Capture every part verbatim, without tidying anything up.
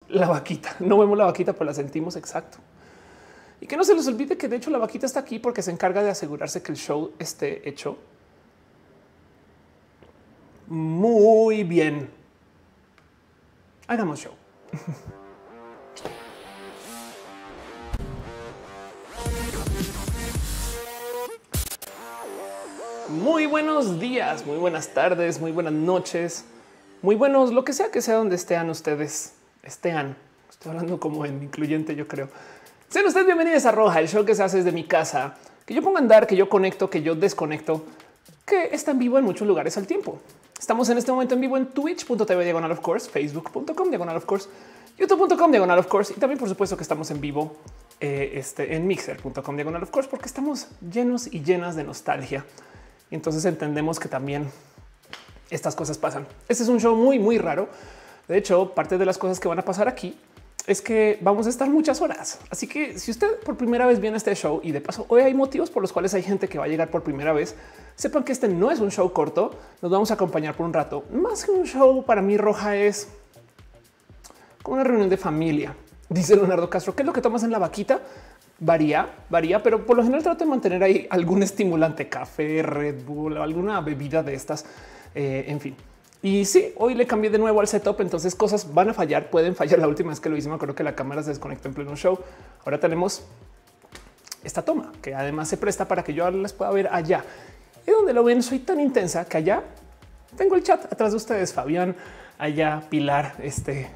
la vaquita. No vemos la vaquita, pero la sentimos. Exacto. Y que no se les olvide que de hecho la vaquita está aquí porque se encarga de asegurarse que el show esté hecho muy bien. Hagamos show. Muy buenos días, muy buenas tardes, muy buenas noches, muy buenos, lo que sea que sea donde estén ustedes, estén. Estoy hablando como en incluyente, yo creo. Sean ustedes bienvenidos a Roja, el show que se hace desde mi casa, que yo pongo a andar, que yo conecto, que yo desconecto, que está en vivo en muchos lugares al tiempo. Estamos en este momento en vivo en twitch punto tv diagonal of course, facebook punto com diagonal of course, youtube punto com diagonal of course y también por supuesto que estamos en vivo eh, este, en mixer punto com diagonal of course porque estamos llenos y llenas de nostalgia. Y entonces entendemos que también estas cosas pasan. Este es un show muy, muy raro. De hecho, parte de las cosas que van a pasar aquí es que vamos a estar muchas horas. Así que si usted por primera vez viene a este show y de paso hoy hay motivos por los cuales hay gente que va a llegar por primera vez, sepan que este no es un show corto. Nos vamos a acompañar por un rato. Más que un show, para mí Roja es como una reunión de familia. Dice Leonardo Castro, ¿qué es lo que tomas en la vaquita? Varía, varía, pero por lo general trato de mantener ahí algún estimulante, café, Red Bull o alguna bebida de estas. Eh, en fin. Y sí, hoy le cambié de nuevo al setup, entonces cosas van a fallar, pueden fallar. La última vez que lo hice me acuerdo que la cámara se desconectó en pleno show. Ahora tenemos esta toma que además se presta para que yo las pueda ver allá. Y donde lo ven soy tan intensa que allá tengo el chat atrás de ustedes, Fabián, allá Pilar, este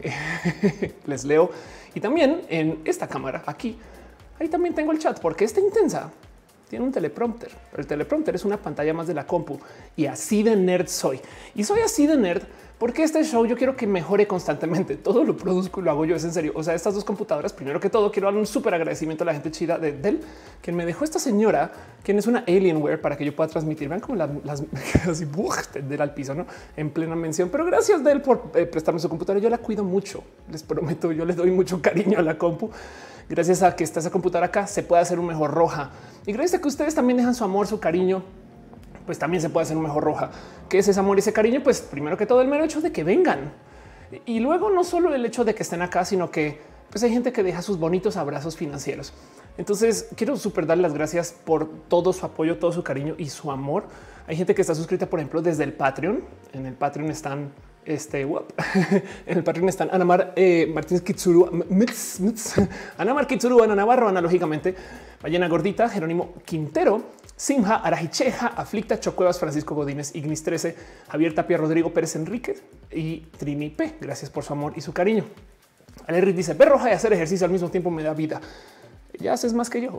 les leo. Y también en esta cámara aquí, ahí también tengo el chat porque está intensa. Tiene un teleprompter, pero el teleprompter es una pantalla más de la compu y así de nerd soy. Y soy así de nerd porque este show yo quiero que mejore constantemente. Todo lo produzco y lo hago yo, es en serio. O sea, estas dos computadoras, primero que todo, quiero dar un súper agradecimiento a la gente chida de Dell, quien me dejó esta señora, quien es una Alienware para que yo pueda transmitir. Vean como la, las así tender al piso, ¿no? En plena mención. Pero gracias Dell por eh, prestarme su computadora. Yo la cuido mucho. Les prometo, yo les doy mucho cariño a la compu. Gracias a que está esa computadora acá, se puede hacer un mejor Roja. Y gracias a que ustedes también dejan su amor, su cariño, pues también se puede hacer un mejor Roja. ¿Qué es ese amor y ese cariño? Pues primero que todo el mero hecho de que vengan. Y luego no solo el hecho de que estén acá, sino que pues hay gente que deja sus bonitos abrazos financieros. Entonces quiero súper dar las gracias por todo su apoyo, todo su cariño y su amor. Hay gente que está suscrita, por ejemplo, desde el Patreon. En el Patreon están Este wop. En el Patreon están Anamar eh, Martínez Kitsuru, Mitz, Mitz, Anamar Kitsuru, Ana Navarro, analógicamente, Ballena Gordita, Jerónimo Quintero, Simja, Arajicheja, Aflicta, Chocuevas, Francisco Godínez, Ignis trece, Javier Tapia, Rodrigo Pérez Enríquez y Trini P. Gracias por su amor y su cariño. Alerri dice: ver Roja y hacer ejercicio al mismo tiempo me da vida. Ya haces más que yo.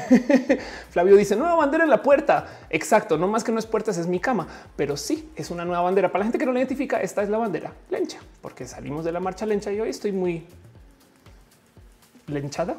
Flavio dice: nueva bandera en la puerta. Exacto, no más que no es puertas, es mi cama, pero sí es una nueva bandera. Para la gente que no la identifica, esta es la bandera lencha, porque salimos de la marcha lencha y hoy estoy muy lenchada.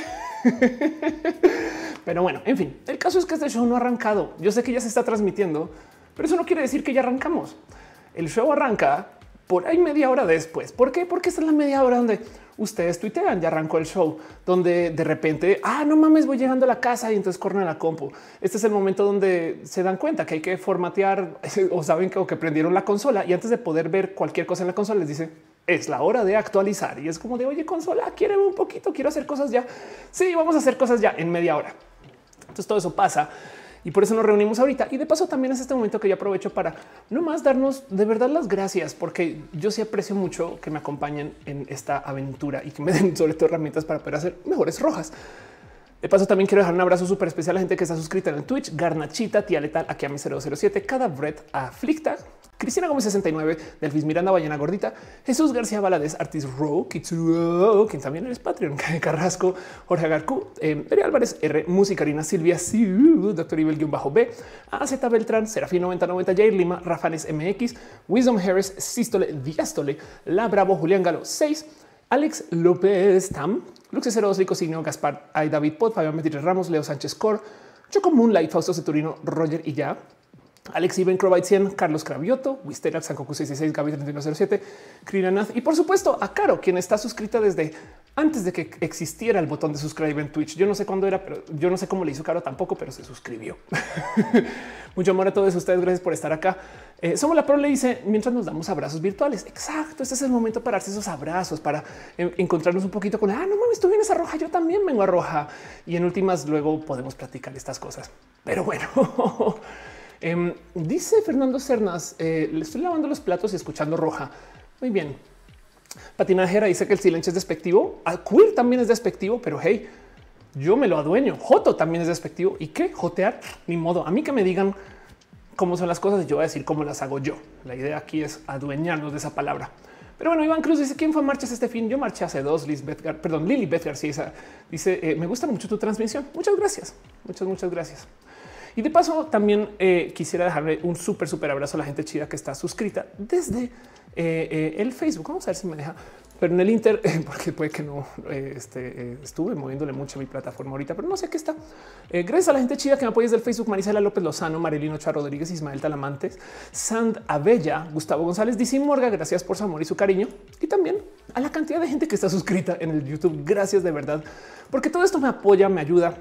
Pero bueno, en fin, el caso es que este show no ha arrancado. Yo sé que ya se está transmitiendo, pero eso no quiere decir que ya arrancamos. El show arranca por ahí media hora después. ¿Por qué? Porque esta es la media hora donde ustedes tuitean, ya arrancó el show, donde de repente, ah, no mames, voy llegando a la casa y entonces corren a la compu. Este es el momento donde se dan cuenta que hay que formatear o saben que, o que prendieron la consola y antes de poder ver cualquier cosa en la consola les dice: es la hora de actualizar. Y es como de: oye, consola, quiero un poquito, quiero hacer cosas ya. Sí, vamos a hacer cosas ya en media hora. Entonces todo eso pasa. Y por eso nos reunimos ahorita. Y de paso también es este momento que yo aprovecho para no más darnos de verdad las gracias, porque yo sí aprecio mucho que me acompañen en esta aventura y que me den sobre todo herramientas para poder hacer mejores Rojas. De paso también quiero dejar un abrazo súper especial a la gente que está suscrita en el Twitch: Garnachita, Tía Letal, Akiami cero cero siete, Cadabret, Aflicta, Cristina Gómez sesenta y nueve, Delfis Miranda, Ballena Gordita, Jesús García Valadez, Artis Row, Kitsuru, quien también eres Patreon, Carrasco, Jorge Agarcu, eh, Peri Álvarez, R, Musicarina, Silvia, Siu, Doctor Ibel-Bajo-B, A Z Beltrán, Serafín noventa noventa, Jair Lima, Rafanes M X, Wisdom Harris, Sístole, Diástole, La Bravo, Julián Galo seis, Alex López Tam, Luxe cero dos, Lico Signo, Gaspar, Ay David Pod, Fabián Metitres Ramos, Leo Sánchez Cor, Choco Moonlight, Fausto Ceturino, Roger y ya, Alex Iben, Crowbite cien, Carlos Cravioto, Wisterax, Sankoku seiscientos sesenta y seis, Gaby treinta y uno cero siete, Krinanath y por supuesto a Caro, quien está suscrita desde antes de que existiera el botón de suscribir en Twitch. Yo no sé cuándo era, pero yo no sé cómo le hizo Caro tampoco, pero se suscribió. Mucho amor a todos ustedes. Gracias por estar acá. Eh, Somos la Pro le dice mientras nos damos abrazos virtuales. Exacto. Este es el momento para darse esos abrazos, para eh, encontrarnos un poquito con ah, no mames, tú vienes a Roja. Yo también vengo a Roja. Y en últimas, luego podemos platicar estas cosas. Pero bueno, eh, dice Fernando Cernas, eh, le estoy lavando los platos y escuchando Roja. Muy bien. Patinajera dice que el silencio es despectivo. Al queer también es despectivo, pero hey, yo me lo adueño. Joto también es despectivo. ¿Y qué? Jotear, ni modo. A mí que me digan cómo son las cosas, yo voy a decir cómo las hago yo. La idea aquí es adueñarnos de esa palabra. Pero bueno, Iván Cruz dice quién fue a marchas este fin. Yo marché hace dos. Lisbeth, Gar perdón, Lili Beth García dice eh, me gusta mucho tu transmisión. Muchas gracias. Muchas, muchas gracias. Y de paso también eh, quisiera dejarle un súper, súper abrazo a la gente chida que está suscrita desde eh, eh, el Facebook. Vamos a ver si me deja, pero en el Inter, eh, porque puede que no eh, este, eh, estuve moviéndole mucho a mi plataforma ahorita, pero no sé qué está. Eh, gracias a la gente chida que me apoya desde el Facebook: Marisela López Lozano, Marilino Ochoa Rodríguez, Ismael Talamantes, Sand Abella, Gustavo González, Dici Morga. Gracias por su amor y su cariño. Y también a la cantidad de gente que está suscrita en el YouTube. Gracias de verdad, porque todo esto me apoya, me ayuda.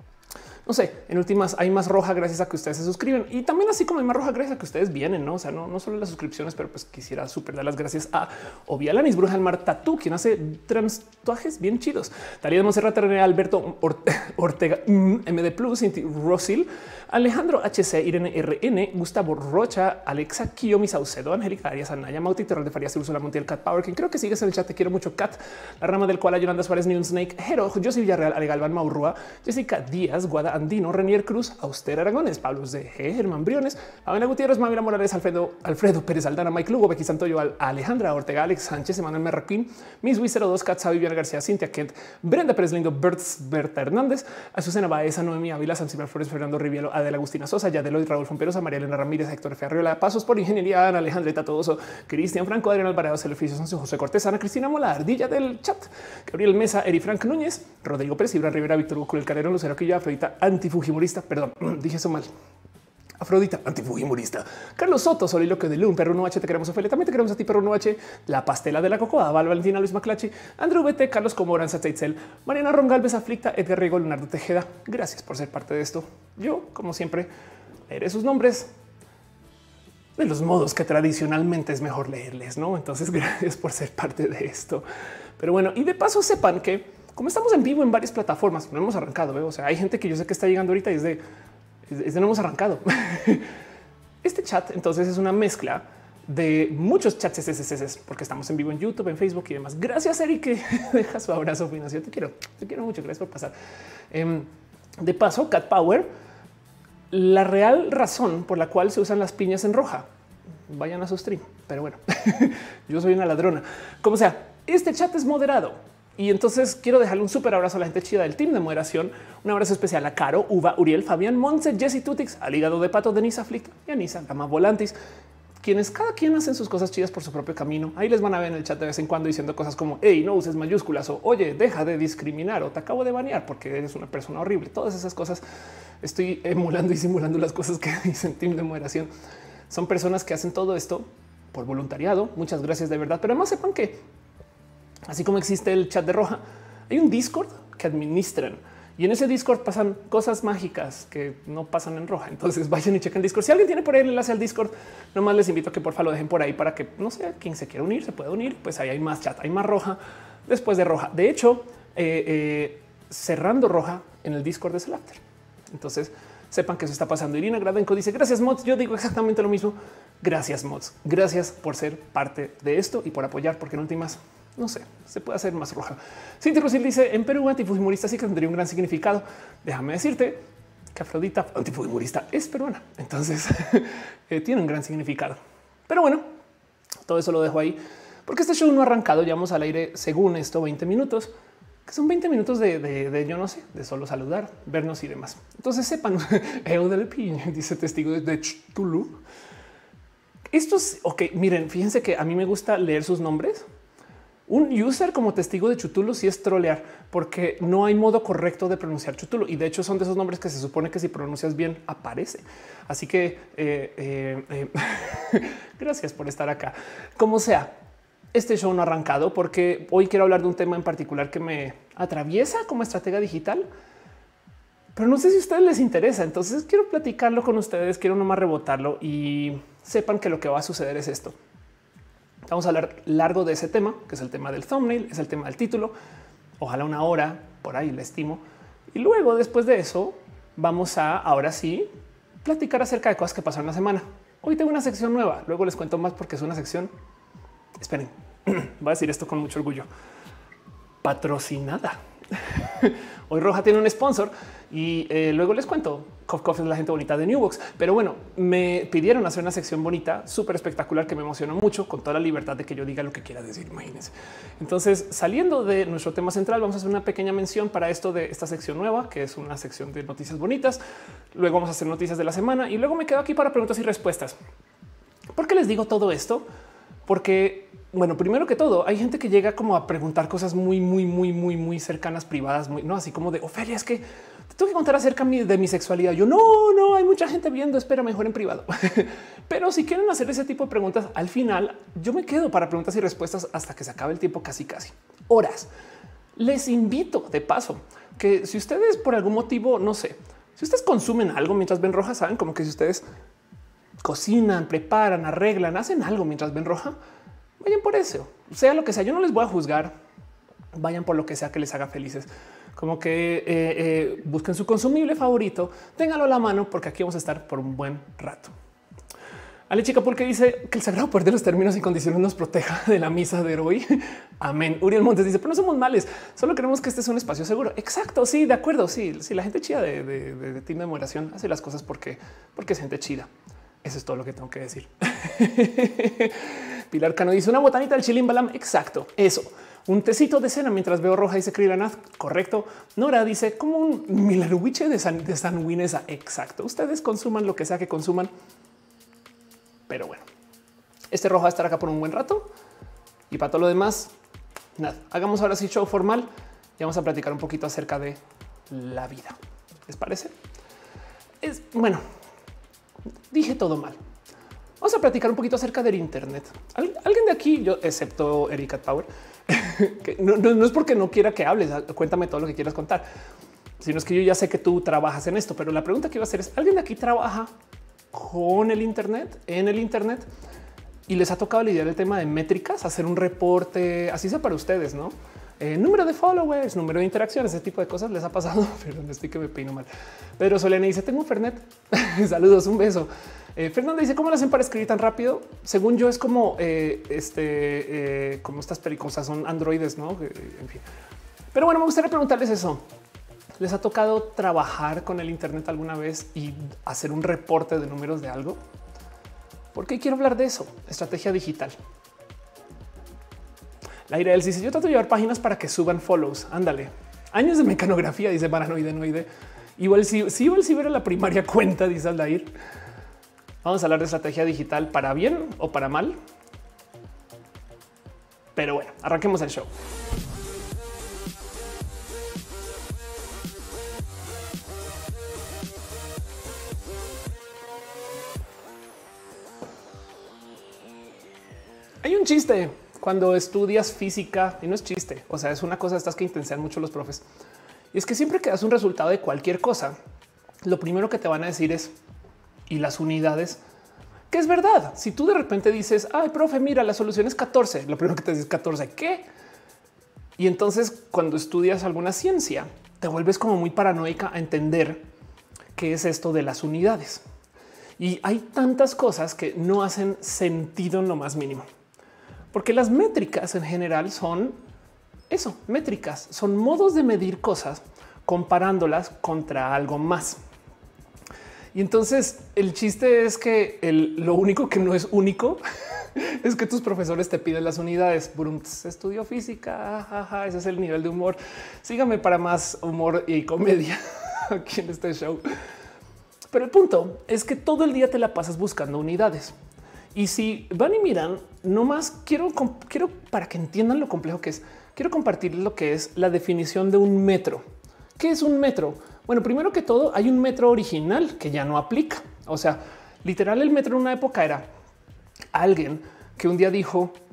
No sé, en últimas hay más Roja gracias a que ustedes se suscriben y también así como hay más Roja gracias a que ustedes vienen, no? O sea, no, no solo las suscripciones, pero pues quisiera súper dar las gracias a Ovialanis, Bruja del Mar Tatú, quien hace transtuajes bien chidos. Talía de Monserrat, René Alberto Ortega, M D Plus, Cinti Rosil, Alejandro H C, Irene R N, Gustavo Rocha, Alexa Kiyomi Saucedo, Angélica Arias Anaya, Mauti Terror de Farías, Úrsula Montiel, Cat Power, quien creo que sigues en el chat. Te quiero mucho, Cat, La Rama del Cual, Yolanda Suárez, Neon Snake, Jero, José Villarreal, Ale Galván, Maurrua, Jessica Díaz, Guada Andino, Renier Cruz, Auster Aragones, Pablos de G, Germán Briones, Abena Gutiérrez, Mavira Morales, Alfredo, Alfredo Pérez Aldana, Mike Lugo, Becky Santoyo, Alejandra Ortega, Alex Sánchez, Emanuel Merraquín, Miss Wii cero dos, Katza, Viviana García, Cintia Kent, Brenda Pérez Lindo, Bertz, Berta Hernández, Azucena Baeza, Noemí Ávila, Sancibal Flores, Fernando Rivielo, Adela Agustina Sosa, Yadeloy, Raúl Fomperosa, María Elena Ramírez, Héctor Ferriola, Pasos por Ingeniería, Ana Alejandra Tatoso, Cristian Franco, Adrián Alvarado, Celeficio, José Cortés, Ana Cristina Mola, Ardilla del chat, Gabriel Mesa, Eri Frank Núñez, Rodrigo Pérez, Ibra Rivera, Víctor Hugo, El Calero, Lucero Quilla, Afrodita Antifujimorista, perdón, dije eso mal. Afrodita Antifujimorista, Carlos Soto, Soliloquio de Lun, Perro No H, te queremos, Ophelia, también te queremos a ti, Perro No H, La Pastela de la Cocoa, Val Valentina, Luis Maclachi, Andrew B T, Carlos Comoranza, Teitzel, Mariana Rongalves, Aflicta, Edgar Riego, Leonardo Tejeda. Gracias por ser parte de esto. Yo, como siempre, leeré sus nombres de los modos que tradicionalmente es mejor leerles, ¿no? Entonces, gracias por ser parte de esto. Pero bueno, y de paso sepan que como estamos en vivo en varias plataformas, no hemos arrancado, ¿eh? O sea, hay gente que yo sé que está llegando ahorita y es de, es de no hemos arrancado. Este chat entonces es una mezcla de muchos chats S S S, porque estamos en vivo en YouTube, en Facebook y demás. Gracias, Eric, que deja su abrazo financiero. Te quiero, te quiero mucho. Gracias por pasar. Eh, de paso, Cat Power, la real razón por la cual se usan las piñas en Roja. Vayan a su stream, pero bueno, yo soy una ladrona. Como sea, este chat es moderado. Y entonces quiero dejarle un súper abrazo a la gente chida del team de moderación. Un abrazo especial a Caro, Uva, Uriel, Fabián, Montse, Jesse Tutix, al Hígado de Pato, Denise Aflicta y Anisa Gama Volantis, quienes cada quien hacen sus cosas chidas por su propio camino. Ahí les van a ver en el chat de vez en cuando diciendo cosas como hey, no uses mayúsculas o oye, deja de discriminar o te acabo de banear porque eres una persona horrible. Todas esas cosas estoy emulando y simulando las cosas que dicen team de moderación. Son personas que hacen todo esto por voluntariado. Muchas gracias de verdad. Pero además sepan que así como existe el chat de Roja, hay un Discord que administran y en ese Discord pasan cosas mágicas que no pasan en Roja. Entonces vayan y chequen Discord. Si alguien tiene por ahí el enlace al Discord, nomás les invito a que por favor lo dejen por ahí para que no sé quién se quiera unir, se puede unir. Pues ahí hay más chat, hay más Roja después de Roja. De hecho, eh, eh, cerrando Roja en el Discord es el after. Entonces sepan que eso está pasando. Irina Gradenko dice gracias mods. Yo digo exactamente lo mismo. Gracias mods. Gracias por ser parte de esto y por apoyar, porque en últimas no sé, se puede hacer más Roja. Cintia Rosil dice en Perú antifujimorista sí que tendría un gran significado. Déjame decirte que Afrodita antifujimorista es peruana, entonces eh, tiene un gran significado. Pero bueno, todo eso lo dejo ahí porque este show no ha arrancado. Llevamos al aire, según esto, veinte minutos, que son veinte minutos de, de, de yo no sé, de solo saludar, vernos y demás. Entonces sepan, dice testigo de Chutulu. Estos, ok, miren, fíjense que a mí me gusta leer sus nombres. Un user como testigo de Chutulo sí es trolear, porque no hay modo correcto de pronunciar Chutulo. Y de hecho son de esos nombres que se supone que si pronuncias bien aparece. Así que eh, eh, eh, gracias por estar acá. Como sea, este show no ha arrancado porque hoy quiero hablar de un tema en particular que me atraviesa como estratega digital, pero no sé si a ustedes les interesa. Entonces quiero platicarlo con ustedes, quiero nomás rebotarlo y sepan que lo que va a suceder es esto. Vamos a hablar largo de ese tema, que es el tema del thumbnail, es el tema del título. Ojalá una hora por ahí, le estimo. Y luego, después de eso, vamos a ahora sí platicar acerca de cosas que pasaron la semana. Hoy tengo una sección nueva. Luego les cuento más porque es una sección. Esperen, voy a decir esto con mucho orgullo. Patrocinada. Hoy Roja tiene un sponsor y eh, luego les cuento. Cof Cof es la gente bonita de Newbox, pero bueno, me pidieron hacer una sección bonita, súper espectacular, que me emocionó mucho, con toda la libertad de que yo diga lo que quiera decir. Imagínense. Entonces, saliendo de nuestro tema central, vamos a hacer una pequeña mención para esto de esta sección nueva, que es una sección de noticias bonitas. Luego vamos a hacer noticias de la semana y luego me quedo aquí para preguntas y respuestas. ¿Por qué les digo todo esto? Porque, bueno, primero que todo, hay gente que llega como a preguntar cosas muy, muy, muy, muy, muy cercanas, privadas, muy, no así como de Ofelia, es que te tengo que contar acerca de mi sexualidad. Yo no, no hay mucha gente viendo, espera, mejor en privado. Pero si quieren hacer ese tipo de preguntas, al final yo me quedo para preguntas y respuestas hasta que se acabe el tiempo, casi, casi horas. Les invito de paso que si ustedes por algún motivo, no sé, si ustedes consumen algo mientras ven Roja, saben como que si ustedes cocinan, preparan, arreglan, hacen algo mientras ven Roja, vayan por eso, sea lo que sea. Yo no les voy a juzgar, vayan por lo que sea que les haga felices. Como que eh, eh, busquen su consumible favorito, ténganlo a la mano porque aquí vamos a estar por un buen rato. Ale Chica porque dice que el sagrado poder de los términos y condiciones nos proteja de la misa de hoy. Amén. Uriel Montes dice, pero no somos males, solo queremos que este es un espacio seguro. Exacto, sí, de acuerdo, sí, sí, la gente chida de, de, de, de Team de Moderación hace las cosas porque, porque es gente chida. Eso es todo lo que tengo que decir. Pilar Cano dice una botanita del Chilim Balam. Exacto, eso. Un tecito de cena mientras veo Roja, dice Krilanath. Correcto. Nora dice como un milaruiche de San, de San Winesa. Exacto. Ustedes consuman lo que sea que consuman. Pero bueno, este Roja va a estar acá por un buen rato y para todo lo demás, nada. Hagamos ahora sí show formal y vamos a platicar un poquito acerca de la vida. ¿Les parece? Es bueno. Dije todo mal. Vamos a platicar un poquito acerca del Internet. ¿Al alguien de aquí, yo excepto Erika Power, que no, no, no es porque no quiera que hables, cuéntame todo lo que quieras contar, sino es que yo ya sé que tú trabajas en esto, pero la pregunta que iba a hacer es, ¿alguien de aquí trabaja con el Internet, en el Internet, y les ha tocado lidiar el tema de métricas, hacer un reporte, así sea para ustedes, ¿no? Eh, número de followers, número de interacciones, ese tipo de cosas les ha pasado. Perdón, estoy que me peino mal. Pedro Solena dice, tengo un Fernet. Saludos, un beso. Eh, Fernanda dice, ¿cómo lo hacen para escribir tan rápido? Según yo es como eh, este, eh, como estas pericosas son androides, ¿no? Eh, en fin. Pero bueno, me gustaría preguntarles eso. ¿Les ha tocado trabajar con el Internet alguna vez y hacer un reporte de números de algo? Porque quiero hablar de eso, estrategia digital. La idea dice, yo trato de llevar páginas para que suban follows. Ándale. Años de mecanografía, dice Paranoide Noide. Igual si, si igual si ver a la primaria cuenta, dice Aldair. Vamos a hablar de estrategia digital para bien o para mal. Pero bueno, arranquemos el show. Hay un chiste cuando estudias física y no es chiste. O sea, es una cosa de estas que intensean mucho los profes. Y es que siempre que das un resultado de cualquier cosa, lo primero que te van a decir es y las unidades, que es verdad. Si tú de repente dices, ay, profe, mira, la solución es catorce, lo primero que te dices es catorce. ¿Qué? Y entonces cuando estudias alguna ciencia, te vuelves como muy paranoica a entender qué es esto de las unidades. Y hay tantas cosas que no hacen sentido en lo más mínimo. Porque las métricas en general son eso, métricas, son modos de medir cosas comparándolas contra algo más. Y entonces el chiste es que el, lo único que no es único es que tus profesores te piden las unidades. Brunts estudió física. Jaja, ese es el nivel de humor. Síganme para más humor y comedia aquí en este show. Pero el punto es que todo el día te la pasas buscando unidades. Y si van y miran, no más quiero, quiero para que entiendan lo complejo que es, quiero compartirles lo que es la definición de un metro. ¿Qué es un metro? Bueno, primero que todo, hay un metro original que ya no aplica. O sea, literal, el metro en una época era alguien que un día dijo,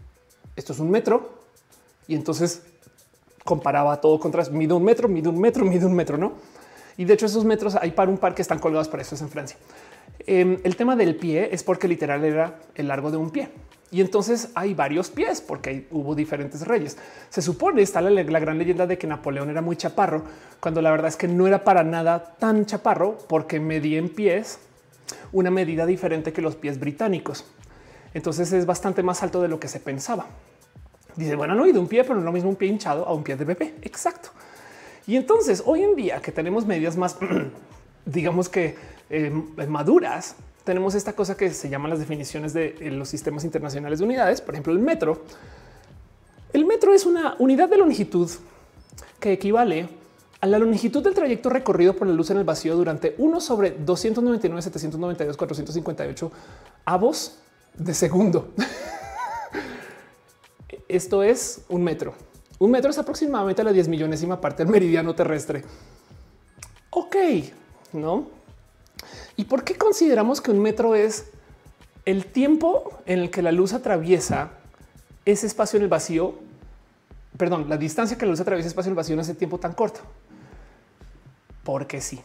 esto es un metro. Y entonces comparaba todo contra mide un metro, mide un metro, mide un metro, ¿no? Y de hecho esos metros hay para un par que están colgados, para eso es en Francia. Eh, el tema del pie es porque literal era el largo de un pie. Y entonces hay varios pies porque hay, hubo diferentes reyes. Se supone, está la, la gran leyenda de que Napoleón era muy chaparro, cuando la verdad es que no era para nada tan chaparro porque medía en pies una medida diferente que los pies británicos. Entonces es bastante más alto de lo que se pensaba. Dice, bueno, no, y de un pie, pero no lo mismo un pie hinchado a un pie de bebé. Exacto. Y entonces hoy en día que tenemos medidas más, digamos que eh, maduras, tenemos esta cosa que se llaman las definiciones de eh, los sistemas internacionales de unidades. Por ejemplo, el metro. El metro es una unidad de longitud que equivale a la longitud del trayecto recorrido por la luz en el vacío durante uno sobre doscientos noventa y nueve, setecientos noventa y dos, cuatrocientos cincuenta y ocho avos de segundo. Esto es un metro. Un metro es aproximadamente la diez millonésima parte del meridiano terrestre. Ok, ¿no? ¿Y por qué consideramos que un metro es el tiempo en el que la luz atraviesa ese espacio en el vacío? Perdón, la distancia que la luz atraviesa espacio en el vacío en ese tiempo tan corto. Porque sí.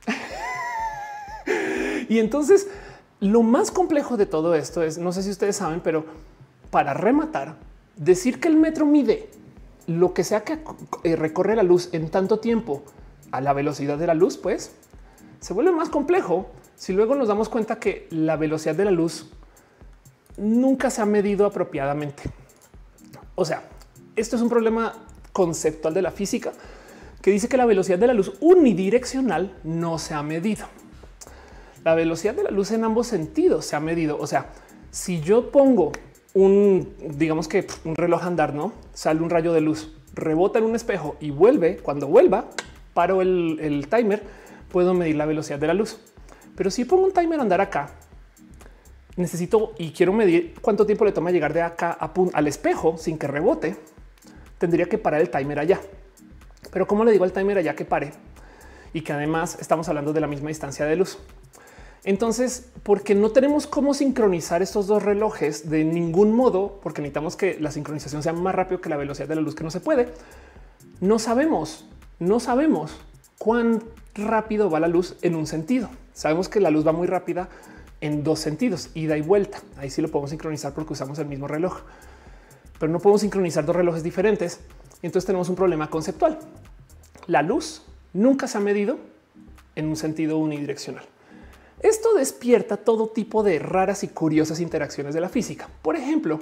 Y entonces lo más complejo de todo esto es, no sé si ustedes saben, pero para rematar, decir que el metro mide lo que sea que recorre la luz en tanto tiempo a la velocidad de la luz, pues se vuelve más complejo si luego nos damos cuenta que la velocidad de la luz nunca se ha medido apropiadamente. O sea, esto es un problema conceptual de la física que dice que la velocidad de la luz unidireccional no se ha medido. La velocidad de la luz en ambos sentidos se ha medido. O sea, si yo pongo un, digamos que un reloj a andar, no sale un rayo de luz, rebota en un espejo y vuelve. Cuando vuelva, paro el, el timer, puedo medir la velocidad de la luz. Pero si pongo un timer a andar acá, necesito y quiero medir cuánto tiempo le toma llegar de acá a al espejo sin que rebote. Tendría que parar el timer allá. Pero ¿cómo le digo al timer allá que pare? Y que además estamos hablando de la misma distancia de luz. Entonces, porque no tenemos cómo sincronizar estos dos relojes de ningún modo, porque necesitamos que la sincronización sea más rápido que la velocidad de la luz, que no se puede. No sabemos, no sabemos cuán rápido va la luz en un sentido. Sabemos que la luz va muy rápida en dos sentidos, ida y vuelta. Ahí sí lo podemos sincronizar porque usamos el mismo reloj, pero no podemos sincronizar dos relojes diferentes. Y entonces tenemos un problema conceptual. La luz nunca se ha medido en un sentido unidireccional. Esto despierta todo tipo de raras y curiosas interacciones de la física. Por ejemplo,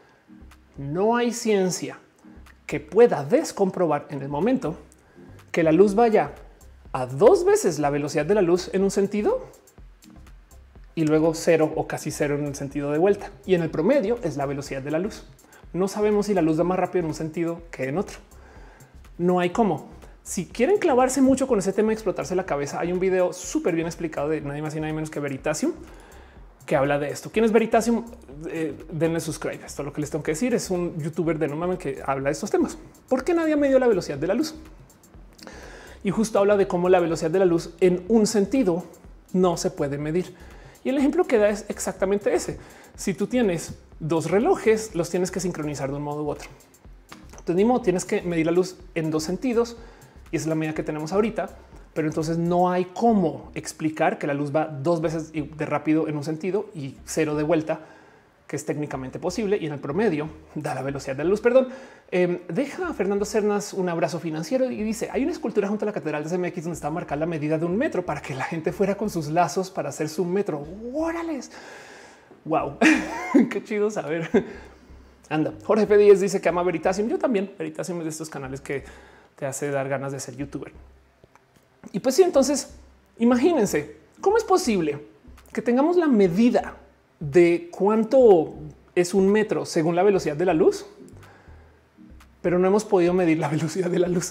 no hay ciencia que pueda descomprobar en el momento que la luz vaya a dos veces la velocidad de la luz en un sentido y luego cero o casi cero en el sentido de vuelta. Y en el promedio es la velocidad de la luz. No sabemos si la luz va más rápido en un sentido que en otro. No hay cómo. Si quieren clavarse mucho con ese tema y explotarse la cabeza, hay un video súper bien explicado de nadie más y nadie menos que Veritasium que habla de esto. ¿Quién es Veritasium? Eh, denle subscribe. Esto lo que les tengo que decir es un youtuber de no mames que habla de estos temas. ¿Por qué nadie ha medido la velocidad de la luz? Y justo habla de cómo la velocidad de la luz en un sentido no se puede medir. Y el ejemplo que da es exactamente ese. Si tú tienes dos relojes, los tienes que sincronizar de un modo u otro. Entonces, ni modo, tienes que medir la luz en dos sentidos y esa es la medida que tenemos ahorita. Pero entonces no hay cómo explicar que la luz va dos veces de rápido en un sentido y cero de vuelta, que es técnicamente posible. Y en el promedio da la velocidad de la luz. Perdón, eh, deja a Fernando Cernas un abrazo financiero y dice: hay una escultura junto a la catedral de C M X donde está marcada la medida de un metro para que la gente fuera con sus lazos para hacer su metro. ¡Órales! Wow, qué chido saber. Anda, Jorge P. Díez dice que ama Veritasium. Yo también. Veritasium es de estos canales que te hace dar ganas de ser youtuber. Y pues sí, entonces imagínense cómo es posible que tengamos la medida de cuánto es un metro según la velocidad de la luz, pero no hemos podido medir la velocidad de la luz.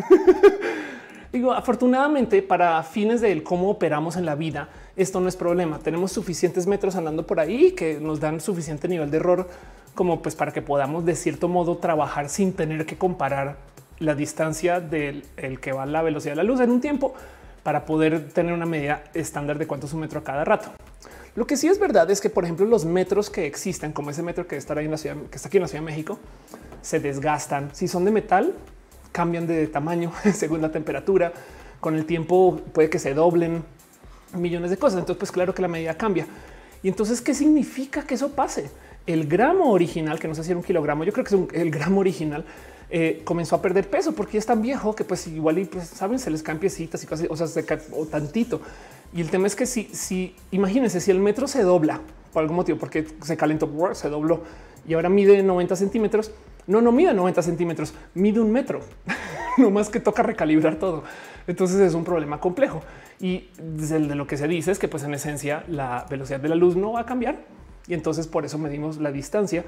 Digo, afortunadamente para fines de cómo operamos en la vida, esto no es problema. Tenemos suficientes metros andando por ahí que nos dan suficiente nivel de error como pues para que podamos de cierto modo trabajar sin tener que comparar la distancia del el que va la velocidad de la luz en un tiempo para poder tener una medida estándar de cuánto es un metro a cada rato. Lo que sí es verdad es que, por ejemplo, los metros que existen, como ese metro que está ahí en la ciudad, que está aquí en la Ciudad de México, se desgastan. Si son de metal, cambian de tamaño según la temperatura. Con el tiempo puede que se doblen millones de cosas. Entonces, pues claro que la medida cambia. Y entonces, ¿qué significa que eso pase? El gramo original, que no sé si era un kilogramo, yo creo que es un, el gramo original, eh, comenzó a perder peso porque es tan viejo que pues igual y pues saben, se les caen piecitas y cosas, o sea, se cae o tantito. Y el tema es que si, si imagínense, si el metro se dobla por algún motivo, porque se calentó, se dobló y ahora mide noventa centímetros. No, no mide noventa centímetros, mide un metro. No más que toca recalibrar todo. Entonces es un problema complejo. Y de lo que se dice es que pues en esencia la velocidad de la luz no va a cambiar. Y entonces por eso medimos la distancia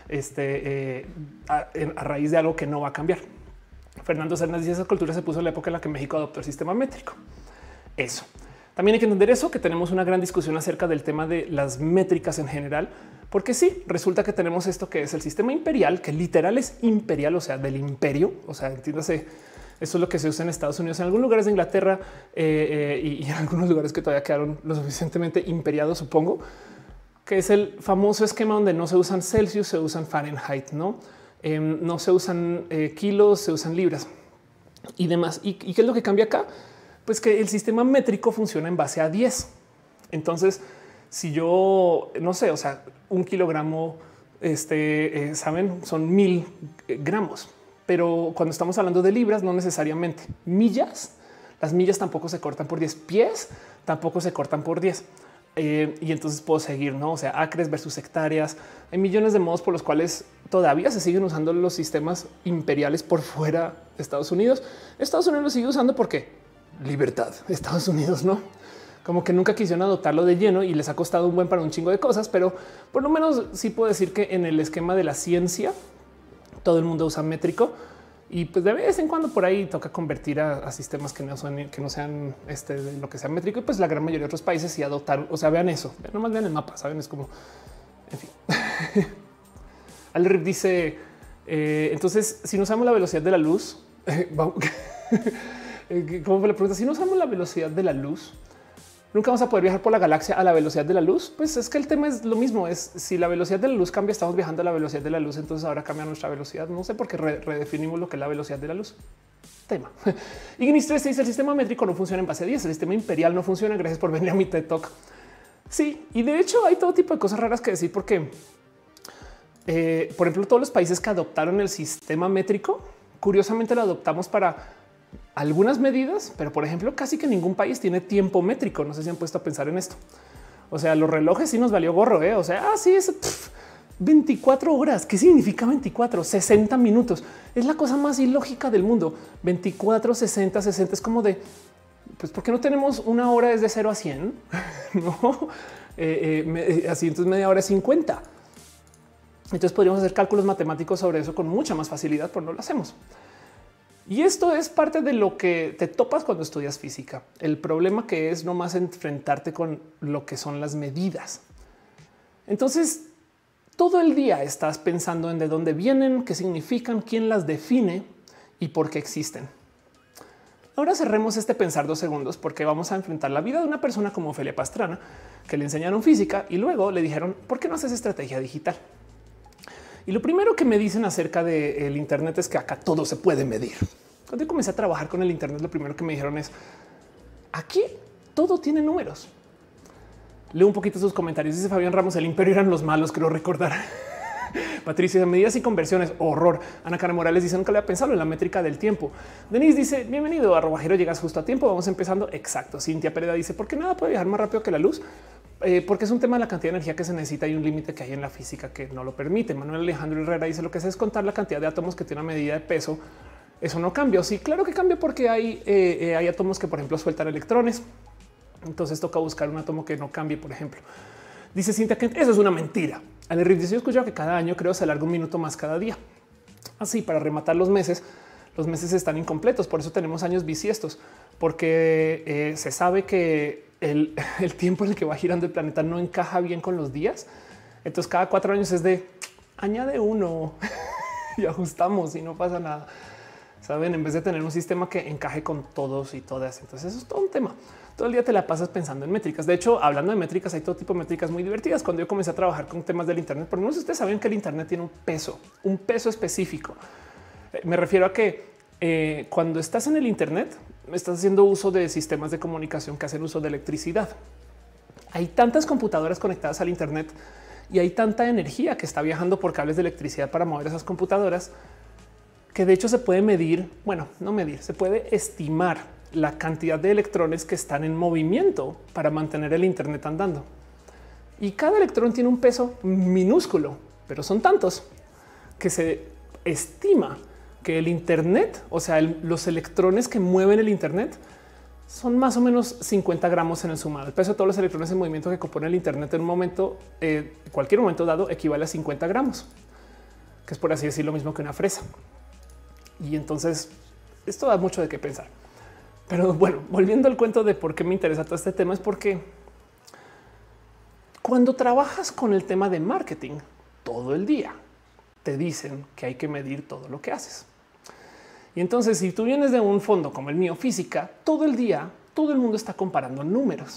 este, eh, a, a raíz de algo que no va a cambiar. Fernando Cernas dice esa cultura se puso en la época en la que México adoptó el sistema métrico. Eso. También hay que entender eso, que tenemos una gran discusión acerca del tema de las métricas en general, porque sí, resulta que tenemos esto que es el sistema imperial, que literal es imperial, o sea, del imperio, o sea, entiéndase, eso es lo que se usa en Estados Unidos, en algunos lugares de Inglaterra eh, eh, y, y en algunos lugares que todavía quedaron lo suficientemente imperiados, supongo, que es el famoso esquema donde no se usan Celsius, se usan Fahrenheit, no, eh, no se usan eh, kilos, se usan libras y demás. ¿Y, ¿Y qué es lo que cambia acá? Pues que el sistema métrico funciona en base a diez. Entonces, si yo no sé, o sea, un kilogramo, este eh, saben, son mil gramos, pero cuando estamos hablando de libras, no necesariamente millas. Las millas tampoco se cortan por diez, pies tampoco se cortan por diez. Eh, y entonces puedo seguir, no? O sea, acres versus hectáreas. Hay millones de modos por los cuales todavía se siguen usando los sistemas imperiales por fuera de Estados Unidos. Estados Unidos lo sigue usando porque libertad. Estados Unidos no, como que nunca quisieron adoptarlo de lleno y les ha costado un buen para un chingo de cosas, pero por lo menos sí puedo decir que en el esquema de la ciencia todo el mundo usa métrico y pues de vez en cuando por ahí toca convertir a, a sistemas que no son, que no sean este de lo que sea métrico y pues la gran mayoría de otros países sí adoptaron. O sea, vean eso, nomás vean el mapa, saben, es como en fin. Al Rip dice eh, entonces si no usamos la velocidad de la luz, eh, vamos. ¿Cómo fue la pregunta? Si no usamos la velocidad de la luz, nunca vamos a poder viajar por la galaxia a la velocidad de la luz. Pues es que el tema es lo mismo. Es si la velocidad de la luz cambia, estamos viajando a la velocidad de la luz. Entonces ahora cambia nuestra velocidad. No sé por qué re redefinimos lo que es la velocidad de la luz. Tema. Ignis tres dice el sistema métrico no funciona en base a diez. El sistema imperial no funciona. Gracias por venir a mi TED Talk. Sí, y de hecho hay todo tipo de cosas raras que decir porque, eh, por ejemplo, todos los países que adoptaron el sistema métrico, curiosamente lo adoptamos para algunas medidas, pero por ejemplo, casi que ningún país tiene tiempo métrico. No sé si han puesto a pensar en esto. O sea, los relojes sí nos valió gorro. ¿eh? O sea, así ah, es pff, veinticuatro horas. ¿Qué significa veinticuatro? sesenta minutos. Es la cosa más ilógica del mundo. veinticuatro, sesenta, sesenta es como de pues, ¿por qué no tenemos una hora desde cero a cien? No, eh, eh, así entonces media hora es cincuenta. Entonces podríamos hacer cálculos matemáticos sobre eso con mucha más facilidad, pero no lo hacemos. Y esto es parte de lo que te topas cuando estudias física. El problema que es nomás enfrentarte con lo que son las medidas. Entonces, todo el día estás pensando en de dónde vienen, qué significan, quién las define y por qué existen. Ahora cerremos este pensar dos segundos porque vamos a enfrentar la vida de una persona como Ofelia Pastrana, que le enseñaron física y luego le dijeron, ¿por qué no haces estrategia digital? Y lo primero que me dicen acerca del Internet es que acá todo se puede medir. Cuando yo comencé a trabajar con el Internet, lo primero que me dijeron es aquí todo tiene números. Leo un poquito sus comentarios. Dice Fabián Ramos, el imperio eran los malos, creo recordar. Patricia, medidas y conversiones, horror. Ana Cara Morales dice nunca le había pensado en la métrica del tiempo. Denise dice bienvenido a Robajero, llegas justo a tiempo. Vamos empezando. Exacto. Cintia Pereda dice ¿por qué nada puede viajar más rápido que la luz? Eh, porque es un tema de la cantidad de energía que se necesita y un límite que hay en la física que no lo permite. Manuel Alejandro Herrera dice lo que se es contar la cantidad de átomos que tiene una medida de peso. Eso no cambia. Sí, claro que cambia porque hay, eh, eh, hay átomos que, por ejemplo, sueltan electrones. Entonces toca buscar un átomo que no cambie, por ejemplo. Dice Cintia que eso es una mentira. Al dice yo he escuchado que cada año creo se alarga un minuto más cada día. Así para rematar los meses. Los meses están incompletos, por eso tenemos años bisiestos, porque eh, se sabe que el, el tiempo en el que va girando el planeta no encaja bien con los días. Entonces cada cuatro años es de añade uno y ajustamos y no pasa nada. saben, en vez de tener un sistema que encaje con todos y todas. Entonces eso es todo un tema. Todo el día te la pasas pensando en métricas. De hecho, hablando de métricas, hay todo tipo de métricas muy divertidas. Cuando yo comencé a trabajar con temas del Internet, por lo menos ustedes saben que el Internet tiene un peso, un peso específico. Me refiero a que eh, cuando estás en el Internet, estás haciendo uso de sistemas de comunicación que hacen uso de electricidad. Hay tantas computadoras conectadas al Internet y hay tanta energía que está viajando por cables de electricidad para mover esas computadoras que de hecho se puede medir, bueno, no medir, se puede estimar la cantidad de electrones que están en movimiento para mantener el Internet andando. Y cada electrón tiene un peso minúsculo, pero son tantos que se estima que el Internet, o sea, el, los electrones que mueven el Internet son más o menos cincuenta gramos en el sumado. El peso de todos los electrones en movimiento que compone el Internet en un momento, eh, cualquier momento dado, equivale a cincuenta gramos, que es por así decir lo mismo que una fresa. Y entonces esto da mucho de qué pensar. Pero bueno, volviendo al cuento de por qué me interesa todo este tema, es porque cuando trabajas con el tema de marketing todo el día, te dicen que hay que medir todo lo que haces. Y entonces, si tú vienes de un fondo como el mío, física, todo el día, todo el mundo está comparando números.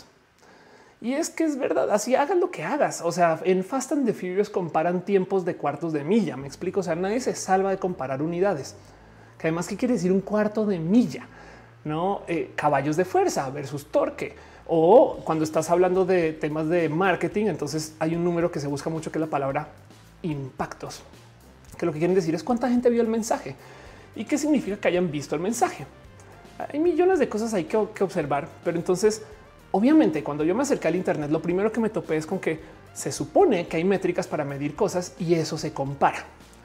Y es que es verdad, así hagas lo que hagas. O sea, en Fast and the Furious comparan tiempos de cuartos de milla. Me explico. O sea, nadie se salva de comparar unidades. Que además, ¿qué quiere decir un cuarto de milla? No eh, caballos de fuerza versus torque. O cuando estás hablando de temas de marketing, entonces hay un número que se busca mucho, que es la palabra impactos, que lo que quieren decir es cuánta gente vio el mensaje y qué significa que hayan visto el mensaje. Hay millones de cosas ahí que, que observar, pero entonces, obviamente, cuando yo me acerqué al Internet, lo primero que me topé es con que se supone que hay métricas para medir cosas y eso se compara.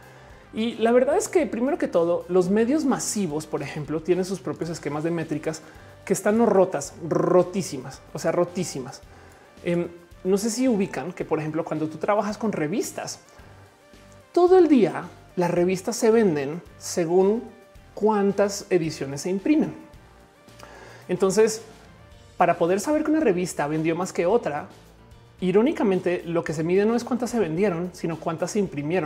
Y la verdad es que, primero que todo, los medios masivos, por ejemplo, tienen sus propios esquemas de métricas que están rotas, rotísimas, o sea, rotísimas. Eh, no sé si ubican que, por ejemplo, cuando tú trabajas con revistas, todo el día las revistas se venden según cuántas ediciones se imprimen. Entonces, para poder saber que una revista vendió más que otra, irónicamente, lo que se mide no es cuántas se vendieron, sino cuántas se imprimieron.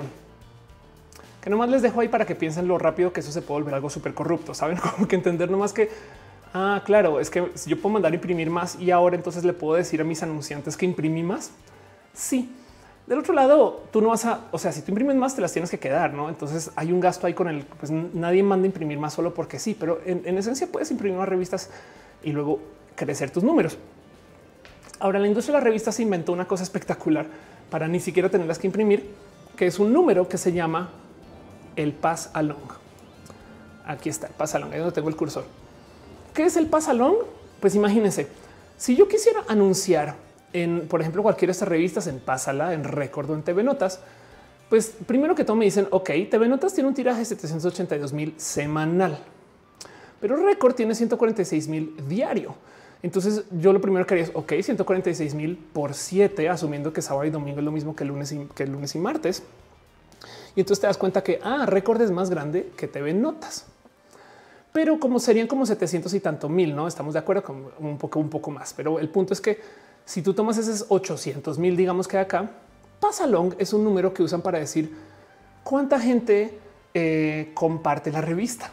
Que nomás les dejo ahí para que piensen lo rápido que eso se puede volver algo súper corrupto. Saben, como que entender nomás que, ah, claro, es que si yo puedo mandar a imprimir más y ahora entonces le puedo decir a mis anunciantes que imprimí más. Sí. Del otro lado, tú no vas a, o sea, si tú imprimes más, te las tienes que quedar, ¿no? Entonces hay un gasto ahí con el, pues nadie manda a imprimir más solo porque sí, pero en, en esencia puedes imprimir más revistas y luego crecer tus números. Ahora, la industria de las revistas se inventó una cosa espectacular para ni siquiera tenerlas que imprimir, que es un número que se llama el pass along. Aquí está el pass along, ahí donde tengo el cursor. ¿Qué es el pass along? Pues imagínense, si yo quisiera anunciar en, por ejemplo, cualquiera de estas revistas, en Pásala, en Récord o en T V Notas, pues primero que todo me dicen, ok, T V Notas tiene un tiraje de setecientos ochenta y dos mil semanal, pero Récord tiene ciento cuarenta y seis mil diario. Entonces yo lo primero que haría es, ok, ciento cuarenta y seis mil por siete, asumiendo que sábado y domingo es lo mismo que el lunes y, que el lunes y martes. Y entonces te das cuenta que ah, Récord es más grande que T V Notas, pero como serían como setecientos y tanto mil, no estamos de acuerdo con un poco, un poco más. Pero el punto es que si tú tomas esos ochocientos mil, digamos que acá, pass along es un número que usan para decir cuánta gente eh, comparte la revista.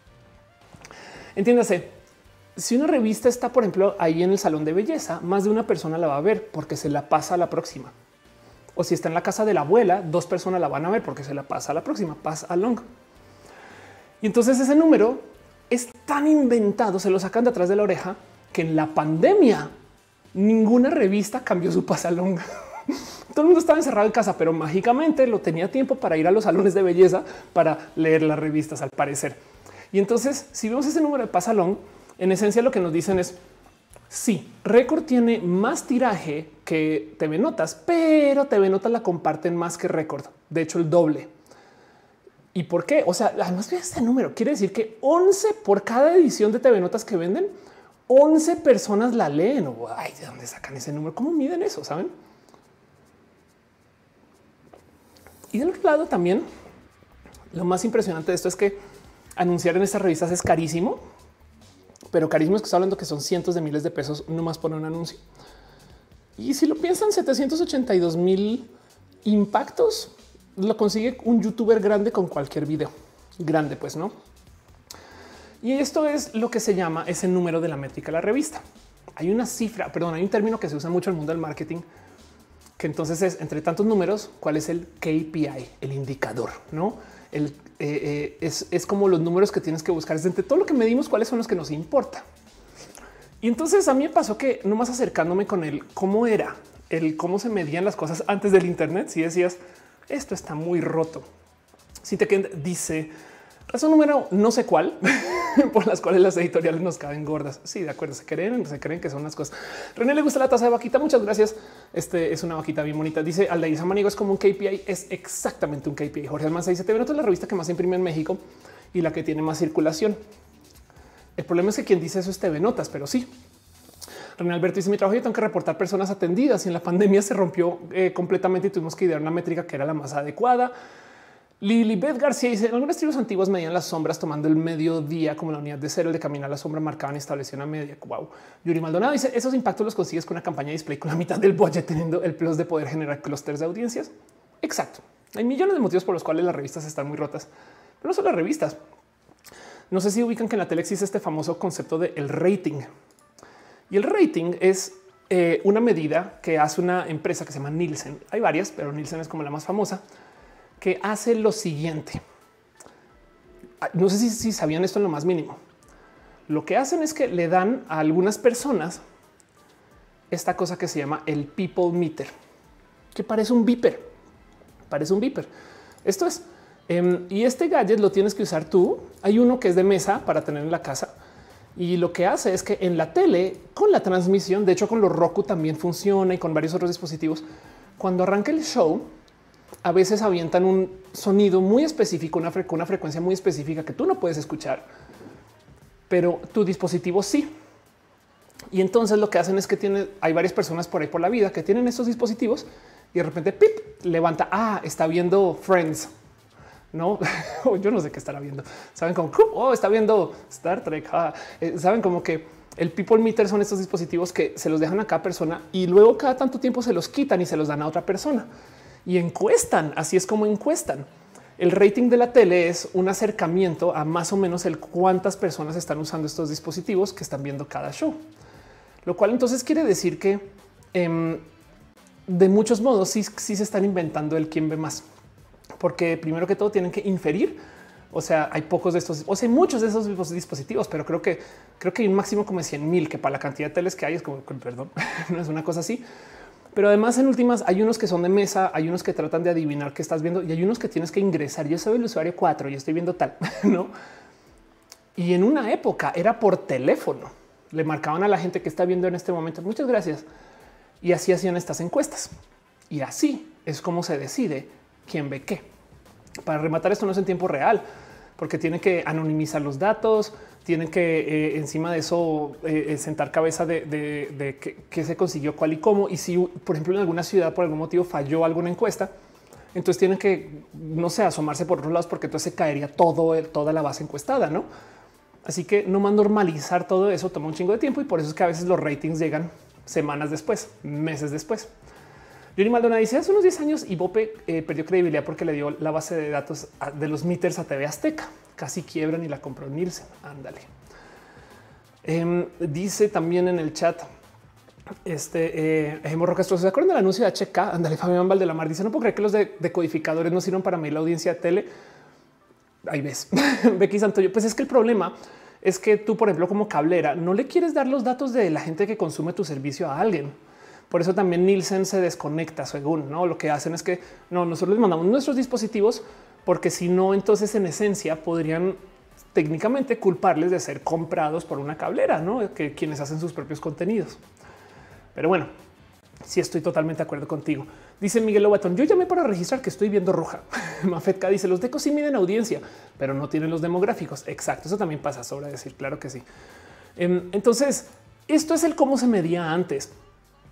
Entiéndase, si una revista está, por ejemplo, ahí en el salón de belleza, más de una persona la va a ver porque se la pasa a la próxima. O si está en la casa de la abuela, dos personas la van a ver porque se la pasa a la próxima, pass along. Y entonces ese número es tan inventado, se lo sacan de atrás de la oreja, que en la pandemia ninguna revista cambió su pass along. Todo el mundo estaba encerrado en casa, pero mágicamente lo tenía tiempo para ir a los salones de belleza para leer las revistas, al parecer. Y entonces, si vemos ese número de pass along, en esencia lo que nos dicen es sí, Récord tiene más tiraje que T V Notas, pero T V Notas la comparten más que Récord. De hecho, el doble. ¿Y por qué? O sea, además de este número quiere decir que once por cada edición de T V Notas que venden, once personas la leen. Ay, ¿de dónde sacan ese número? ¿Cómo miden eso? ¿Saben? Y del otro lado también, lo más impresionante de esto es que anunciar en estas revistas es carísimo, pero carísimo es que está hablando que son cientos de miles de pesos nomás por un anuncio. Y si lo piensan, setecientos ochenta y dos mil impactos lo consigue un youtuber grande con cualquier video grande, pues no. Y esto es lo que se llama ese número de la métrica de la revista. Hay una cifra, perdón, hay un término que se usa mucho en el mundo del marketing, que entonces es entre tantos números, ¿cuál es el K P I, el indicador? No, el eh, eh, es, es como los números que tienes que buscar. Es entre todo lo que medimos, cuáles son los que nos importa. Y entonces a mí me pasó que nomás acercándome con el cómo era, el cómo se medían las cosas antes del Internet, si decías esto está muy roto. Si te dice razón número no sé cuál, por las cuales las editoriales nos caen gordas. Sí, de acuerdo. Se creen, se creen que son las cosas. René le gusta la taza de vaquita. Muchas gracias. Este es una vaquita bien bonita. Dice Aldair Samaniego es como un K P I. Es exactamente un K P I. Jorge Almanza dice te veo la revista que más se imprime en México y la que tiene más circulación. El problema es que quien dice eso es T V Notas, pero sí. René Alberto dice mi trabajo yo tengo que reportar personas atendidas y en la pandemia se rompió eh, completamente y tuvimos que idear una métrica que era la más adecuada. Lilibeth García dice en algunas tribus antiguas medían las sombras tomando el mediodía como la unidad de cero, el de caminar la sombra marcaban y establecían una media. Wow. Yuri Maldonado dice esos impactos los consigues con una campaña de display con la mitad del budget, teniendo el plus de poder generar clústeres de audiencias. Exacto. Hay millones de motivos por los cuales las revistas están muy rotas, pero no solo las revistas. No sé si ubican que en la tele existe este famoso concepto de el rating, y el rating es eh, una medida que hace una empresa que se llama Nielsen. Hay varias, pero Nielsen es como la más famosa, que hace lo siguiente. No sé si, si sabían esto en lo más mínimo. Lo que hacen es que le dan a algunas personas esta cosa que se llama el people meter, que parece un beeper, parece un beeper. Esto es, um, y este gadget lo tienes que usar tú. Hay uno que es de mesa para tener en la casa. Y lo que hace es que en la tele, con la transmisión, de hecho con los Roku también funciona y con varios otros dispositivos, cuando arranca el show, a veces avientan un sonido muy específico, una, fre una frecuencia muy específica que tú no puedes escuchar, pero tu dispositivo sí. Y entonces lo que hacen es que tiene, hay varias personas por ahí por la vida que tienen estos dispositivos y de repente pip, levanta, ah, está viendo Friends. No, yo no sé qué estará viendo. Saben como oh, está viendo Star Trek. Ah, eh, saben como que el people meter son estos dispositivos que se los dejan a cada persona y luego cada tanto tiempo se los quitan y se los dan a otra persona y encuestan. Así es como encuestan. El rating de la tele es un acercamiento a más o menos el cuántas personas están usando estos dispositivos que están viendo cada show, lo cual entonces quiere decir que eh, de muchos modos sí, sí se están inventando el quién ve más. Porque primero que todo tienen que inferir. O sea, hay pocos de estos, o sea, hay muchos de esos dispositivos, pero creo que creo que hay un máximo como de cien mil, que para la cantidad de teles que hay es como, perdón, no es una cosa así. Pero además en últimas hay unos que son de mesa, hay unos que tratan de adivinar qué estás viendo y hay unos que tienes que ingresar. Yo soy el usuario cuatro y estoy viendo tal, ¿no? Y en una época era por teléfono. Le marcaban a la gente que está viendo en este momento. Muchas gracias. Y así hacían estas encuestas. Y así es como se decide quién ve qué. Para rematar, esto no es en tiempo real, porque tienen que anonimizar los datos, tienen que eh, encima de eso eh, sentar cabeza de, de, de qué, qué se consiguió, cuál y cómo. Y si, por ejemplo, en alguna ciudad por algún motivo falló alguna encuesta, entonces tienen que, no sé, asomarse por otros lados, porque entonces se caería todo, toda la base encuestada, ¿no? Así que no más normalizar todo eso toma un chingo de tiempo y por eso es que a veces los ratings llegan semanas después, meses después. Yuri Maldonado dice hace unos diez años Ibope eh, perdió credibilidad porque le dio la base de datos a, de los meters a T V Azteca. Casi quiebran y la compró Nielsen. Ándale. Eh, dice también en el chat este eh, Morro Castro, ¿se acuerdan del anuncio de H K? Ándale, Fabián Valdelamar dice no puedo creer que los de decodificadores no sirven para medir la audiencia de tele. Ahí ves. Becky Santoyo, pues es que el problema es que tú, por ejemplo, como cablera, no le quieres dar los datos de la gente que consume tu servicio a alguien. Por eso también Nielsen se desconecta, según no lo que hacen es que no, nosotros les mandamos nuestros dispositivos, porque si no, entonces en esencia podrían técnicamente culparles de ser comprados por una cablera, no que quienes hacen sus propios contenidos. Pero bueno, sí estoy totalmente de acuerdo contigo. Dice Miguel Lobatón, yo llamé para registrar que estoy viendo roja. Mafetka dice los decos sí miden audiencia, pero no tienen los demográficos. Exacto, eso también pasa, sobra decir, claro que sí. Entonces, esto es el cómo se medía antes.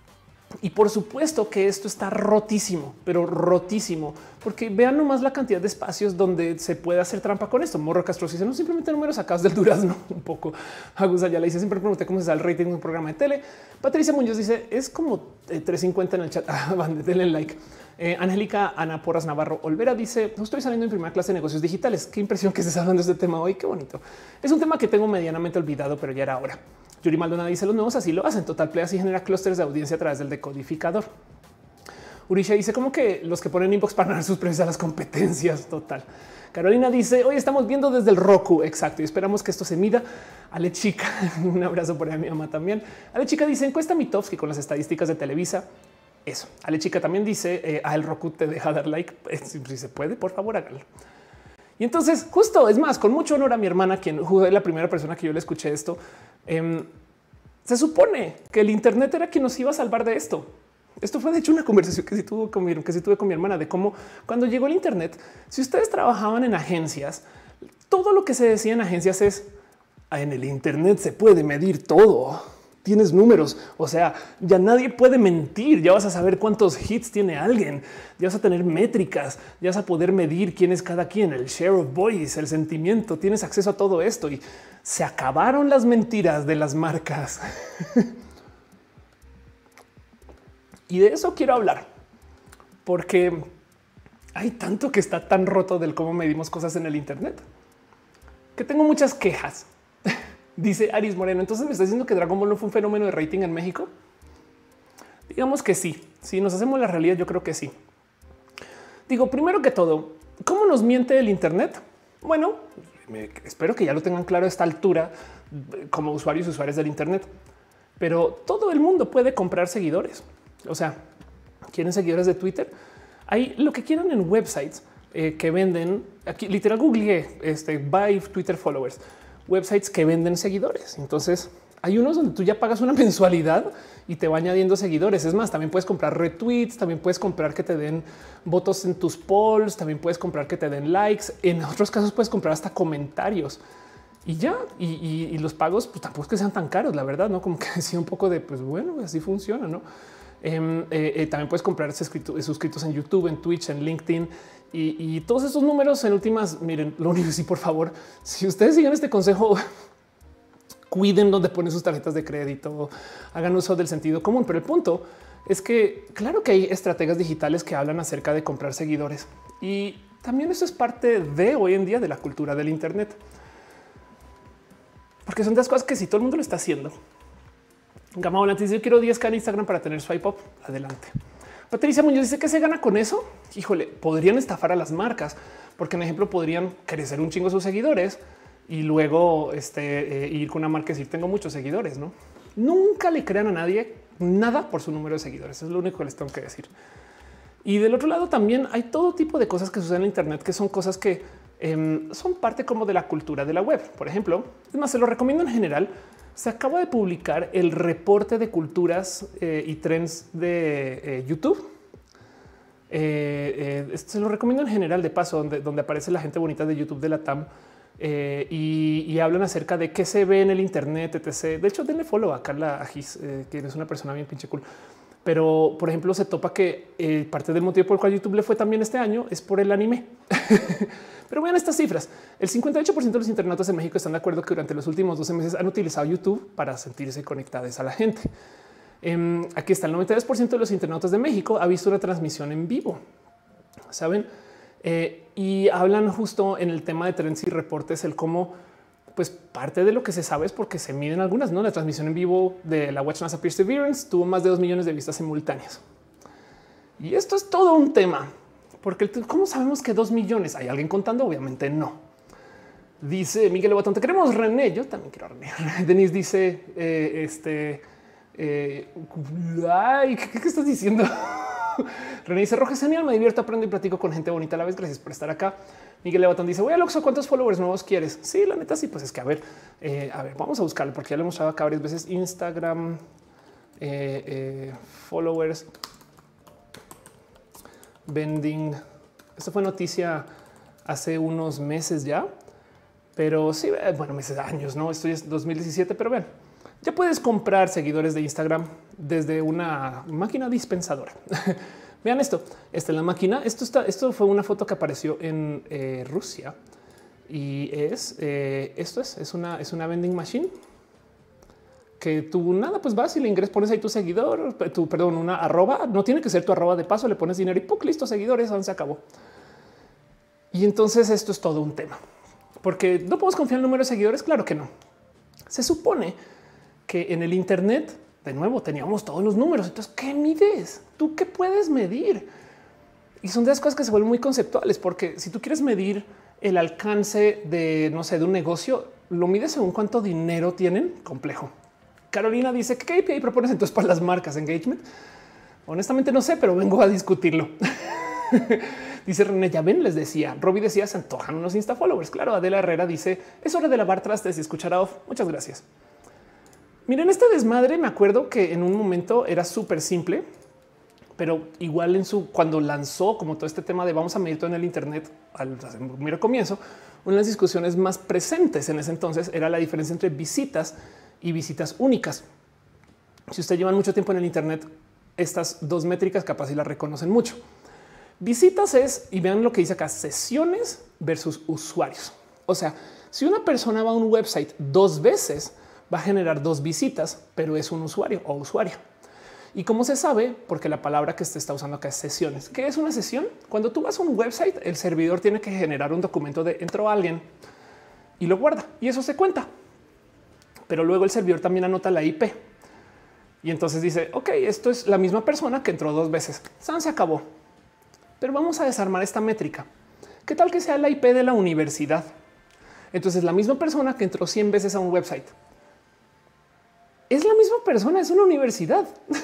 Y por supuesto que esto está rotísimo, pero rotísimo, porque vean nomás la cantidad de espacios donde se puede hacer trampa con esto. Morro Castro dice no simplemente números sacados del durazno. Un poco Agus ya le dice siempre pregunté cómo se da el rating de un programa de tele. Patricia Muñoz dice es como eh, trescientos cincuenta en el chat. Ah, van, denle like. Eh, Angélica Ana Porras Navarro Olvera dice no estoy saliendo en primera clase de negocios digitales. Qué impresión que estés hablando de este tema hoy. Qué bonito. Es un tema que tengo medianamente olvidado, pero ya era hora. Yuri Maldonado dice los nuevos así lo hacen. Total Play así genera clústeres de audiencia a través del decodificador. Urisha dice como que los que ponen inbox para ganar sus precios a las competencias. Total. Carolina dice hoy estamos viendo desde el Roku. Exacto. Y esperamos que esto se mida. Ale Chica, un abrazo por ahí a mi mamá también. Ale Chica dice encuesta Mitofsky con las estadísticas de Televisa. Eso. Ale Chica también dice eh, a el Roku te deja dar like. Si, si se puede, por favor, háganlo. Y entonces, justo es más, con mucho honor a mi hermana, quien fue la primera persona que yo le escuché esto. Eh, se supone que el Internet era quien nos iba a salvar de esto. Esto fue de hecho una conversación que sí tuve con mi, que sí tuve con mi hermana de cómo cuando llegó el Internet, si ustedes trabajaban en agencias, todo lo que se decía en agencias es en el Internet se puede medir todo. Tienes números, o sea, ya nadie puede mentir. Ya vas a saber cuántos hits tiene alguien, ya vas a tener métricas, ya vas a poder medir quién es cada quien, el share of voice, el sentimiento. Tienes acceso a todo esto y se acabaron las mentiras de las marcas. Y de eso quiero hablar, porque hay tanto que está tan roto del cómo medimos cosas en el Internet que tengo muchas quejas. Dice Aris Moreno. Entonces me está diciendo que Dragon Ball no fue un fenómeno de rating en México. Digamos que sí. Si nos hacemos la realidad, yo creo que sí. Digo, primero que todo, ¿cómo nos miente el Internet? Bueno, me, espero que ya lo tengan claro a esta altura como usuarios y usuarios del Internet, pero todo el mundo puede comprar seguidores. O sea, quieren seguidores de Twitter. Hay lo que quieran en websites eh, que venden. Aquí literal googleé este buy Twitter followers. Websites que venden seguidores. Entonces hay unos donde tú ya pagas una mensualidad y te va añadiendo seguidores. Es más, también puedes comprar retweets, también puedes comprar que te den votos en tus polls, también puedes comprar que te den likes. En otros casos puedes comprar hasta comentarios y ya. Y, y, y los pagos pues tampoco es que sean tan caros, la verdad, no como que decía un poco de pues bueno, así funciona, no? Eh, eh, también puedes comprar suscritos en YouTube, en Twitch, en LinkedIn. Y, y todos estos números en últimas, miren, lo único que sí, por favor, si ustedes siguen este consejo, cuiden donde ponen sus tarjetas de crédito, hagan uso del sentido común. Pero el punto es que claro que hay estrategias digitales que hablan acerca de comprar seguidores y también eso es parte de hoy en día de la cultura del Internet, porque son de las cosas que si todo el mundo lo está haciendo. Gama Volante dice yo quiero diez K en Instagram para tener swipe up. Adelante. Patricia Muñoz dice que se gana con eso. Híjole, podrían estafar a las marcas, porque en ejemplo podrían crecer un chingo sus seguidores y luego este, eh, ir con una marca y decir tengo muchos seguidores. No, nunca le crean a nadie nada por su número de seguidores. Eso es lo único que les tengo que decir. Y del otro lado también hay todo tipo de cosas que suceden en Internet que son cosas que eh, son parte como de la cultura de la web. Por ejemplo, es más, se lo recomiendo en general. Se acaba de publicar el reporte de culturas eh, y trends de eh, YouTube. Eh, eh, se lo recomiendo en general de paso, donde, donde aparece la gente bonita de YouTube de la T A M eh, y, y hablan acerca de qué se ve en el Internet, etcétera. De hecho, denle follow a Carla Agis, eh, que es una persona bien pinche cool. Pero, por ejemplo, se topa que eh, parte del motivo por el cual YouTube le fue también este año es por el anime. Pero vean estas cifras. El cincuenta y ocho por ciento de los internautas en México están de acuerdo que durante los últimos doce meses han utilizado YouTube para sentirse conectados a la gente. Eh, aquí está el noventa y dos por ciento de los internautas de México ha visto una transmisión en vivo. Saben? Eh, y hablan justo en el tema de trends y reportes, el cómo pues parte de lo que se sabe es porque se miden algunas, ¿no? La transmisión en vivo de la Watch NASA Perseverance tuvo más de dos millones de vistas simultáneas. Y esto es todo un tema, porque ¿cómo sabemos que dos millones? ¿Hay alguien contando? Obviamente no. Dice Miguel Lebatón, te queremos, René. Yo también quiero a René. Denise dice, eh, este, eh, ay, ¿qué, qué estás diciendo? René dice, Roja, genial, me divierto, aprendo y platico con gente bonita a la vez. Gracias por estar acá. Miguel Lebatón dice, voy a Oxxo, ¿cuántos followers nuevos quieres? Sí, la neta, sí, pues es que a ver, eh, a ver, vamos a buscarlo porque ya lo hemos mostrado acá varias veces. Instagram, eh, eh, followers, vending. Esto fue noticia hace unos meses ya, pero sí, bueno, meses, años, no? Esto es dos mil diecisiete, pero vean, Ya puedes comprar seguidores de Instagram desde una máquina dispensadora. Vean esto. Esta es la máquina. Esto está, esto fue una foto que apareció en eh, Rusia y es eh, esto es, es una, es una vending machine que tú nada, pues vas y le ingresas, pones ahí tu seguidor, tu perdón, una arroba. No tiene que ser tu arroba de paso, le pones dinero y ¡puc! Listo, seguidores, se acabó. Y entonces esto es todo un tema porque no podemos confiar en el número de seguidores. Claro que no. Se supone que en el Internet, de nuevo, teníamos todos los números. Entonces, ¿qué mides? ¿Tú qué puedes medir? Y son de las cosas que se vuelven muy conceptuales, porque si tú quieres medir el alcance de, no sé, de un negocio, lo mides según cuánto dinero tienen. Complejo. Carolina dice que K P I propones entonces para las marcas engagement. Honestamente no sé, pero vengo a discutirlo. Dice René, ya ven, les decía. Robbie decía, se antojan unos Insta followers. Claro, Adela Herrera dice, es hora de lavar trastes y escuchar a Off. Muchas gracias. Miren, este desmadre me acuerdo que en un momento era súper simple, pero igual en su cuando lanzó como todo este tema de vamos a medir todo en el Internet al mero comienzo, una de las discusiones más presentes en ese entonces era la diferencia entre visitas y visitas únicas. Si usted lleva mucho tiempo en el Internet, estas dos métricas capaz si las reconocen mucho. Visitas es, y vean lo que dice acá, sesiones versus usuarios. O sea, si una persona va a un website dos veces, va a generar dos visitas, pero es un usuario o usuaria. Y cómo se sabe, porque la palabra que se está usando acá es sesiones. ¿Qué es una sesión? Cuando tú vas a un website, el servidor tiene que generar un documento de entró alguien y lo guarda y eso se cuenta. Pero luego el servidor también anota la I P y entonces dice, ok, esto es la misma persona que entró dos veces. San se acabó. Pero vamos a desarmar esta métrica. ¿Qué tal que sea la I P de la universidad? Entonces la misma persona que entró cien veces a un website es la misma persona, es una universidad.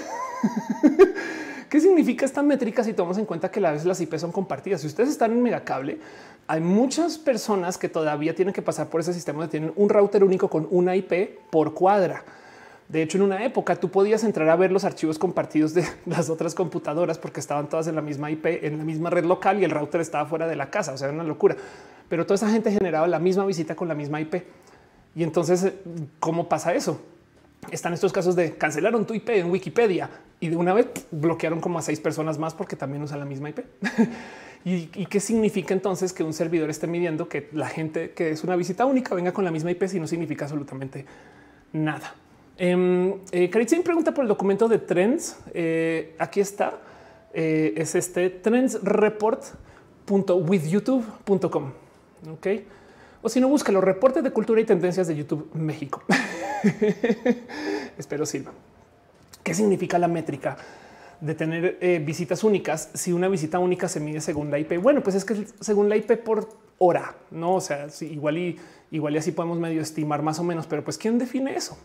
¿Qué significa esta métrica si tomamos en cuenta que a veces las I P son compartidas? Si ustedes están en Megacable, hay muchas personas que todavía tienen que pasar por ese sistema de tienen un router único con una I P por cuadra. De hecho, en una época tú podías entrar a ver los archivos compartidos de las otras computadoras porque estaban todas en la misma I P, en la misma red local y el router estaba fuera de la casa. O sea, era una locura. Pero toda esa gente generaba la misma visita con la misma I P. Y entonces, ¿cómo pasa eso? Están estos casos de cancelaron tu I P en Wikipedia y de una vez bloquearon como a seis personas más porque también usan la misma I P. ¿Y, ¿Y qué significa entonces que un servidor esté midiendo que la gente que es una visita única venga con la misma I P si no significa absolutamente nada? Eh, eh, Caritzin pregunta por el documento de Trends. Eh, aquí está. Eh, es este trends report punto with youtube punto com. Ok. O si no, busca los reportes de cultura y tendencias de YouTube México. Espero sirva. ¿Qué significa la métrica de tener eh, visitas únicas? Si una visita única se mide según la I P, bueno, pues es que según la I P por hora, no? O sea, sí, igual y igual y así podemos medio estimar más o menos, pero pues ¿quién define eso?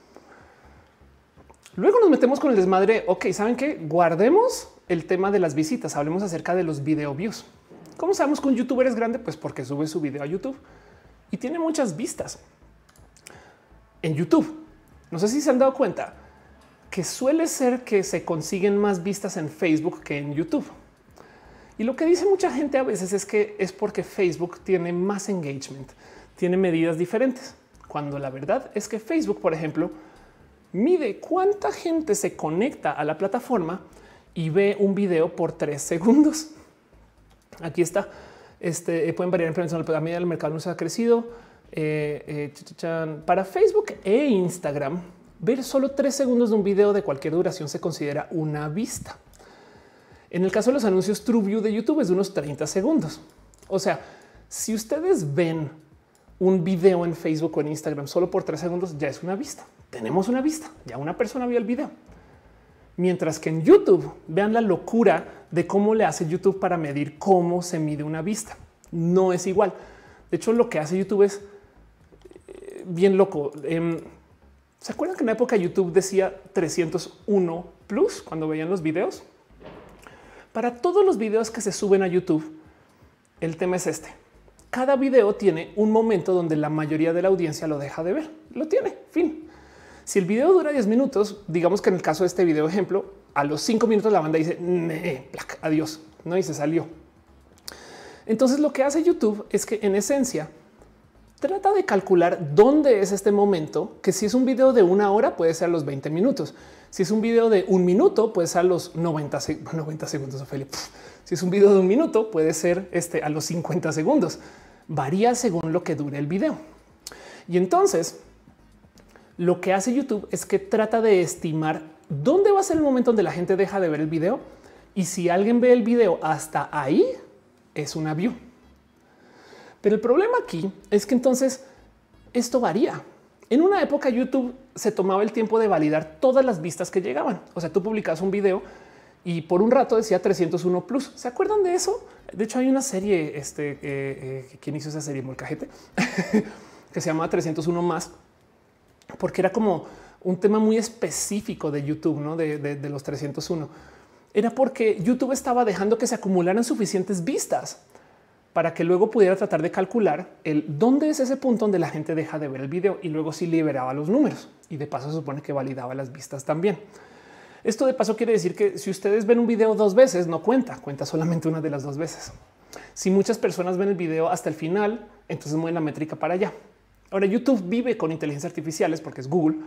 Luego nos metemos con el desmadre. Ok, saben qué? Guardemos el tema de las visitas. Hablemos acerca de los video views. ¿Cómo sabemos que un youtuber es grande? Pues porque sube su video a YouTube y tiene muchas vistas en YouTube. No sé si se han dado cuenta que suele ser que se consiguen más vistas en Facebook que en YouTube. Y lo que dice mucha gente a veces es que es porque Facebook tiene más engagement, tiene medidas diferentes, cuando la verdad es que Facebook, por ejemplo, mide cuánta gente se conecta a la plataforma y ve un video por tres segundos. Aquí está. Este pueden variar en prevención. La medida del mercado no se ha crecido. Eh, eh, para Facebook e Instagram, ver solo tres segundos de un video de cualquier duración se considera una vista. En el caso de los anuncios TrueView de YouTube es de unos treinta segundos. O sea, si ustedes ven un video en Facebook o en Instagram solo por tres segundos, ya es una vista. Tenemos una vista. Ya una persona vio el video. Mientras que en YouTube, vean la locura de cómo le hace YouTube para medir cómo se mide una vista. No es igual. De hecho, lo que hace YouTube es eh, bien loco. Eh, ¿Se acuerdan que en la época YouTube decía trescientos uno plus cuando veían los videos? Para todos los videos que se suben a YouTube, el tema es este. Cada video tiene un momento donde la mayoría de la audiencia lo deja de ver. Lo tiene, fin. Si el video dura diez minutos, digamos que en el caso de este video ejemplo, a los cinco minutos la banda dice plac, adiós, no, y se salió. Entonces lo que hace YouTube es que en esencia trata de calcular dónde es este momento, que si es un video de una hora puede ser a los veinte minutos. Si es un video de un minuto puede ser a los noventa, noventa segundos. Ophelia. Si es un video de un minuto puede ser este a los cincuenta segundos. Varía según lo que dure el video. Y entonces lo que hace YouTube es que trata de estimar dónde va a ser el momento donde la gente deja de ver el video. Y si alguien ve el video hasta ahí, es una view. Pero el problema aquí es que entonces esto varía. En una época YouTube se tomaba el tiempo de validar todas las vistas que llegaban. O sea, tú publicabas un video y por un rato decía trescientos uno plus. ¿Se acuerdan de eso? De hecho, hay una serie, este, eh, eh, ¿quién hizo esa serie? Molcajete, que se llama trescientos uno más, porque era como un tema muy específico de YouTube, ¿no? De, de, de los trescientos uno. Era porque YouTube estaba dejando que se acumularan suficientes vistas para que luego pudiera tratar de calcular el dónde es ese punto donde la gente deja de ver el video y luego sí liberaba los números y de paso se supone que validaba las vistas también. Esto de paso quiere decir que si ustedes ven un video dos veces no cuenta, cuenta solamente una de las dos veces. Si muchas personas ven el video hasta el final, entonces mueven la métrica para allá. Ahora YouTube vive con inteligencias artificiales porque es Google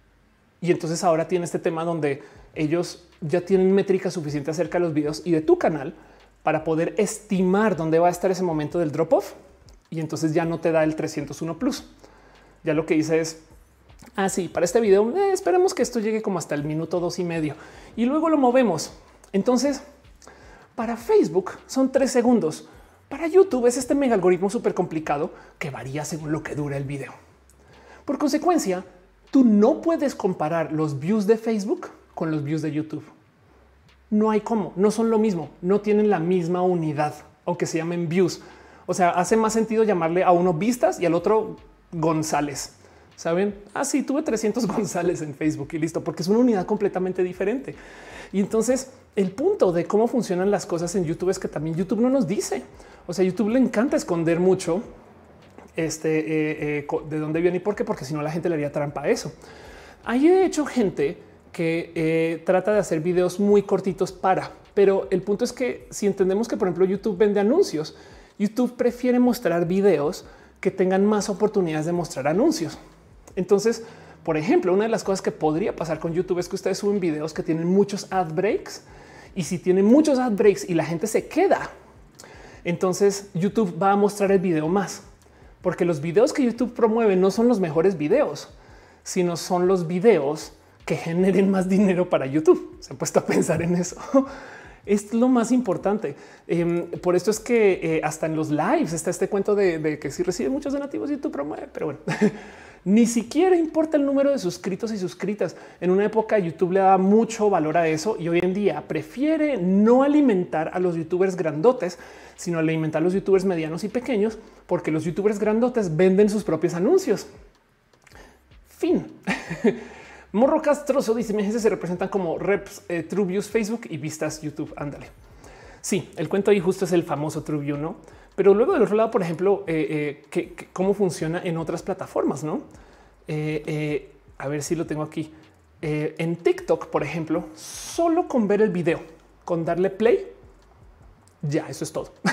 y entonces ahora tiene este tema donde ellos ya tienen métrica suficiente acerca de los videos y de tu canal para poder estimar dónde va a estar ese momento del drop off. Y entonces ya no te da el trescientos uno plus. Ya lo que dice es así ah, para este video. Eh, esperemos que esto llegue como hasta el minuto dos y medio y luego lo movemos. Entonces para Facebook son tres segundos. Para YouTube es este mega algoritmo súper complicado que varía según lo que dura el video. Por consecuencia, tú no puedes comparar los views de Facebook con los views de YouTube. No hay cómo, no son lo mismo, no tienen la misma unidad, aunque se llamen views. O sea, hace más sentido llamarle a uno vistas y al otro González. Saben? Ah, sí, tuve trescientos González en Facebook y listo, porque es una unidad completamente diferente. Y entonces el punto de cómo funcionan las cosas en YouTube es que también YouTube no nos dice. O sea, YouTube le encanta esconder mucho este eh, eh, de dónde viene y por qué, porque si no la gente le haría trampa a eso. Hay de hecho gente que eh, trata de hacer videos muy cortitos para, pero el punto es que si entendemos que por ejemplo YouTube vende anuncios, YouTube prefiere mostrar videos que tengan más oportunidades de mostrar anuncios. Entonces, por ejemplo, una de las cosas que podría pasar con YouTube es que ustedes suben videos que tienen muchos ad breaks y si tienen muchos ad breaks y la gente se queda, entonces YouTube va a mostrar el video más, porque los videos que YouTube promueve no son los mejores videos, sino son los videos que generen más dinero para YouTube. Se han puesto a pensar en eso. Es lo más importante. Eh, por esto es que eh, hasta en los lives está este cuento de, de que si recibe muchos donativos YouTube promueve, pero bueno, ni siquiera importa el número de suscritos y suscritas. En una época YouTube le daba mucho valor a eso y hoy en día prefiere no alimentar a los youtubers grandotes, sino alimentar a los youtubers medianos y pequeños, porque los youtubers grandotes venden sus propios anuncios. Fin. Morro Castroso dice: mi agencia se representan como reps eh, True Views Facebook y vistas YouTube. Ándale. Sí, el cuento ahí justo es el famoso True View, no? Pero luego del otro lado, por ejemplo, eh, eh, que, que, cómo funciona en otras plataformas, no? Eh, eh, a ver si lo tengo aquí. Eh, en TikTok, por ejemplo, solo con ver el video, con darle play, ya eso es todo.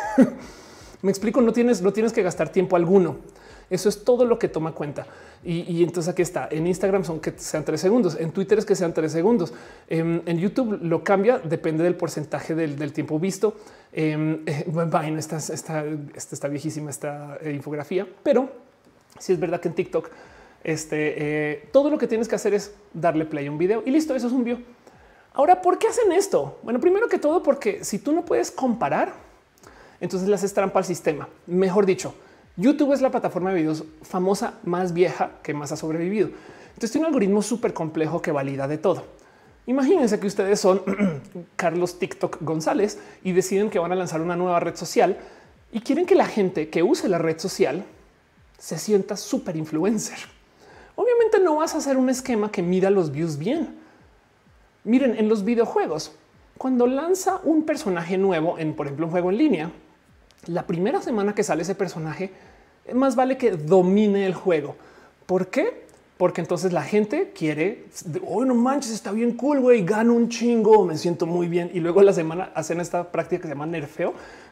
Me explico, no tienes, no tienes que gastar tiempo alguno. Eso es todo lo que toma cuenta. Y, y entonces aquí está. En Instagram son que sean tres segundos. En Twitter es que sean tres segundos. En, en YouTube lo cambia, depende del porcentaje del, del tiempo visto. Eh, eh, bueno, esta, esta, esta está viejísima esta eh, infografía, pero sí es verdad que en TikTok este, eh, todo lo que tienes que hacer es darle play a un video y listo. Eso es un view. Ahora, ¿por qué hacen esto? Bueno, primero que todo, porque si tú no puedes comparar, entonces le haces trampa al sistema. Mejor dicho, YouTube es la plataforma de videos famosa más vieja que más ha sobrevivido. Entonces tiene un algoritmo súper complejo que valida de todo. Imagínense que ustedes son Carlos TikTok González y deciden que van a lanzar una nueva red social y quieren que la gente que use la red social se sienta súper influencer. Obviamente no vas a hacer un esquema que mida los views bien. Miren, en los videojuegos, cuando lanza un personaje nuevo en, por ejemplo, un juego en línea, la primera semana que sale ese personaje, más vale que domine el juego. ¿Por qué? Porque entonces la gente quiere, oh, no manches, está bien cool, güey, gano un chingo, me siento muy bien. Y luego la semana hacen esta práctica que se llama nerfeo,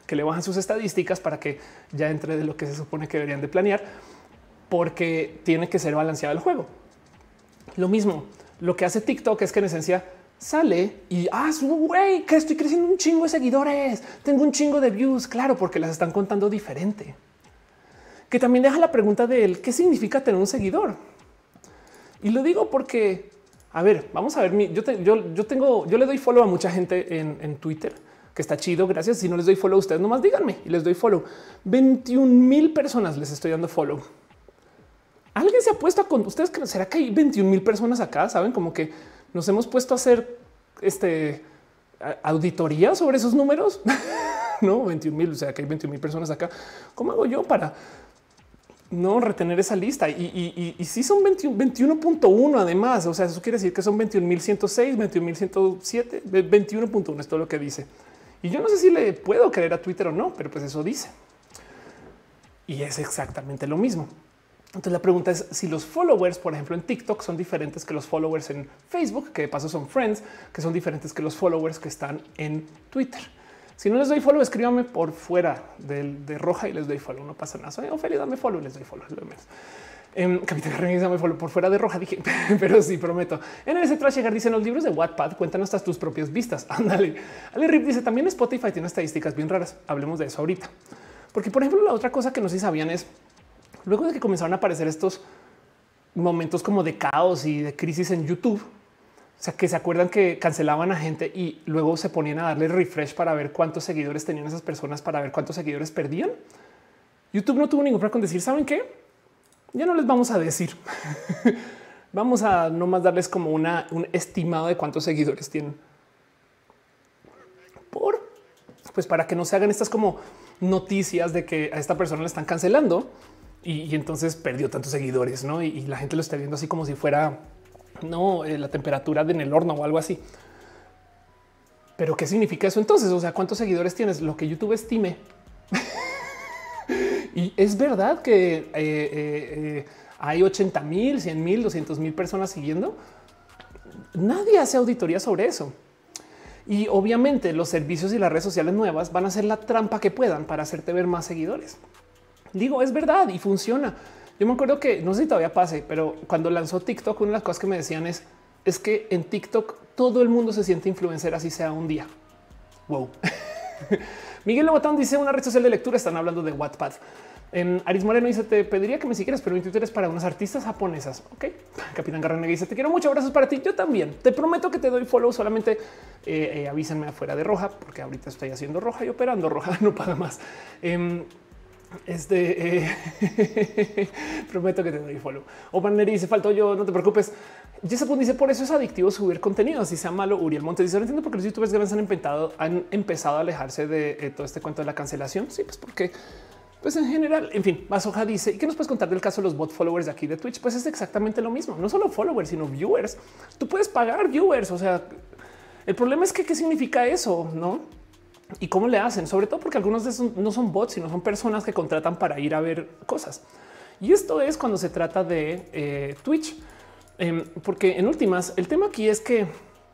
que le bajan sus estadísticas para que ya entre de lo que se supone que deberían de planear, porque tiene que ser balanceado el juego. Lo mismo, lo que hace TikTok es que en esencia sale y ah, güey, que estoy creciendo un chingo de seguidores, tengo un chingo de views, claro, porque las están contando diferente. Que también deja la pregunta de él, ¿qué significa tener un seguidor? Y lo digo porque, a ver, vamos a ver, mi, yo, te, yo, yo tengo, yo le doy follow a mucha gente en, en Twitter, que está chido, gracias. Si no les doy follow a ustedes, nomás díganme y les doy follow. veintiún mil personas les estoy dando follow. ¿Alguien se ha puesto a con ustedes? ¿Será que hay veintiún mil personas acá? Saben, como que nos hemos puesto a hacer este auditoría sobre esos números. No, veintiún mil, o sea que hay veintiún mil personas acá. ¿Cómo hago yo para no retener esa lista? Y, y, y, y si son veintiuno punto uno además, o sea, eso quiere decir que son veintiún mil ciento seis, veintiún mil ciento siete, veintiuno punto uno es todo lo que dice. Y yo no sé si le puedo creer a Twitter o no, pero pues eso dice. Y es exactamente lo mismo. Entonces la pregunta es si los followers, por ejemplo, en TikTok son diferentes que los followers en Facebook, que de paso son friends, que son diferentes que los followers que están en Twitter. Si no les doy follow, escríbanme por fuera de, de roja y les doy follow. No pasa nada. Soy Ophelia, dame follow y les doy follow. Es lo menos. Eh, Capitán Garrigues, dame follow por fuera de roja. Dije, pero sí, prometo. En ese trash llegar, dicen los libros de Wattpad cuentan hasta tus propias vistas. Ándale. Ale Rip dice también Spotify tiene estadísticas bien raras. Hablemos de eso ahorita. Porque, por ejemplo, la otra cosa que no sé si sabían es luego de que comenzaron a aparecer estos momentos como de caos y de crisis en YouTube. O sea, que se acuerdan que cancelaban a gente y luego se ponían a darle refresh para ver cuántos seguidores tenían esas personas, para ver cuántos seguidores perdían. YouTube no tuvo ningún problema con decir, ¿saben qué? Ya no les vamos a decir. Vamos a nomás darles como una, un estimado de cuántos seguidores tienen. Por, pues para que no se hagan estas como noticias de que a esta persona le están cancelando y, y entonces perdió tantos seguidores, ¿no? Y, y la gente lo está viendo así como si fuera no eh, la temperatura de en el horno o algo así. Pero ¿qué significa eso entonces? O sea, ¿cuántos seguidores tienes? Lo que YouTube estime. Y es verdad que eh, eh, eh, hay ochenta mil, cien mil, doscientos mil personas siguiendo. Nadie hace auditoría sobre eso. Y obviamente los servicios y las redes sociales nuevas van a hacer la trampa que puedan para hacerte ver más seguidores. Digo, es verdad y funciona. Yo me acuerdo que no sé si todavía pase, pero cuando lanzó TikTok, una de las cosas que me decían es, es que en TikTok todo el mundo se siente influencer, así sea un día. Wow. Miguel Lobotón dice una red social de lectura. Están hablando de Wattpad. En Aris Moreno dice te pediría que me siguieras, pero mi Twitter es para unas artistas japonesas. Ok. Capitán Garrone dice te quiero mucho. Abrazos para ti. Yo también te prometo que te doy follow. Solamente eh, eh, avísenme afuera de roja, porque ahorita estoy haciendo roja y operando roja. No paga más. Eh, Este eh, prometo que te doy follow. O Banner dice faltó yo, no te preocupes. Jessepun dice por eso es adictivo subir contenido, así sea malo. Uriel Montes dice no entiendo por qué los youtubers grandes han empezado, han empezado a alejarse de eh, todo este cuento de la cancelación. Sí, pues porque pues en general, en fin, Masoja dice, ¿y qué nos puedes contar del caso de los bot followers de aquí de Twitch? Pues es exactamente lo mismo, no solo followers, sino viewers. Tú puedes pagar viewers. O sea, el problema es que qué significa eso, ¿no? Y cómo le hacen, sobre todo porque algunos de esos no son bots, sino son personas que contratan para ir a ver cosas. Y esto es cuando se trata de eh, Twitch, eh, porque en últimas el tema aquí es que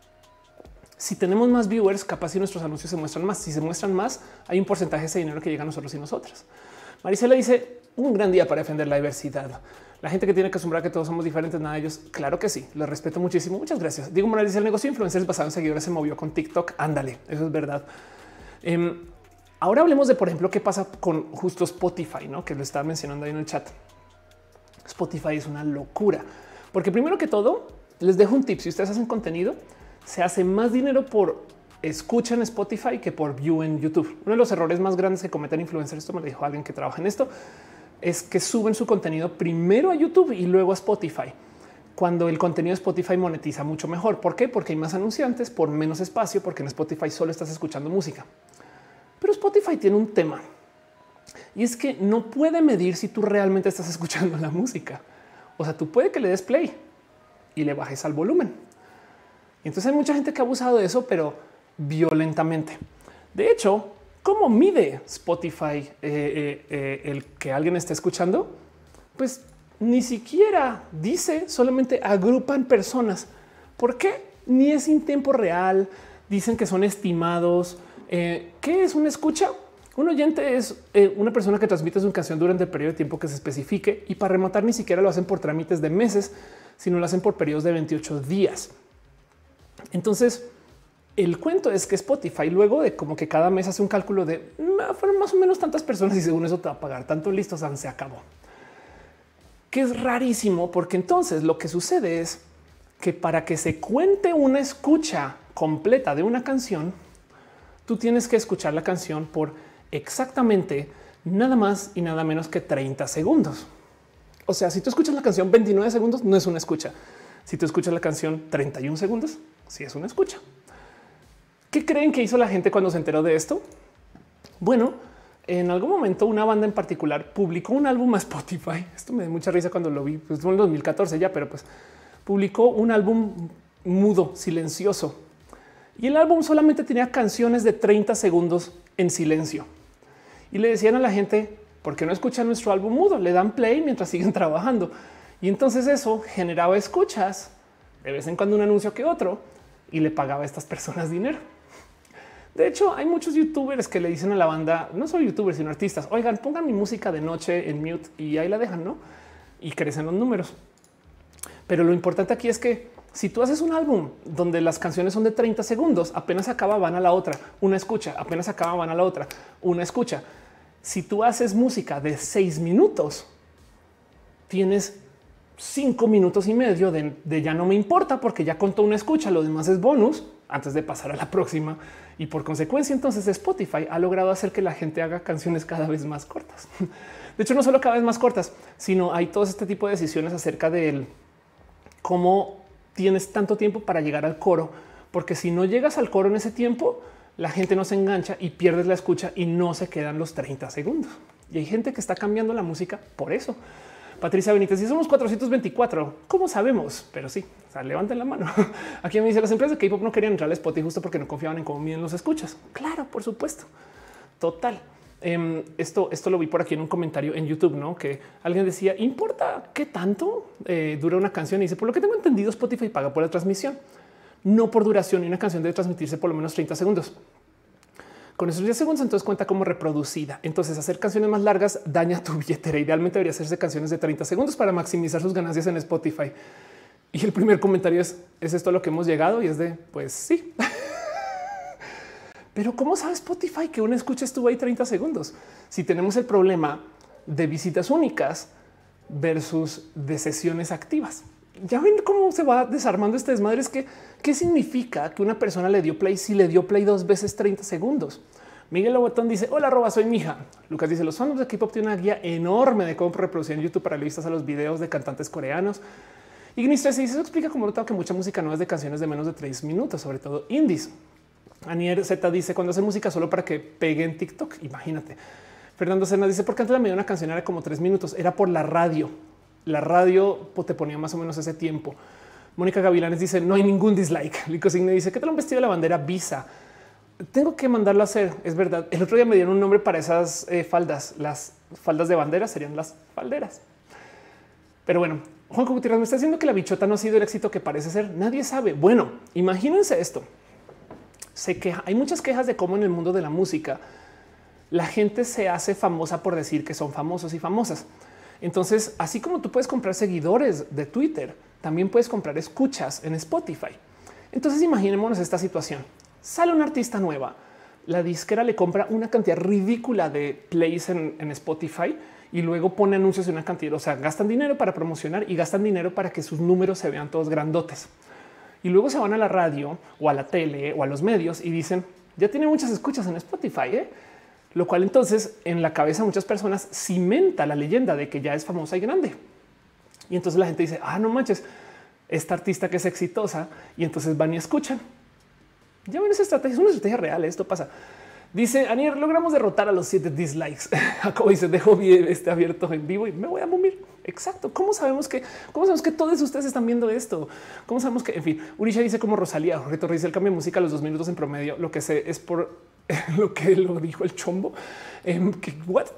si tenemos más viewers, capaz si nuestros anuncios se muestran más. Si se muestran más, hay un porcentaje de ese dinero que llega a nosotros y nosotras. Marisela dice un gran día para defender la diversidad. La gente que tiene que asombrar que todos somos diferentes, nada de ellos. Claro que sí, les respeto muchísimo. Muchas gracias. Diego Morales dice el negocio de influencers basado en seguidores se movió con TikTok. Ándale, eso es verdad. Um, ahora hablemos de, por ejemplo, qué pasa con justo Spotify, ¿no? Que lo estaba mencionando ahí en el chat. Spotify es una locura, porque primero que todo les dejo un tip. Si ustedes hacen contenido, se hace más dinero por escucha en Spotify que por view en YouTube. Uno de los errores más grandes que cometen influencers, esto me lo dijo alguien que trabaja en esto, es que suben su contenido primero a YouTube y luego a Spotify, cuando el contenido de Spotify monetiza mucho mejor. ¿Por qué? Porque hay más anunciantes por menos espacio, porque en Spotify solo estás escuchando música. Pero Spotify tiene un tema y es que no puede medir si tú realmente estás escuchando la música. O sea, tú puede que le des play y le bajes al volumen. Y entonces hay mucha gente que ha abusado de eso, pero violentamente. De hecho, ¿cómo mide Spotify eh, eh, eh, el que alguien esté escuchando? Pues ni siquiera dice, solamente agrupan personas. ¿Por qué? Ni es en tiempo real. Dicen que son estimados. Eh, ¿Qué es una escucha? Un oyente es eh, una persona que transmite su canción durante el periodo de tiempo que se especifique, y para rematar ni siquiera lo hacen por trámites de meses, sino lo hacen por periodos de veintiocho días. Entonces, el cuento es que Spotify, luego de como que cada mes hace un cálculo de fueron más o menos tantas personas y según eso te va a pagar tanto, listo, se acabó. Que es rarísimo, porque entonces lo que sucede es que para que se cuente una escucha completa de una canción, tú tienes que escuchar la canción por exactamente nada más y nada menos que treinta segundos. O sea, si tú escuchas la canción veintinueve segundos, no es una escucha. Si tú escuchas la canción treinta y un segundos, sí es una escucha. ¿Qué creen que hizo la gente cuando se enteró de esto? Bueno, en algún momento una banda en particular publicó un álbum a Spotify. Esto me dio mucha risa cuando lo vi, pues fue en dos mil catorce ya, pero pues publicó un álbum mudo, silencioso. Y el álbum solamente tenía canciones de treinta segundos en silencio. Y le decían a la gente, ¿por qué no escuchan nuestro álbum mudo? Le dan play mientras siguen trabajando. Y entonces eso generaba escuchas, de vez en cuando un anuncio que otro, y le pagaba a estas personas dinero. De hecho, hay muchos youtubers que le dicen a la banda, no solo youtubers, sino artistas, oigan, pongan mi música de noche en mute, y ahí la dejan, ¿no? Y crecen los números. Pero lo importante aquí es que si tú haces un álbum donde las canciones son de treinta segundos, apenas acaba, van a la otra, una escucha, apenas acaba, van a la otra, una escucha. Si tú haces música de seis minutos, tienes cinco minutos y medio de, de ya no me importa porque ya contó una escucha, lo demás es bonus antes de pasar a la próxima. Y por consecuencia, entonces Spotify ha logrado hacer que la gente haga canciones cada vez más cortas. De hecho, no solo cada vez más cortas, sino hay todo este tipo de decisiones acerca de cómo tienes tanto tiempo para llegar al coro, porque si no llegas al coro en ese tiempo, la gente no se engancha y pierdes la escucha y no se quedan los treinta segundos. Y hay gente que está cambiando la música por eso. Patricia Benítez, si somos cuatrocientos veinticuatro, ¿cómo sabemos? Pero sí, o sea, levanten la mano. Aquí me dice, las empresas de K-pop no querían entrar al Spotify justo porque no confiaban en cómo miden los escuchas. Claro, por supuesto. Total. Um, esto, esto lo vi por aquí en un comentario en YouTube, ¿no? Que alguien decía, ¿importa qué tanto eh, dura una canción? Y dice, por lo que tengo entendido, Spotify paga por la transmisión, no por duración, y una canción debe transmitirse por lo menos treinta segundos. Con esos diez segundos entonces cuenta como reproducida. Entonces hacer canciones más largas daña tu billetera. Idealmente debería hacerse canciones de treinta segundos para maximizar sus ganancias en Spotify. Y el primer comentario es, ¿es esto a lo que hemos llegado? Y es de, pues sí. Pero ¿cómo sabe Spotify que una escucha estuvo ahí treinta segundos? Si tenemos el problema de visitas únicas versus de sesiones activas. Ya ven cómo se va desarmando este desmadre. Es que qué significa que una persona le dio play si le dio play dos veces treinta segundos. Miguel Lobotón dice, hola, arroba, soy mi hija. Lucas dice, los fandoms de K-pop tienen una guía enorme de cómo reproducir en YouTube para vistas a los videos de cantantes coreanos. Ignis trece dice, eso explica cómo notado que mucha música no es de canciones de menos de tres minutos, sobre todo indies. Anier Z dice, cuando hace música solo para que pegue en TikTok, imagínate. Fernando Cena dice, porque antes la media de una canción era como tres minutos, era por la radio. La radio te ponía más o menos ese tiempo. Mónica Gavilanes dice, no hay ningún dislike. Lico Signe dice, ¿qué tal un vestido de la bandera Visa? Tengo que mandarlo a hacer, es verdad. El otro día me dieron un nombre para esas eh, faldas. Las faldas de bandera serían las falderas. Pero bueno, Juan Gutiérrez me está diciendo que la bichota no ha sido el éxito que parece ser. Nadie sabe. Bueno, imagínense esto. Sé que hay muchas quejas de cómo en el mundo de la música la gente se hace famosa por decir que son famosos y famosas. Entonces, así como tú puedes comprar seguidores de Twitter, también puedes comprar escuchas en Spotify. Entonces, imaginémonos esta situación. Sale una artista nueva, la disquera le compra una cantidad ridícula de plays en, en Spotify y luego pone anuncios de una cantidad. O sea, gastan dinero para promocionar y gastan dinero para que sus números se vean todos grandotes. Y luego se van a la radio o a la tele o a los medios y dicen, ya tiene muchas escuchas en Spotify, ¿eh? Lo cual entonces en la cabeza de muchas personas cimenta la leyenda de que ya es famosa y grande. Y entonces la gente dice, ah, no manches, esta artista que es exitosa, y entonces van y escuchan. Ya ven, esa estrategia es una estrategia real. Esto pasa. Dice Anier, logramos derrotar a los siete dislikes. Como dice, dejo este abierto en vivo y me voy a momir. Exacto. ¿Cómo sabemos que, cómo sabemos que todos ustedes están viendo esto? ¿Cómo sabemos que, en fin, Urisha dice como Rosalía, Jorge Torres dice el cambio de música a los dos minutos en promedio. Lo que sé es por lo que lo dijo el chombo. Um, que, what?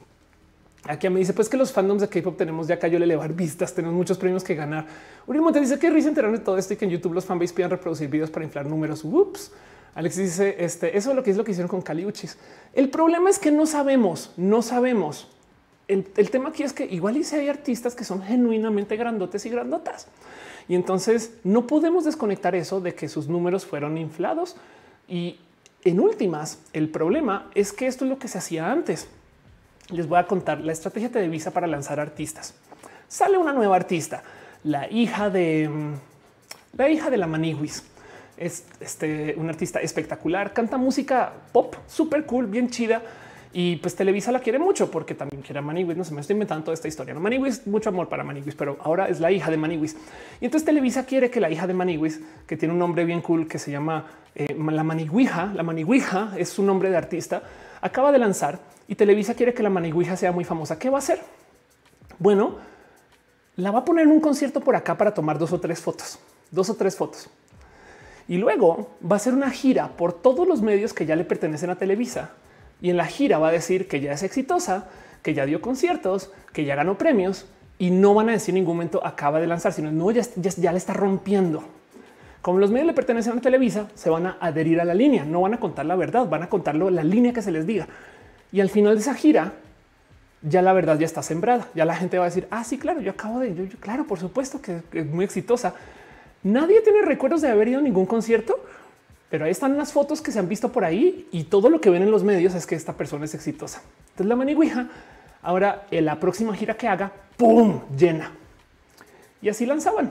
Aquí me dice pues que los fandoms de K-pop tenemos ya cayó el elevar vistas, tenemos muchos premios que ganar. Uriel Monte dice que risa enteraron de todo esto y que en YouTube los fanbase pidan reproducir videos para inflar números. Ups. Alex dice este, eso es lo que es lo que hicieron con Caliuchis. El problema es que no sabemos, no sabemos. El, el tema aquí es que igual y si hay artistas que son genuinamente grandotes y grandotas. Y entonces no podemos desconectar eso de que sus números fueron inflados. Y en últimas, el problema es que esto es lo que se hacía antes. Les voy a contar la estrategia de Televisa para lanzar artistas. Sale una nueva artista, la hija de la hija de la Maniwis. Es este, un artista espectacular, canta música pop súper cool, bien chida. Y pues Televisa la quiere mucho porque también quiere a Maniwis. No se me estoy inventando toda esta historia. No, Maniwis, mucho amor para Maniwis, pero ahora es la hija de Maniwis. Y entonces Televisa quiere que la hija de Maniwis, que tiene un nombre bien cool que se llama eh, la Maniguija, la Maniguija es su nombre de artista, acaba de lanzar y Televisa quiere que la Maniguija sea muy famosa. ¿Qué va a hacer? Bueno, la va a poner en un concierto por acá para tomar dos o tres fotos, dos o tres fotos. Y luego va a hacer una gira por todos los medios que ya le pertenecen a Televisa. Y en la gira va a decir que ya es exitosa, que ya dio conciertos, que ya ganó premios y no van a decir en ningún momento acaba de lanzar, sino no, ya, ya, ya le está rompiendo. Como los medios le pertenecen a Televisa, se van a adherir a la línea, no van a contar la verdad, van a contarlo la línea que se les diga. Y al final de esa gira, ya la verdad ya está sembrada. Ya la gente va a decir, ah, sí, claro, yo acabo de, yo, yo, claro, por supuesto que es muy exitosa. Nadie tiene recuerdos de haber ido a ningún concierto, pero ahí están las fotos que se han visto por ahí y todo lo que ven en los medios es que esta persona es exitosa. Entonces la Maniguija ahora en la próxima gira que haga, ¡pum!, llena. Y así lanzaban.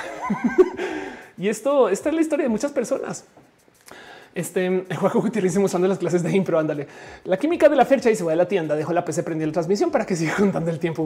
Y esto, esta es la historia de muchas personas. Este el juego que utilicemos usando las clases de impro. Ándale. La química de la Fercha y se va de la tienda. Dejo la P C prendida la transmisión para que siga contando el tiempo.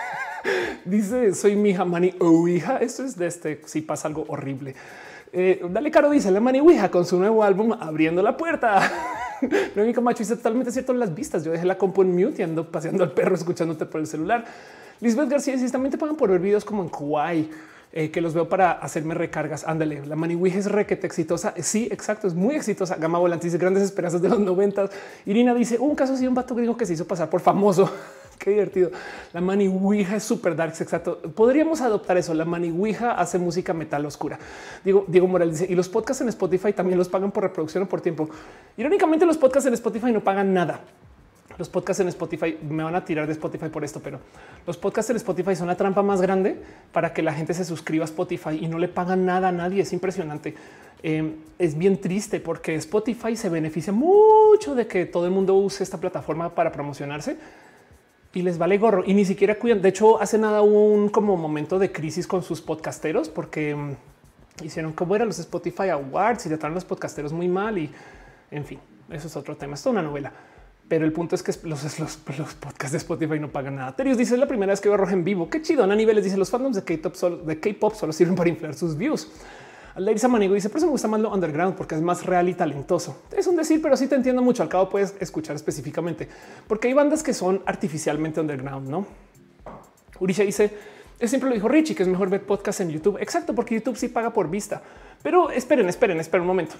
Dice soy mi hija Mani o hija. Esto es de este. Si pasa algo horrible. Eh, dale, Caro dice la Mani Ouija con su nuevo álbum abriendo la puerta. Lo único macho dice totalmente cierto en las vistas. Yo dejé la compu en mute y ando paseando al perro escuchándote por el celular. Lisbeth García dice también te pagan por ver videos como en Kuwait. Eh, que los veo para hacerme recargas. Ándale, la Maniwija es requete exitosa. Sí, exacto, es muy exitosa. Gama Volante dice grandes esperanzas de los noventas. Irina dice un caso así, un vato gringo que se hizo pasar por famoso. Qué divertido. La Maniwija es súper dark. Exacto. Podríamos adoptar eso. La Maniwija hace música metal oscura. Diego, Diego Morales dice y los podcasts en Spotify también los pagan por reproducción o por tiempo. Irónicamente, los podcasts en Spotify no pagan nada. Los podcasts en Spotify me van a tirar de Spotify por esto, pero los podcasts en Spotify son la trampa más grande para que la gente se suscriba a Spotify y no le pagan nada a nadie. Es impresionante. Eh, es bien triste porque Spotify se beneficia mucho de que todo el mundo use esta plataforma para promocionarse y les vale gorro y ni siquiera cuidan. De hecho, hace nada hubo un como momento de crisis con sus podcasteros porque um, hicieron como eran los Spotify Awards y trataron los podcasteros muy mal y en fin, eso es otro tema. Es toda una novela. Pero el punto es que los, los, los podcasts de Spotify no pagan nada. Terios dice es la primera vez que veo Roja en vivo. Qué chido. Ana Niveles dice los fandoms de K-pop solo, de K-pop solo sirven para inflar sus views. Aldairza Manigo dice por eso me gusta más lo underground porque es más real y talentoso. Es un decir, pero sí te entiendo mucho. Al cabo puedes escuchar específicamente porque hay bandas que son artificialmente underground, ¿no? Urisha dice es siempre lo dijo Richie que es mejor ver podcasts en YouTube. Exacto, porque YouTube sí paga por vista. Pero esperen, esperen, esperen un momento.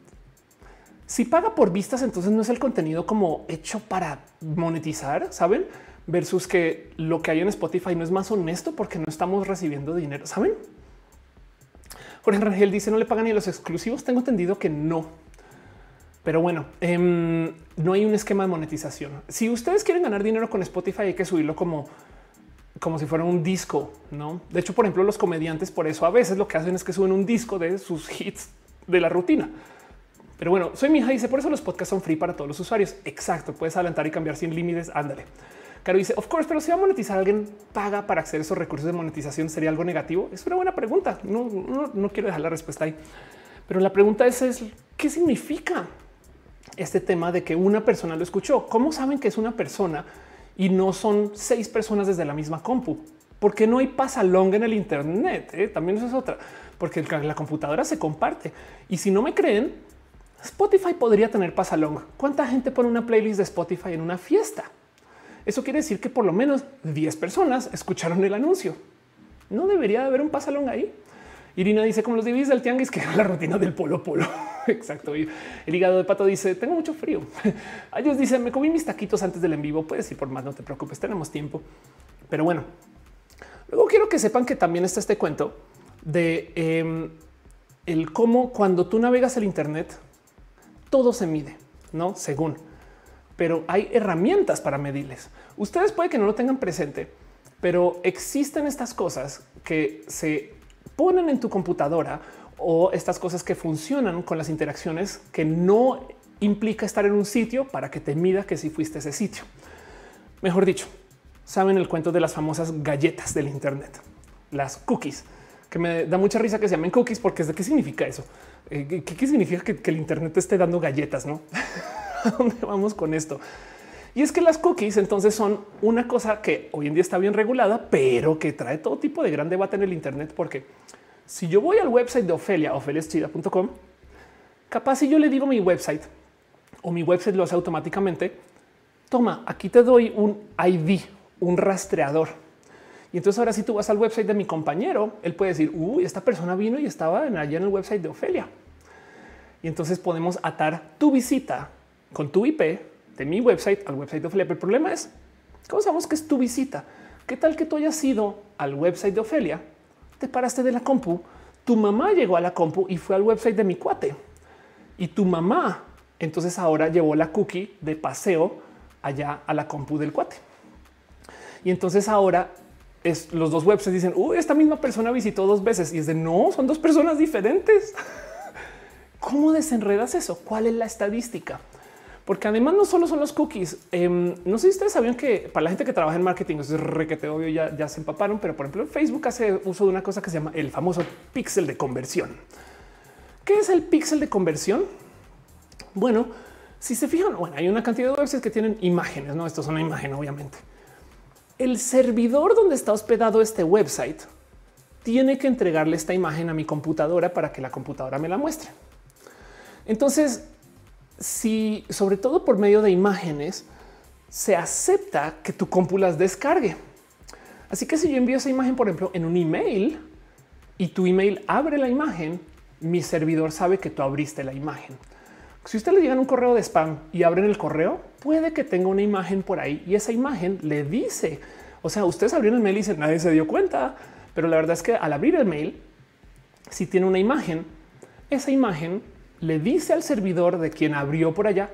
Si paga por vistas, entonces no es el contenido como hecho para monetizar, saben? Versus que lo que hay en Spotify no es más honesto porque no estamos recibiendo dinero, saben? Jorge Rangel dice no le pagan ni a los exclusivos. Tengo entendido que no, pero bueno, eh, no hay un esquema de monetización. Si ustedes quieren ganar dinero con Spotify, hay que subirlo como como si fuera un disco, no? De hecho, por ejemplo, los comediantes por eso a veces lo que hacen es que suben un disco de sus hits de la rutina. Pero bueno, soy mi hija dice por eso los podcasts son free para todos los usuarios. Exacto. Puedes adelantar y cambiar sin límites. Ándale. Caro dice of course, pero si va a monetizar, alguien paga para acceder a esos recursos de monetización. ¿Sería algo negativo? Es una buena pregunta. No, no, no quiero dejar la respuesta ahí, pero la pregunta es, es qué significa este tema de que una persona lo escuchó. ¿Cómo saben que es una persona y no son seis personas desde la misma compu? Porque no hay pasalong en el Internet. ¿eh? También eso es otra, porque la computadora se comparte. Y si no me creen, Spotify podría tener pasalong. ¿Cuánta gente pone una playlist de Spotify en una fiesta? Eso quiere decir que por lo menos diez personas escucharon el anuncio. No debería de haber un pasalong ahí. Irina dice como los D V Ds del tianguis que la rutina del polo polo. Exacto. Y el hígado de pato dice tengo mucho frío. Ellos dicen me comí mis taquitos antes del en vivo. Puedes ir por más, no te preocupes, tenemos tiempo. Pero bueno, luego quiero que sepan que también está este cuento de eh, el cómo cuando tú navegas el Internet, todo se mide, no según, pero hay herramientas para medirles. Ustedes puede que no lo tengan presente, pero existen estas cosas que se ponen en tu computadora o estas cosas que funcionan con las interacciones que no implica estar en un sitio para que te mida que si fuiste a ese sitio. Mejor dicho, saben el cuento de las famosas galletas del Internet, las cookies, que me da mucha risa que se llamen cookies porque es de qué significa eso. Eh, ¿qué, ¿Qué significa que, que el Internet te esté dando galletas? No, ¿a dónde vamos con esto? Y es que las cookies entonces son una cosa que hoy en día está bien regulada, pero que trae todo tipo de gran debate en el Internet, porque si yo voy al website de Ofelia, ofelia eschida punto com, capaz si yo le digo mi website o mi website lo hace automáticamente, toma, aquí te doy un I D, un rastreador. Y entonces ahora si tú vas al website de mi compañero, él puede decir, uy, esta persona vino y estaba en, allá en el website de Ofelia. Y entonces podemos atar tu visita con tu I P de mi website al website de Ofelia. Pero el problema es, ¿cómo sabemos que es tu visita? ¿Qué tal que tú hayas ido al website de Ofelia? Te paraste de la compu, tu mamá llegó a la compu y fue al website de mi cuate. Y tu mamá entonces ahora llevó la cookie de paseo allá a la compu del cuate. Y entonces ahora es, los dos websites dicen, uy, esta misma persona visitó dos veces. Y es de, no, son dos personas diferentes. ¿Cómo desenredas eso? ¿Cuál es la estadística? Porque además no solo son los cookies. Eh, no sé si ustedes sabían que para la gente que trabaja en marketing, eso es requete obvio, ya, ya se empaparon, pero por ejemplo Facebook hace uso de una cosa que se llama el famoso píxel de conversión. ¿Qué es el píxel de conversión? Bueno, si se fijan, bueno, hay una cantidad de websites que tienen imágenes, no, esto es una imagen, obviamente. El servidor donde está hospedado este website tiene que entregarle esta imagen a mi computadora para que la computadora me la muestre. Entonces, si sobre todo por medio de imágenes se acepta que tu compu las descargue. Así que si yo envío esa imagen, por ejemplo, en un email y tu email abre la imagen, mi servidor sabe que tú abriste la imagen. Si usted le llega un correo de spam y abren el correo, puede que tenga una imagen por ahí y esa imagen le dice, o sea, ustedes abrieron el mail y dicen nadie se dio cuenta, pero la verdad es que al abrir el mail, si tiene una imagen, esa imagen le dice al servidor de quien abrió por allá,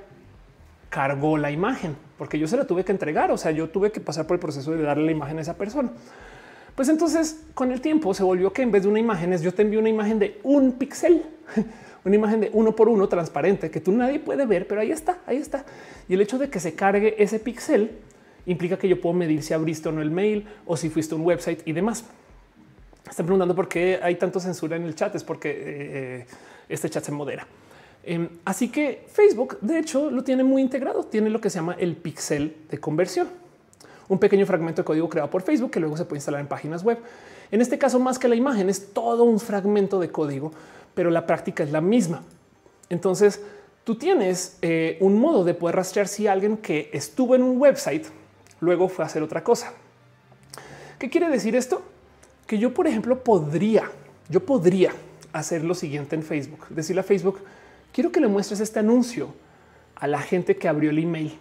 cargó la imagen, porque yo se la tuve que entregar. O sea, yo tuve que pasar por el proceso de darle la imagen a esa persona. Pues entonces con el tiempo se volvió que en vez de una imagen es yo te envío una imagen de un píxel, una imagen de uno por uno transparente que tú nadie puede ver, pero ahí está, ahí está. Y el hecho de que se cargue ese píxel implica que yo puedo medir si abriste o no el mail o si fuiste a un website y demás. Están preguntando por qué hay tanto censura en el chat. Es porque eh, este chat se modera. Eh, así que Facebook, de hecho, lo tiene muy integrado. Tiene lo que se llama el píxel de conversión, un pequeño fragmento de código creado por Facebook que luego se puede instalar en páginas web. En este caso, más que la imagen, es todo un fragmento de código, pero la práctica es la misma. Entonces, tú tienes eh, un modo de poder rastrear si alguien que estuvo en un website luego fue a hacer otra cosa. ¿Qué quiere decir esto? Que yo, por ejemplo, podría, yo podría hacer lo siguiente en Facebook, decirle a Facebook, quiero que le muestres este anuncio a la gente que abrió el email.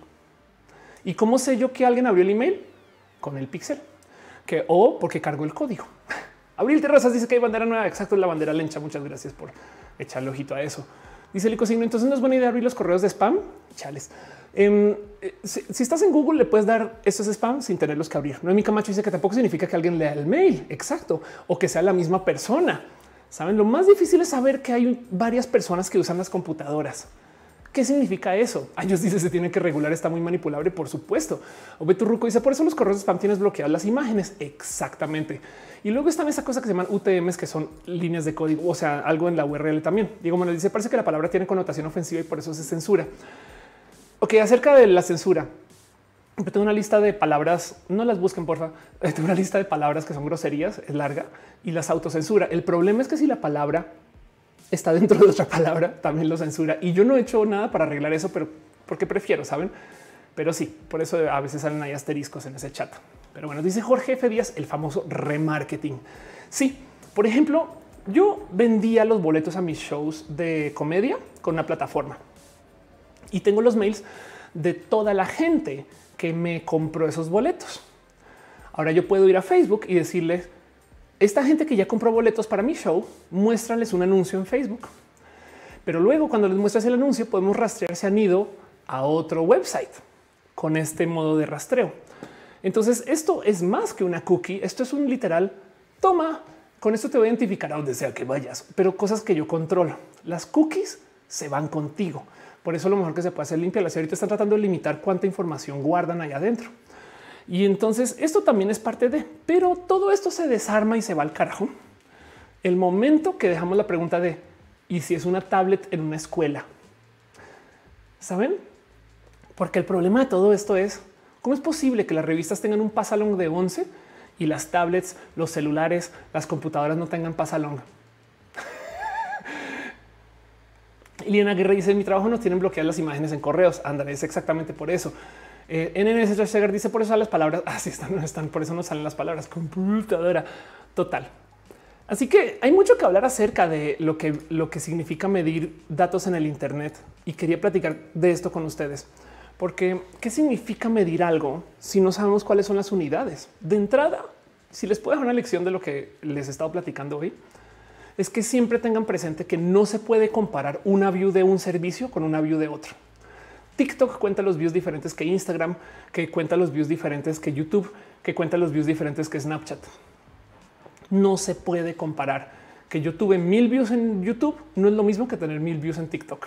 ¿Y cómo sé yo que alguien abrió el email? Con el píxel, que o porque cargó el código. Abril Terrazas dice que hay bandera nueva. Exacto, la bandera lencha. Muchas gracias por echarle ojito a eso. Dice el Licosigno, entonces no es buena idea abrir los correos de spam. Chales. Eh, si, si estás en Google, le puedes dar estos spam sin tenerlos que abrir. Noemí Camacho dice que tampoco significa que alguien lea el mail. Exacto. O que sea la misma persona. Saben, lo más difícil es saber que hay varias personas que usan las computadoras. ¿Qué significa eso? Ellos dicen se tiene que regular, está muy manipulable, por supuesto. O Beturruco dice por eso los correos de spam tienes bloqueadas las imágenes. Exactamente. Y luego están esa cosa que se llaman U T Ms, que son líneas de código, o sea, algo en la U R L también. Diego Manuel dice parece que la palabra tiene connotación ofensiva y por eso se censura. Ok, acerca de la censura, yo tengo una lista de palabras, no las busquen, porfa. Tengo una lista de palabras que son groserías, es larga y las autocensura. El problema es que si la palabra está dentro de otra palabra, también lo censura. Y yo no he hecho nada para arreglar eso, pero porque prefiero, saben? Pero sí, por eso a veces salen ahí asteriscos en ese chat. Pero bueno, dice Jorge F. Díaz, el famoso remarketing. Sí, por ejemplo, yo vendía los boletos a mis shows de comedia con una plataforma y tengo los mails de toda la gente que me compró esos boletos. Ahora yo puedo ir a Facebook y decirles, esta gente que ya compró boletos para mi show, muéstrales un anuncio en Facebook. Pero luego cuando les muestras el anuncio podemos rastrear si han ido a otro website con este modo de rastreo. Entonces esto es más que una cookie. Esto es un literal toma. Con esto te voy a identificar a donde sea que vayas, pero cosas que yo controlo. Las cookies se van contigo. Por eso lo mejor que se puede hacer limpia. Las ahorita están tratando de limitar cuánta información guardan allá adentro. Y entonces esto también es parte de, pero todo esto se desarma y se va al carajo el momento que dejamos la pregunta de ¿y si es una tablet en una escuela? ¿Saben? Porque el problema de todo esto es ¿cómo es posible que las revistas tengan un pasalong de once y las tablets, los celulares, las computadoras no tengan pasalong? Liliana Guerra dice: mi trabajo nos tienen bloqueadas las imágenes en correos. Ándale, es exactamente por eso. Eh, N N S Trashegar dice: por eso salen las palabras. Así ah, están, no están, por eso no salen las palabras. Computadora total. Así que hay mucho que hablar acerca de lo que, lo que significa medir datos en el Internet y quería platicar de esto con ustedes, porque ¿qué significa medir algo si no sabemos cuáles son las unidades? De entrada, si les puedo dar una lección de lo que les he estado platicando hoy, es que siempre tengan presente que no se puede comparar una view de un servicio con una view de otro. TikTok cuenta los views diferentes que Instagram, que cuenta los views diferentes que YouTube, que cuenta los views diferentes que Snapchat. No se puede comparar. Que yo tuve mil views en YouTube no es lo mismo que tener mil views en TikTok.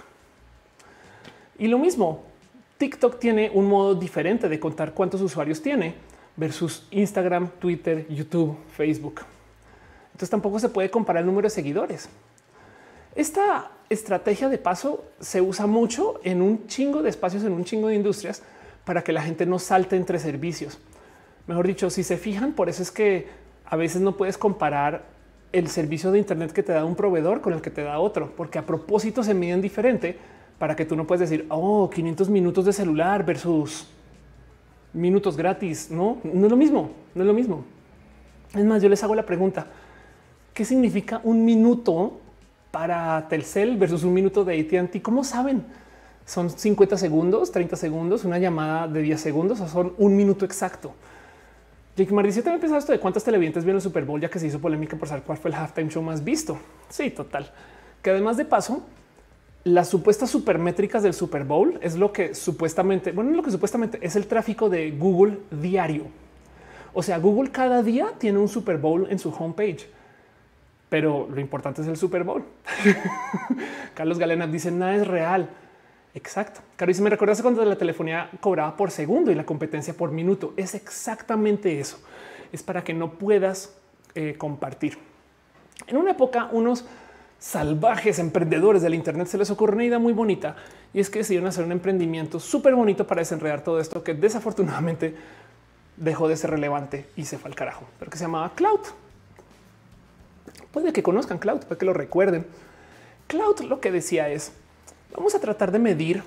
Y lo mismo, TikTok tiene un modo diferente de contar cuántos usuarios tiene versus Instagram, Twitter, YouTube, Facebook. Entonces tampoco se puede comparar el número de seguidores. Esta estrategia de paso se usa mucho en un chingo de espacios, en un chingo de industrias para que la gente no salte entre servicios. Mejor dicho, si se fijan, por eso es que a veces no puedes comparar el servicio de Internet que te da un proveedor con el que te da otro, porque a propósito se miden diferente para que tú no puedes decir, oh, quinientos minutos de celular versus minutos gratis. No, no es lo mismo, no es lo mismo. Es más, yo les hago la pregunta: ¿qué significa un minuto para Telcel versus un minuto de A T and T? ¿Cómo saben? ¿Son cincuenta segundos, treinta segundos, una llamada de diez segundos o son un minuto exacto? Jake Mar dice: también pensaba esto de cuántas televidentes vieron el Super Bowl, ya que se hizo polémica por saber cuál fue el halftime show más visto. Sí, total. Que además de paso, las supuestas supermétricas del Super Bowl es lo que supuestamente, bueno, lo que supuestamente es el tráfico de Google diario. O sea, Google cada día tiene un Super Bowl en su homepage, pero lo importante es el Super Bowl. Carlos Galena dice: nada es real. Exacto. Caro dice: me recordaste cuando la telefonía cobraba por segundo y la competencia por minuto. Es exactamente eso. Es para que no puedas eh, compartir. En una época, unos salvajes emprendedores del Internet se les ocurrió una idea muy bonita, y es que decidieron hacer un emprendimiento súper bonito para desenredar todo esto que desafortunadamente dejó de ser relevante y se fue al carajo, pero que se llamaba Cloud. Puede que conozcan Cloud, puede que lo recuerden. Cloud lo que decía es: vamos a tratar de medir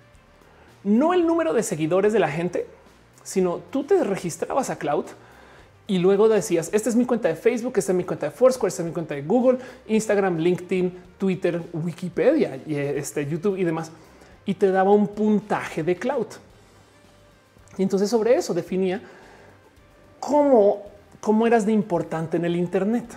no el número de seguidores de la gente, sino tú te registrabas a Cloud y luego decías: esta es mi cuenta de Facebook, esta es mi cuenta de Foursquare, esta es mi cuenta de Google, Instagram, LinkedIn, Twitter, Wikipedia, y este, YouTube y demás. Y te daba un puntaje de Cloud. Y entonces sobre eso definía cómo, cómo eras de importante en el Internet.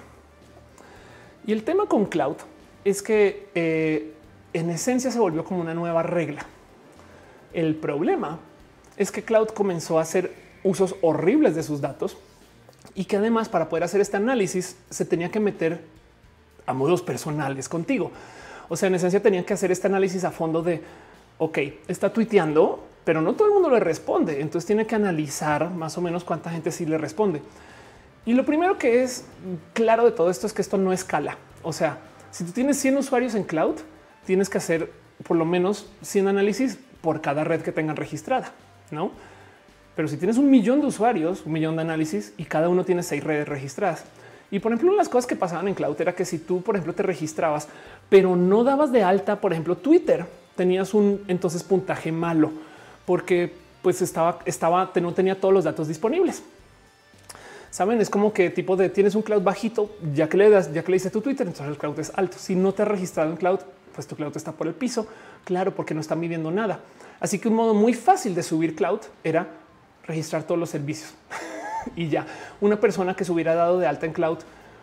Y el tema con Cloud es que eh, en esencia se volvió como una nueva regla. El problema es que Cloud comenzó a hacer usos horribles de sus datos y que además, para poder hacer este análisis, se tenía que meter a modos personales contigo. O sea, en esencia tenían que hacer este análisis a fondo de, ok, está tuiteando, pero no todo el mundo le responde. Entonces tiene que analizar más o menos cuánta gente sí le responde. Y lo primero que es claro de todo esto es que esto no escala. O sea, si tú tienes cien usuarios en Cloud, tienes que hacer por lo menos cien análisis por cada red que tengan registrada, ¿no? Pero si tienes un millón de usuarios, un millón de análisis y cada uno tiene seis redes registradas. Y por ejemplo, una de las cosas que pasaban en Cloud era que si tú, por ejemplo, te registrabas, pero no dabas de alta, por ejemplo, Twitter, tenías un entonces puntaje malo porque pues estaba, estaba, no tenía todos los datos disponibles. Saben, es como que tipo de tienes un Cloud bajito, ya que le das, ya que le dices tu Twitter, entonces el Cloud es alto. Si no te has registrado en Cloud, pues tu Cloud está por el piso. Claro, porque no está midiendo nada. Así que un modo muy fácil de subir Cloud era registrar todos los servicios y ya una persona que se hubiera dado de alta en Cloud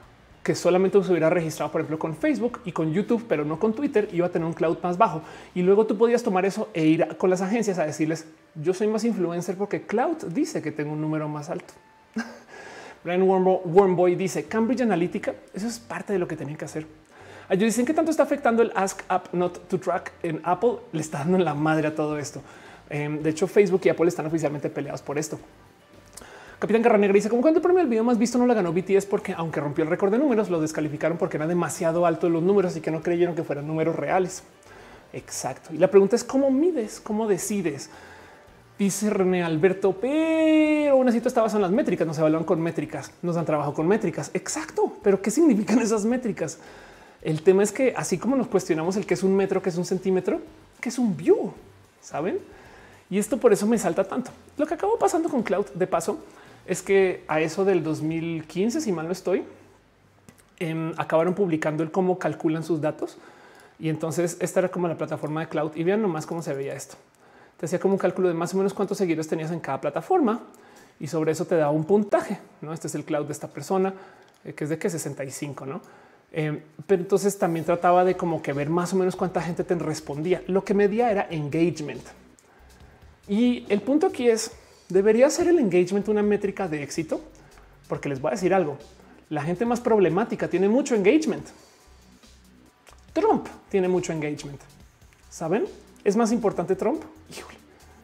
que solamente se hubiera registrado, por ejemplo, con Facebook y con YouTube, pero no con Twitter, iba a tener un cloud más bajo. Y luego tú podías tomar eso e ir con las agencias a decirles, yo soy más influencer porque cloud dice que tengo un número más alto. Brian Wormboy dice Cambridge Analytica. Eso es parte de lo que tenían que hacer. Ellos dicen que tanto está afectando el Ask App Not to Track en Apple. Le está dando en la madre a todo esto. De hecho, Facebook y Apple están oficialmente peleados por esto. Capitán Garra Negra dice como cuando el premio del video más visto no lo ganó B T S porque aunque rompió el récord de números, lo descalificaron porque era demasiado alto los números y que no creyeron que fueran números reales. Exacto. Y la pregunta es cómo mides, cómo decides. Dice René Alberto, pero aún así está basado en las métricas, nos evalúan con métricas, nos dan trabajo con métricas. Exacto. Pero ¿qué significan esas métricas? El tema es que así como nos cuestionamos el que es un metro, que es un centímetro, que es un view, ¿saben? Y esto por eso me salta tanto. Lo que acabó pasando con Cloud, de paso, es que a eso del dos mil quince, si mal no estoy, eh, acabaron publicando el cómo calculan sus datos. Y entonces esta era como la plataforma de Cloud. Y vean nomás cómo se veía esto. Te hacía como un cálculo de más o menos cuántos seguidores tenías en cada plataforma y sobre eso te daba un puntaje. ¿No? Este es el Cloud de esta persona, eh, que es de que sesenta y cinco, ¿no? Eh, pero entonces también trataba de como que ver más o menos cuánta gente te respondía. Lo que medía era engagement. Y el punto aquí es, ¿debería ser el engagement una métrica de éxito? Porque les voy a decir algo. La gente más problemática tiene mucho engagement. Trump tiene mucho engagement. ¿Saben? ¿Es más importante Trump? Híjole.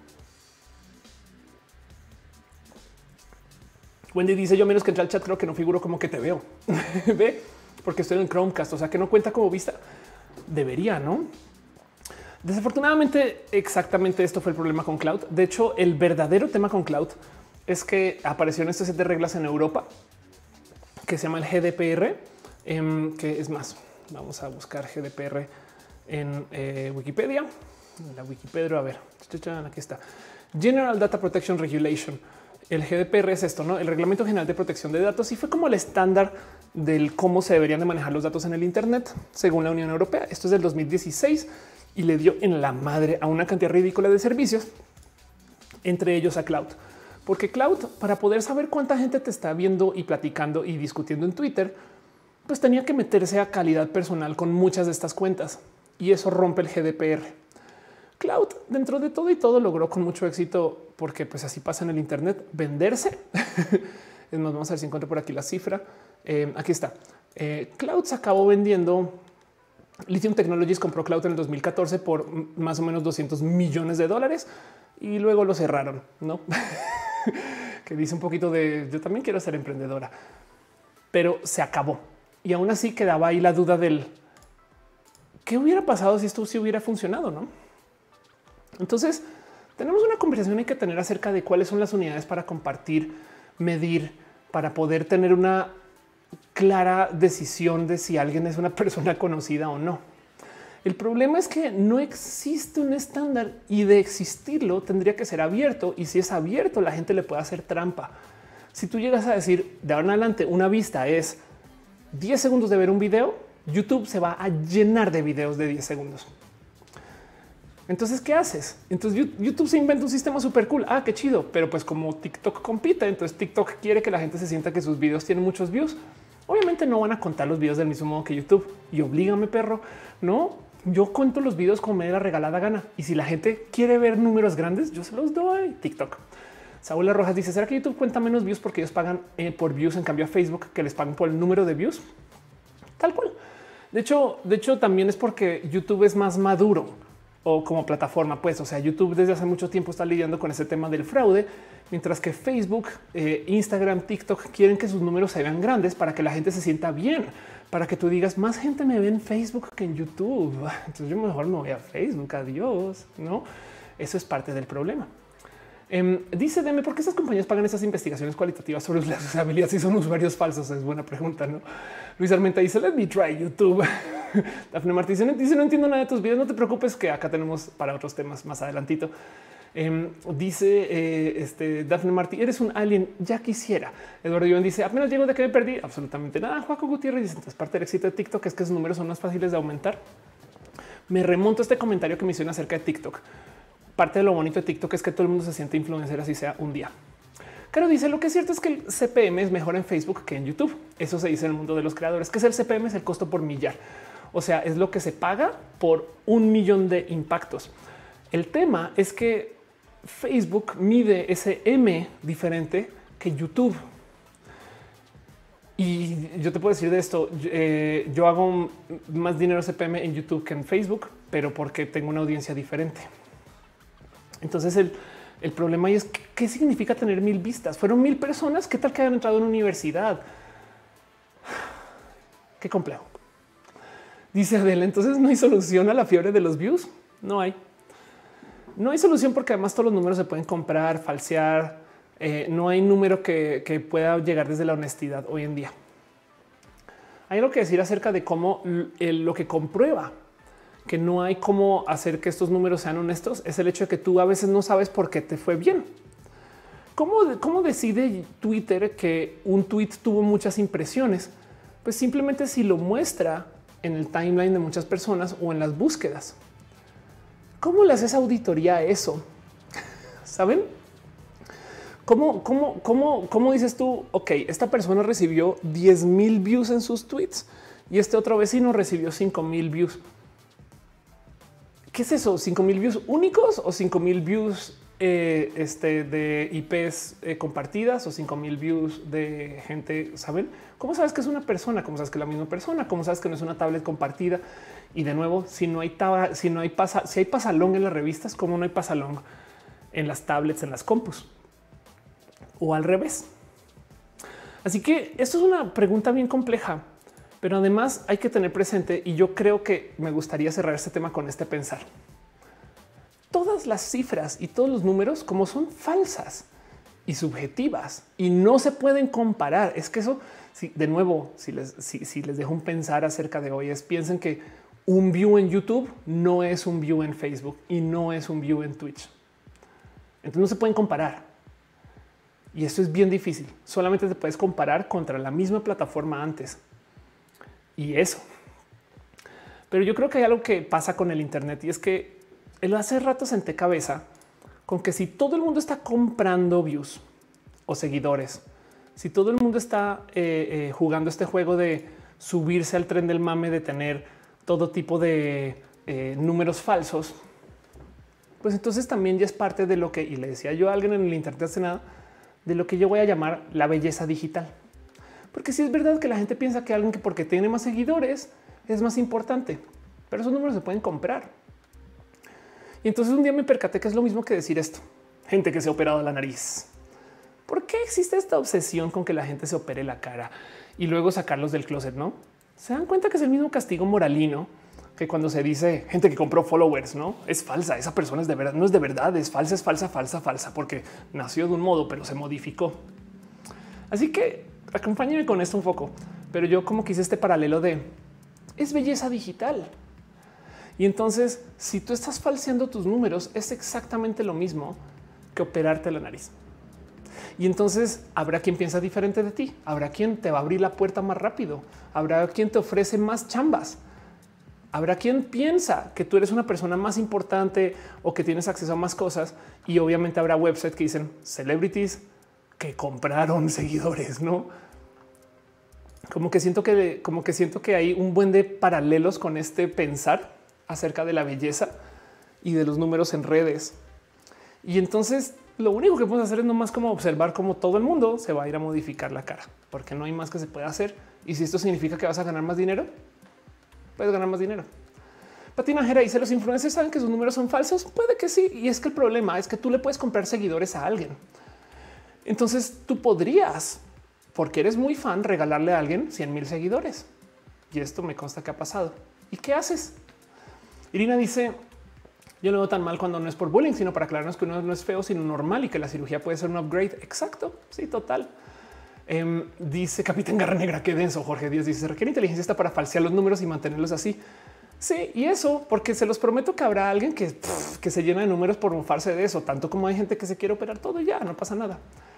Wendy dice yo menos que entrar al chat creo que no figuro como que te veo. Ve, porque estoy en Chromecast, o sea que no cuenta como vista. Debería, ¿no? Desafortunadamente, exactamente esto fue el problema con Cloud. De hecho, el verdadero tema con Cloud es que apareció en este set de reglas en Europa que se llama el G D P R, eh, que es más, vamos a buscar G D P R en eh, Wikipedia. La Wikipedia, a ver, aquí está. General Data Protection Regulation. El G D P R es esto, ¿no? El Reglamento General de Protección de Datos y fue como el estándar del cómo se deberían de manejar los datos en el Internet según la Unión Europea. Esto es del dos mil dieciséis y le dio en la madre a una cantidad ridícula de servicios, entre ellos a Cloud. Porque Cloud, para poder saber cuánta gente te está viendo y platicando y discutiendo en Twitter, pues tenía que meterse a calidad personal con muchas de estas cuentas y eso rompe el G D P R. Cloud, dentro de todo y todo, logró con mucho éxito, porque pues así pasa en el Internet, venderse. Es más, vamos a ver si encuentro por aquí la cifra. Eh, aquí está. Eh, Cloud se acabó vendiendo. Lithium Technologies compró Cloud en el dos mil catorce por más o menos doscientos millones de dólares y luego lo cerraron, ¿no? Que dice un poquito de yo también quiero ser emprendedora, pero se acabó. Y aún así quedaba ahí la duda del qué hubiera pasado si esto sí hubiera funcionado, ¿no? Entonces tenemos una conversación hay que tener acerca de cuáles son las unidades para compartir, medir, para poder tener una clara decisión de si alguien es una persona conocida o no. El problema es que no existe un estándar y de existirlo tendría que ser abierto. Y si es abierto, la gente le puede hacer trampa. Si tú llegas a decir de ahora en adelante una vista es diez segundos de ver un video, YouTube se va a llenar de videos de diez segundos. Entonces, ¿qué haces? Entonces YouTube se inventa un sistema súper cool. Ah, qué chido. Pero pues como TikTok compite, entonces TikTok quiere que la gente se sienta que sus videos tienen muchos views. Obviamente no van a contar los videos del mismo modo que YouTube. Y oblígame, perro. No, yo cuento los videos como me dé la regalada gana. Y si la gente quiere ver números grandes, yo se los doy. TikTok. Saúl Rojas dice, ¿será que YouTube cuenta menos views porque ellos pagan eh, por views en cambio a Facebook que les pagan por el número de views? Tal cual. De hecho, de hecho también es porque YouTube es más maduro o como plataforma, pues, o sea, YouTube desde hace mucho tiempo está lidiando con ese tema del fraude, mientras que Facebook, eh, Instagram, TikTok quieren que sus números se vean grandes para que la gente se sienta bien, para que tú digas más gente me ve en Facebook que en YouTube. Entonces yo mejor me voy a Facebook. Adiós. No, eso es parte del problema. Eh, dice Deme, ¿por qué esas compañías pagan esas investigaciones cualitativas sobre las usabilidades si son usuarios falsos? Es buena pregunta, ¿no? Luis Armenta dice, let me try YouTube. Dafne Martí dice, dice, no entiendo nada de tus videos, no te preocupes que acá tenemos para otros temas más adelantito. Eh, dice eh, este Dafne Martí, eres un alien, ya quisiera. Eduardo Iván dice, apenas llego de que me perdí. Absolutamente nada. Juaco Gutiérrez dice, entonces parte del éxito de TikTok es que sus números son más fáciles de aumentar. Me remonto a este comentario que me hicieron acerca de TikTok. Parte de lo bonito de TikTok es que todo el mundo se siente influencer así sea un día. Claro, dice lo que es cierto es que el C P M es mejor en Facebook que en YouTube. Eso se dice en el mundo de los creadores, que es el C P M, es el costo por millar. O sea, es lo que se paga por un millón de impactos. El tema es que Facebook mide ese M diferente que YouTube. Y yo te puedo decir de esto, eh, yo hago más dinero C P M en YouTube que en Facebook, pero porque tengo una audiencia diferente. Entonces el, el problema ahí es que, qué significa tener mil vistas. Fueron mil personas. ¿Qué tal que hayan entrado en una universidad? Qué complejo. Dice Adela, entonces no hay solución a la fiebre de los views. No hay. No hay solución porque además todos los números se pueden comprar, falsear. Eh, no hay número que, que pueda llegar desde la honestidad hoy en día. Hay algo que decir acerca de cómo el, lo que comprueba que no hay cómo hacer que estos números sean honestos es el hecho de que tú a veces no sabes por qué te fue bien. ¿Cómo, cómo decide Twitter que un tweet tuvo muchas impresiones? Pues simplemente si lo muestra en el timeline de muchas personas o en las búsquedas. ¿Cómo le haces auditoría a eso? ¿Saben? ¿Cómo, cómo, cómo, cómo dices tú? Ok, esta persona recibió diez mil views en sus tweets y este otro vecino recibió cinco mil views. ¿Qué es eso? ¿cinco mil views únicos o cinco mil views eh, este, de I Ps eh, compartidas o cinco mil views de gente? ¿Saben? ¿Cómo sabes que es una persona? ¿Cómo sabes que es la misma persona? ¿Cómo sabes que no es una tablet compartida? Y de nuevo, si no hay tab si no hay pasa, si hay pasalón en las revistas, ¿cómo no hay pasalón en las tablets, en las compus? O al revés. Así que esto es una pregunta bien compleja, pero además hay que tener presente, y yo creo que me gustaría cerrar este tema con este pensar. Todas las cifras y todos los números, como son falsas y subjetivas y no se pueden comparar, es que eso, si, de nuevo, si les, si, si les dejo un pensar acerca de hoy, es piensen que un view en YouTube no es un view en Facebook y no es un view en Twitch. Entonces no se pueden comparar. Y esto es bien difícil. Solamente te puedes comparar contra la misma plataforma antes. Y eso. Pero yo creo que hay algo que pasa con el Internet y es que él hace rato senté cabeza con que si todo el mundo está comprando views o seguidores, si todo el mundo está eh, eh, jugando este juego de subirse al tren del mame, de tener todo tipo de eh, números falsos, pues entonces también ya es parte de lo que, y le decía yo a alguien en el Internet hace nada, de lo que yo voy a llamar la belleza digital. Porque si es verdad que la gente piensa que alguien que porque tiene más seguidores es más importante, pero esos números se pueden comprar. Y entonces un día me percaté que es lo mismo que decir esto. Gente que se ha operado la nariz. ¿Por qué existe esta obsesión con que la gente se opere la cara y luego sacarlos del closet? No se dan cuenta que es el mismo castigo moralino que cuando se dice gente que compró followers, no es falsa. Esa persona es de verdad, no es de verdad, es falsa, es falsa, falsa, falsa, porque nació de un modo, pero se modificó. Así que acompáñenme con esto un poco, pero yo como que hice este paralelo de es belleza digital. Y entonces, si tú estás falseando tus números, es exactamente lo mismo que operarte la nariz. Y entonces habrá quien piensa diferente de ti, habrá quien te va a abrir la puerta más rápido, habrá quien te ofrece más chambas. Habrá quien piensa que tú eres una persona más importante o que tienes acceso a más cosas, y obviamente habrá websites que dicen celebrities que compraron seguidores, ¿no? Como que siento que como que siento que hay un buen de paralelos con este pensar acerca de la belleza y de los números en redes. Y entonces lo único que podemos hacer es nomás como observar cómo todo el mundo se va a ir a modificar la cara, porque no hay más que se pueda hacer. Y si esto significa que vas a ganar más dinero, puedes ganar más dinero. Patinajera dice: los influencers saben que sus números son falsos. Puede que sí. Y es que el problema es que tú le puedes comprar seguidores a alguien. Entonces tú podrías, porque eres muy fan, regalarle a alguien cien mil seguidores. Y esto me consta que ha pasado. ¿Y qué haces? Irina dice: yo no veo tan mal cuando no es por bullying, sino para aclararnos que uno no es feo, sino normal y que la cirugía puede ser un upgrade. Exacto. Sí, total. Um, dice Capitán Garra Negra, qué denso. Jorge Díaz dice: se requiere inteligencia esta para falsear los números y mantenerlos así. Sí, y eso porque se los prometo que habrá alguien que, pff, que se llena de números por mofarse de eso, tanto como hay gente que se quiere operar todo y ya no pasa nada.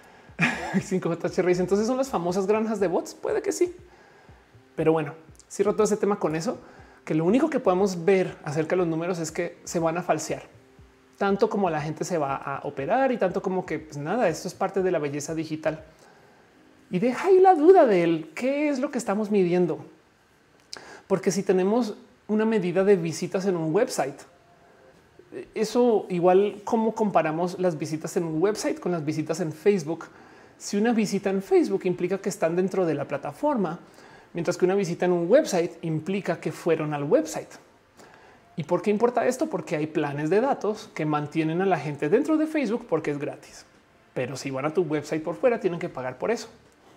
cinco J H R dice: entonces son las famosas granjas de bots. Puede que sí, pero bueno, cierro todo ese tema con eso, que lo único que podemos ver acerca de los números es que se van a falsear. tanto como la gente se va a operar y tanto como que pues nada, esto es parte de la belleza digital. Y deja ahí la duda de él, qué es lo que estamos midiendo, porque si tenemos una medida de visitas en un website, eso igual cómo comparamos las visitas en un website con las visitas en Facebook. Si una visita en Facebook implica que están dentro de la plataforma, mientras que una visita en un website implica que fueron al website. ¿Y por qué importa esto? Porque hay planes de datos que mantienen a la gente dentro de Facebook porque es gratis. Pero si van a tu website por fuera, tienen que pagar por eso.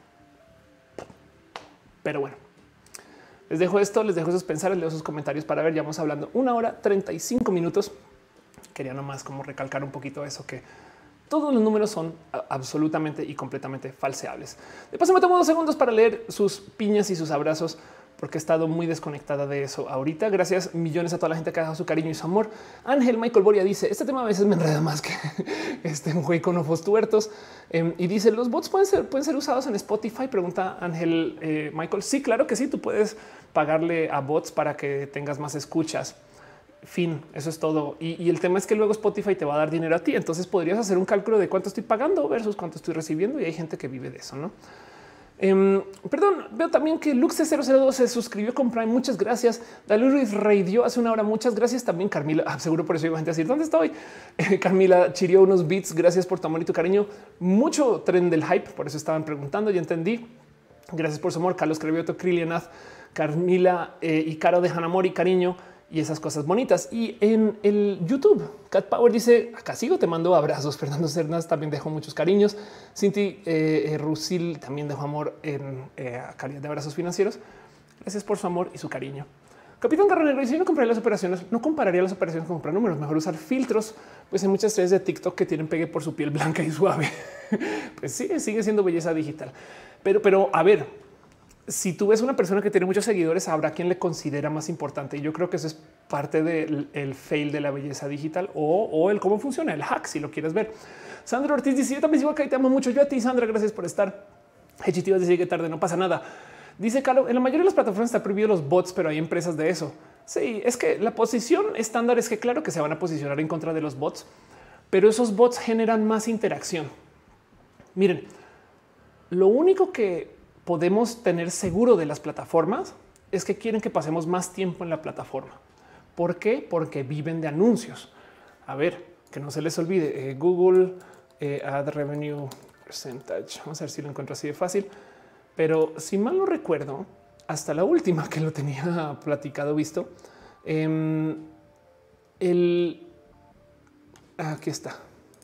Pero bueno, les dejo esto, les dejo esos pensares, les dejo sus comentarios para ver. Ya vamos hablando una hora treinta y cinco minutos. Quería nomás como recalcar un poquito eso, que todos los números son absolutamente y completamente falseables. De paso, me tomo dos segundos para leer sus piñas y sus abrazos, porque he estado muy desconectada de eso ahorita. Gracias millones a toda la gente que ha dejado su cariño y su amor. Ángel Michael Boria dice: este tema a veces me enreda más que este un güey con ojos tuertos. Eh, y dice: los bots pueden ser, pueden ser usados en Spotify. Pregunta Ángel eh, Michael. Sí, claro que sí. Tú puedes pagarle a bots para que tengas más escuchas. Fin, eso es todo. Y, y el tema es que luego Spotify te va a dar dinero a ti. Entonces podrías hacer un cálculo de cuánto estoy pagando versus cuánto estoy recibiendo. Y hay gente que vive de eso, ¿no? Um, perdón, veo también que Luxe cero cero dos se suscribió con Prime. Muchas gracias. Daluris Radio hace una hora. Muchas gracias también. Carmila, ah, seguro por eso iba gente a decir dónde estoy. Eh, Carmila chirió unos beats. Gracias por tu amor y tu cariño. Mucho tren del hype. Por eso estaban preguntando. Ya entendí. Gracias por su amor. Carlos Crevioto, Krilianath, Carmila eh, y Caro dejan amor y cariño y esas cosas bonitas. Y en el YouTube, Cat Power dice: acá sigo, te mando abrazos. Fernando Cernas también dejó muchos cariños. Cinti eh, eh, Rusil también dejó amor en eh, calidad de abrazos financieros. Gracias por su amor y su cariño. Capitán Carronero dice: yo no compraría las operaciones, no compararía las operaciones con comprar números, mejor usar filtros. Pues hay muchas estrellas de TikTok que tienen pegue por su piel blanca y suave. Pues sí, sigue siendo belleza digital. Pero, pero a ver, si tú ves una persona que tiene muchos seguidores, habrá quien le considera más importante. Y yo creo que eso es parte del el fail de la belleza digital o, o el cómo funciona el hack, si lo quieres ver. Sandra Ortiz dice: yo también sigo acá y te amo mucho. Yo a ti, Sandra, gracias por estar. Hechitivas dice: que tarde, no pasa nada. Dice Carlos: en la mayoría de las plataformas está prohibido los bots, pero hay empresas de eso. Sí, es que la posición estándar es que claro que se van a posicionar en contra de los bots, pero esos bots generan más interacción. Miren, lo único que podemos tener seguro de las plataformas es que quieren que pasemos más tiempo en la plataforma. ¿Por qué? Porque viven de anuncios. A ver, que no se les olvide eh, Google eh, Ad Revenue Percentage. Vamos a ver si lo encuentro así de fácil. Pero si mal no recuerdo, hasta la última que lo tenía platicado, visto, eh, el aquí está.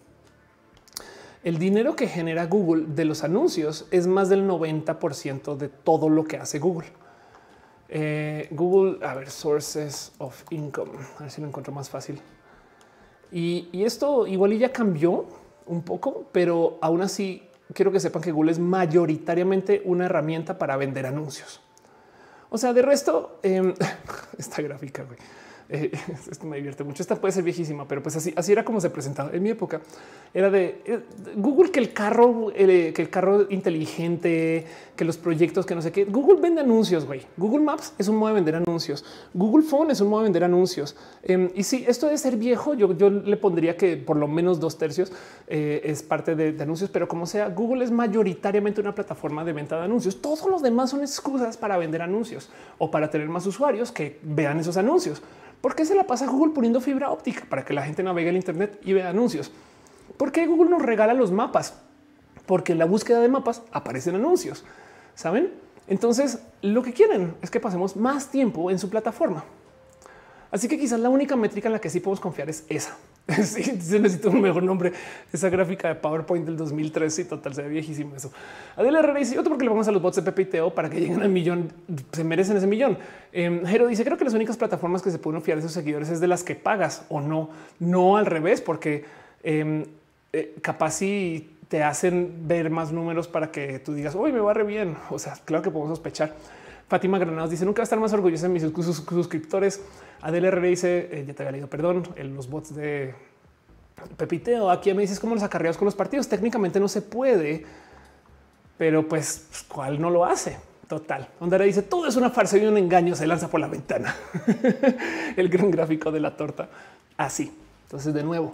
El dinero que genera Google de los anuncios es más del noventa por ciento de todo lo que hace Google. Eh, Google, a ver, sources of income, a ver si lo encuentro más fácil. Y, y esto igual ya cambió un poco, pero aún así quiero que sepan que Google es mayoritariamente una herramienta para vender anuncios. O sea, de resto, eh, esta gráfica, güey. Eh, esto me divierte mucho. Esta puede ser viejísima, pero pues así, así era como se presentaba en mi época. Era de eh, Google, que el carro, eh, que el carro inteligente, que los proyectos, que no sé qué. Google vende anuncios, güey. Google Maps es un modo de vender anuncios. Google Phone es un modo de vender anuncios. Eh, y si esto debe ser viejo, yo, yo le pondría que por lo menos dos tercios eh, es parte de, de anuncios, pero como sea, Google es mayoritariamente una plataforma de venta de anuncios. Todos los demás son excusas para vender anuncios o para tener más usuarios que vean esos anuncios. ¿Por qué se la pasa Google poniendo fibra óptica para que la gente navegue el Internet y vea anuncios? ¿Por qué Google nos regala los mapas? Porque en la búsqueda de mapas aparecen anuncios, ¿saben? Entonces, lo que quieren es que pasemos más tiempo en su plataforma. Así que quizás la única métrica en la que sí podemos confiar es esa. Sí, se necesita un mejor nombre. Esa gráfica de PowerPoint del dos mil tres y total se ve viejísimo eso. Adela Herrera dice: otro porque le vamos a los bots de Pepe y Teo para que lleguen al millón. Se merecen ese millón. Eh, Jero dice: creo que las únicas plataformas que se pueden fiar de sus seguidores es de las que pagas o no, no al revés, porque eh, eh, capaz si te hacen ver más números para que tú digas hoy me va re bien. O sea, claro que podemos sospechar. Fátima Granados dice: nunca va a estar más orgullosa de mis sus suscriptores. Adela R dice: eh, ya te había leído, perdón, en los bots de Pepiteo. Aquí me dices cómo los acarreados con los partidos. Técnicamente no se puede, pero pues, ¿cuál no lo hace? Total. Ondara dice: todo es una farsa y un engaño. Se lanza por la ventana. El gran gráfico de la torta. Así. Entonces, de nuevo,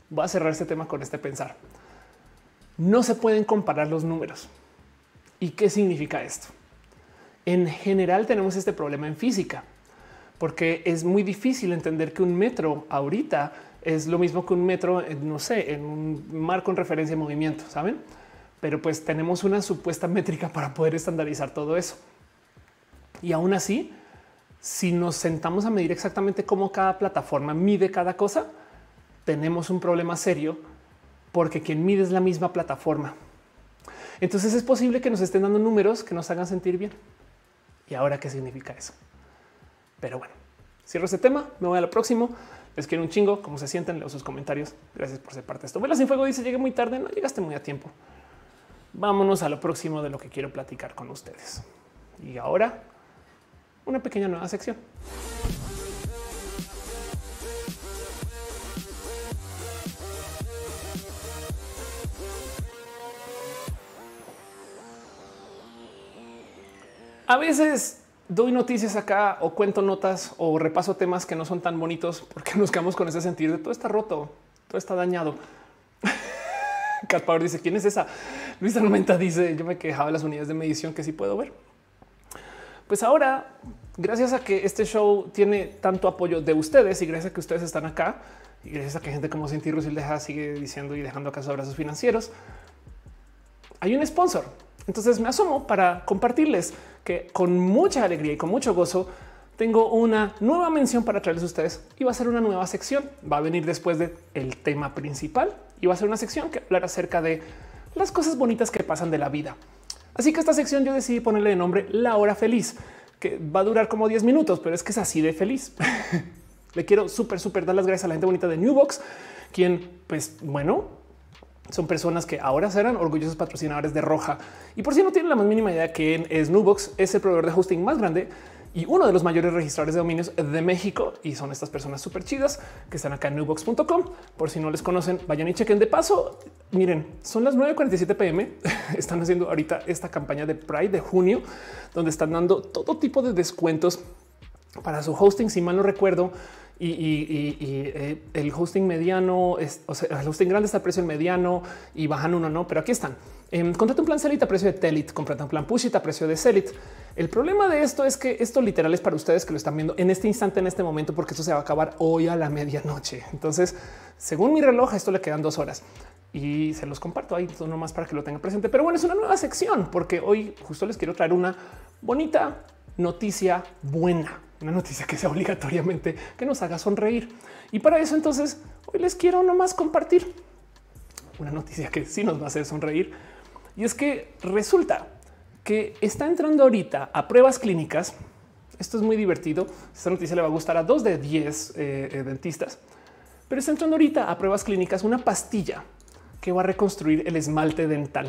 Voy a cerrar este tema con este pensar. No se pueden comparar los números. ¿Y qué significa esto? En general tenemos este problema en física, porque es muy difícil entender que un metro ahorita es lo mismo que un metro, no sé, en un marco en referencia de movimiento, ¿saben? Pero pues tenemos una supuesta métrica para poder estandarizar todo eso. Y aún así, si nos sentamos a medir exactamente cómo cada plataforma mide cada cosa, tenemos un problema serio porque quien mide es la misma plataforma. Entonces es posible que nos estén dando números que nos hagan sentir bien. ¿Y ahora qué significa eso? Pero bueno, cierro este tema, me voy a lo próximo. Les quiero un chingo, cómo se sienten, leo sus comentarios. Gracias por ser parte de esto. Velas sin fuego dice, llegué muy tarde, no llegaste muy a tiempo. Vámonos a lo próximo de lo que quiero platicar con ustedes. Y ahora, una pequeña nueva sección. A veces doy noticias acá o cuento notas o repaso temas que no son tan bonitos porque nos quedamos con ese sentir de todo está roto, todo está dañado. Cat Power dice, ¿quién es esa? Luis Armenta dice, yo me quejaba de las unidades de medición que sí puedo ver. Pues ahora, gracias a que este show tiene tanto apoyo de ustedes y gracias a que ustedes están acá y gracias a que gente como Cinti Rusil deja sigue diciendo y dejando acá sus abrazos financieros, hay un sponsor. Entonces me asomo para compartirles que con mucha alegría y con mucho gozo tengo una nueva mención para traerles a ustedes y va a ser una nueva sección. Va a venir después del tema principal y va a ser una sección que hablará acerca de las cosas bonitas que pasan de la vida. Así que esta sección yo decidí ponerle de nombre La Hora Feliz, que va a durar como diez minutos, pero es que es así de feliz. Le quiero súper, súper dar las gracias a la gente bonita de Newbox, quien, pues bueno, son personas que ahora serán orgullosos patrocinadores de Roja. Y por si no tienen la más mínima idea que es Newbox, es el proveedor de hosting más grande y uno de los mayores registradores de dominios de México. Y son estas personas súper chidas que están acá en newbox punto com. Por si no les conocen, vayan y chequen de paso. Miren, son las nueve cuarenta y siete p m. Están haciendo ahorita esta campaña de Pride de junio, donde están dando todo tipo de descuentos para su hosting. Si mal no recuerdo, y, y, y, y eh, el hosting mediano, es, o sea, el hosting grande está a precio del mediano y bajan uno, no, pero aquí están. Eh, contrata un plan Celit a precio de Telit, contrata un plan Pushit a precio de Celit. El problema de esto es que esto literal es para ustedes que lo están viendo en este instante, en este momento, porque esto se va a acabar hoy a la medianoche. Entonces, según mi reloj, a esto le quedan dos horas y se los comparto ahí nomás para que lo tengan presente. Pero bueno, es una nueva sección porque hoy justo les quiero traer una bonita noticia buena. Una noticia que sea obligatoriamente que nos haga sonreír. Y para eso entonces hoy les quiero nomás compartir una noticia que sí nos va a hacer sonreír. Y es que resulta que está entrando ahorita a pruebas clínicas. Esto es muy divertido. Esta noticia le va a gustar a dos de diez eh, eh, dentistas, pero está entrando ahorita a pruebas clínicas una pastilla que va a reconstruir el esmalte dental.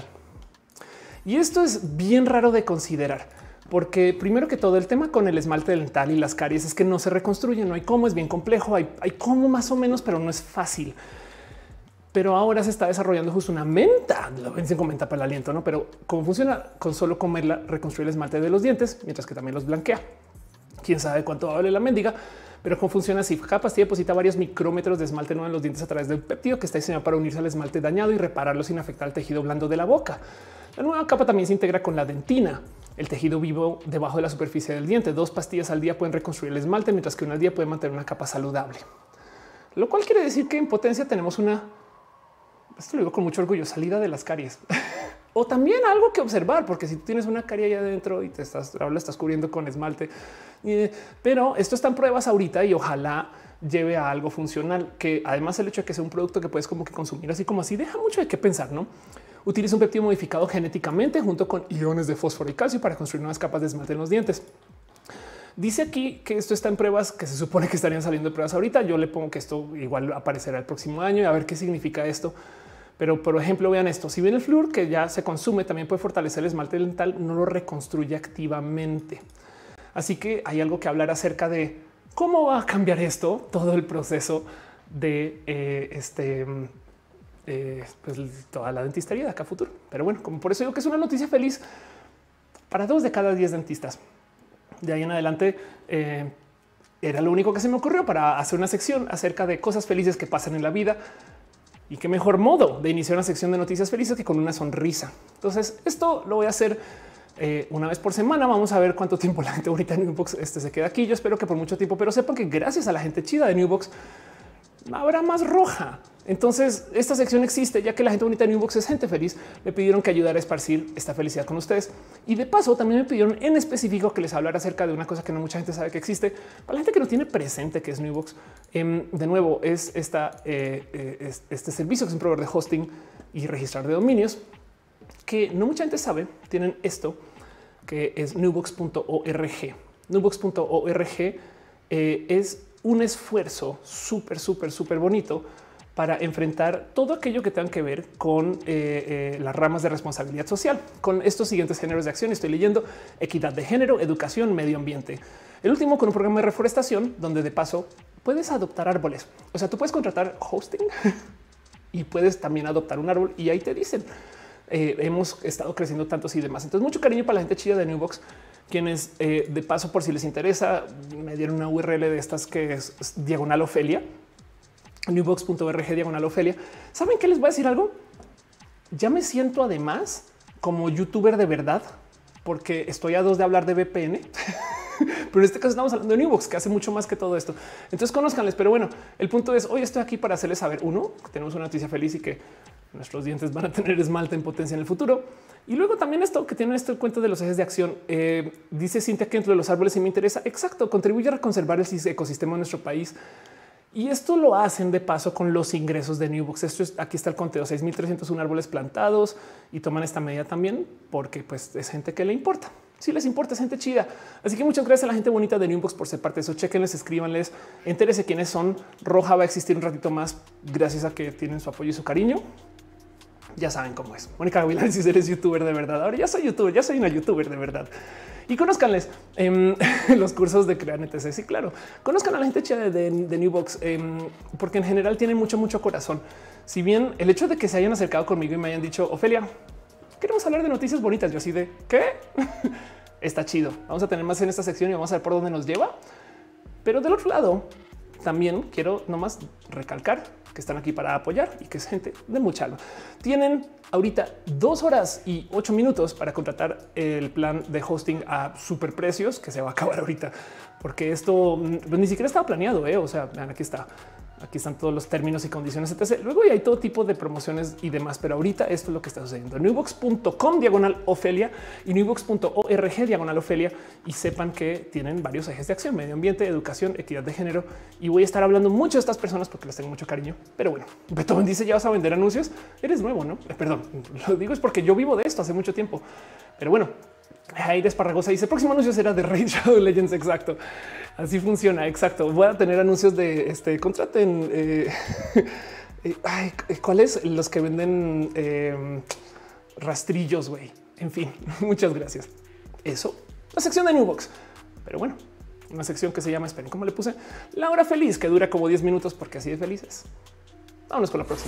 Y esto es bien raro de considerar. Porque primero que todo el tema con el esmalte dental y las caries es que no se reconstruye, no hay cómo, es bien complejo, hay, hay cómo más o menos, pero no es fácil. Pero ahora se está desarrollando justo una menta, lo ven con menta para el aliento, no? Pero cómo funciona con solo comerla, reconstruir el esmalte de los dientes, mientras que también los blanquea. Quién sabe cuánto va a valer la mendiga, pero cómo funciona así. Cada pastilla deposita varios micrómetros de esmalte nuevo en los dientes a través de un péptido que está diseñado para unirse al esmalte dañado y repararlo sin afectar al tejido blando de la boca. La nueva capa también se integra con la dentina, el tejido vivo debajo de la superficie del diente. Dos pastillas al día pueden reconstruir el esmalte, mientras que una al día puede mantener una capa saludable. Lo cual quiere decir que en potencia tenemos una, esto lo digo con mucho orgullo, salida de las caries. O también algo que observar, porque si tú tienes una carie allá adentro y te estás, ahora la estás cubriendo con esmalte, eh, pero esto está en pruebas ahorita y ojalá lleve a algo funcional, que además el hecho de que sea un producto que puedes como que consumir así como así deja mucho de qué pensar, ¿no? Utiliza un péptido modificado genéticamente junto con iones de fósforo y calcio para construir nuevas capas de esmalte en los dientes. Dice aquí que esto está en pruebas que se supone que estarían saliendo de pruebas ahorita. Yo le pongo que esto igual aparecerá el próximo año y a ver qué significa esto. Pero por ejemplo, vean esto. Si bien el flúor que ya se consume también puede fortalecer el esmalte dental, no lo reconstruye activamente. Así que hay algo que hablar acerca de cómo va a cambiar esto, todo el proceso de eh, este Eh, pues toda la dentistería de acá a futuro. Pero bueno, como por eso digo que es una noticia feliz para dos de cada diez dentistas. De ahí en adelante eh, era lo único que se me ocurrió para hacer una sección acerca de cosas felices que pasan en la vida. Y qué mejor modo de iniciar una sección de noticias felices que con una sonrisa. Entonces esto lo voy a hacer eh, una vez por semana. Vamos a ver cuánto tiempo la gente bonita de Newbox este, se queda aquí. Yo espero que por mucho tiempo, pero sepan que gracias a la gente chida de Newbox habrá más roja. Entonces esta sección existe ya que la gente bonita de Newbox es gente feliz. Me pidieron que ayudara a esparcir esta felicidad con ustedes y de paso también me pidieron en específico que les hablara acerca de una cosa que no mucha gente sabe que existe para la gente que no tiene presente que es Newbox. Eh, de nuevo es esta, eh, eh, es este servicio que es un proveedor de hosting y registrar de dominios que no mucha gente sabe. Tienen esto que es newbox punto org. newbox punto org eh, es un esfuerzo súper, súper, súper bonito para enfrentar todo aquello que tenga que ver con eh, eh, las ramas de responsabilidad social, con estos siguientes géneros de acción. Estoy leyendo equidad de género, educación, medio ambiente. El último con un programa de reforestación donde de paso puedes adoptar árboles. O sea, tú puedes contratar hosting y puedes también adoptar un árbol y ahí te dicen eh, hemos estado creciendo tantos y demás. Entonces mucho cariño para la gente chida de Newbox, quienes eh, de paso, por si les interesa, me dieron una U R L de estas que es, es diagonal Ofelia. newbox punto org diagonal Ofelia. ¿Saben qué les voy a decir algo? Ya me siento además como youtuber de verdad, porque estoy a dos de hablar de V P N. Pero en este caso estamos hablando de Newbox, que hace mucho más que todo esto. Entonces conózcanles. Pero bueno, el punto es hoy estoy aquí para hacerles saber uno, que tenemos una noticia feliz y que nuestros dientes van a tener esmalte en potencia en el futuro. Y luego también esto que tiene este cuento de los ejes de acción. Eh, dice Cintia que entre los árboles sí me interesa. Exacto. Contribuye a conservar el ecosistema de nuestro país. Y esto lo hacen de paso con los ingresos de Newbox. Esto es, aquí está el conteo, seis mil trescientos uno árboles plantados y toman esta medida también porque pues es gente que le importa. Si les importa, es gente chida. Así que muchas gracias a la gente bonita de Newbox por ser parte de eso. Chequenles, escríbanles, entérese quiénes son. Roja va a existir un ratito más gracias a que tienen su apoyo y su cariño. Ya saben cómo es. Mónica Gavilán, si eres youtuber de verdad. Ahora ya soy youtuber, ya soy una youtuber de verdad. Y conózcanles eh, los cursos de Crean Etc. Sí, claro. Conozcan a la gente chida de, de, de Newbox, eh, porque en general tienen mucho, mucho corazón. Si bien el hecho de que se hayan acercado conmigo y me hayan dicho, Ofelia, queremos hablar de noticias bonitas. Yo así de qué está chido. Vamos a tener más en esta sección y vamos a ver por dónde nos lleva. Pero del otro lado, también quiero nomás recalcar que están aquí para apoyar y que es gente de mucha alma. Tienen ahorita dos horas y ocho minutos para contratar el plan de hosting a super precios que se va a acabar ahorita, porque esto pues, ni siquiera estaba planeado. ¿eh? O sea, vean, aquí está. Aquí están todos los términos y condiciones, etcétera. Luego hay todo tipo de promociones y demás, pero ahorita esto es lo que está sucediendo. newbox punto com diagonal Ofelia y newbox punto org diagonal Ofelia. Y sepan que tienen varios ejes de acción: medio ambiente, educación, equidad de género. Y voy a estar hablando mucho de estas personas porque les tengo mucho cariño. Pero bueno, Beethoven dice: ya vas a vender anuncios. Eres nuevo, no? Eh, perdón, lo digo es porque yo vivo de esto hace mucho tiempo. Pero bueno, Aire Esparragosa dice: el próximo anuncio será de Raid Shadow Legends. Exacto. Así funciona. Exacto. Voy a tener anuncios de este contraten. Eh, eh, ay, ¿cuáles? Los que venden eh, rastrillos, güey. En fin, muchas gracias. Eso, la sección de Newbox. Pero bueno, una sección que se llama, esperen, ¿cómo le puse? La hora feliz, que dura como diez minutos porque así de felices. Vámonos con la próxima.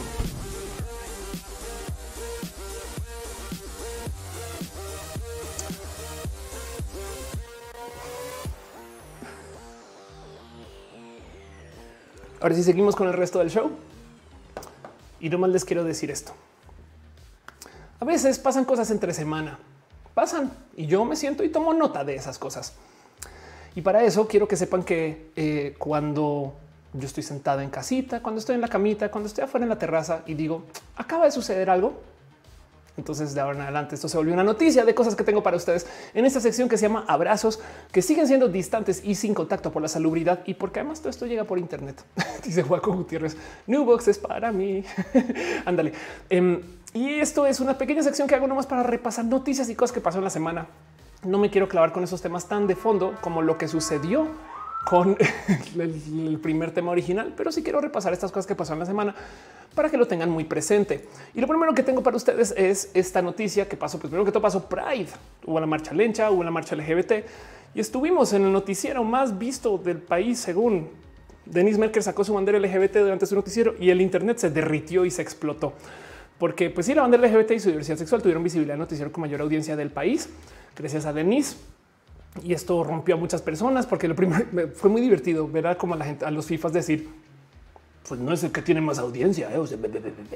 Ahora sí seguimos con el resto del show. Y nomás les quiero decir esto. A veces pasan cosas entre semana. Pasan y yo me siento y tomo nota de esas cosas. Y para eso quiero que sepan que eh, cuando yo estoy sentada en casita, cuando estoy en la camita, cuando estoy afuera en la terraza y digo, acaba de suceder algo, entonces de ahora en adelante esto se volvió una noticia de cosas que tengo para ustedes en esta sección que se llama Abrazos, que siguen siendo distantes y sin contacto por la salubridad y porque además todo esto llega por internet. Dice Juaco Gutiérrez, Newbox es para mí. Ándale. Um, y esto es una pequeña sección que hago nomás para repasar noticias y cosas que pasó en la semana. No me quiero clavar con esos temas tan de fondo como lo que sucedió con el, el primer tema original, pero sí quiero repasar estas cosas que pasaron la semana para que lo tengan muy presente. Y lo primero que tengo para ustedes es esta noticia que pasó. Pues primero que todo pasó Pride, hubo la marcha lencha, hubo la marcha L G B T y estuvimos en el noticiero más visto del país. Según Denise Merker sacó su bandera L G B T durante su noticiero y el internet se derritió y se explotó. Porque pues sí, la bandera L G B T y su diversidad sexual tuvieron visibilidad en el noticiero con mayor audiencia del país, gracias a Denise. Y esto rompió a muchas personas porque lo primero fue muy divertido ver a como a la gente, a los FIFAs decir pues no es el que tiene más audiencia. ¿eh? O sea,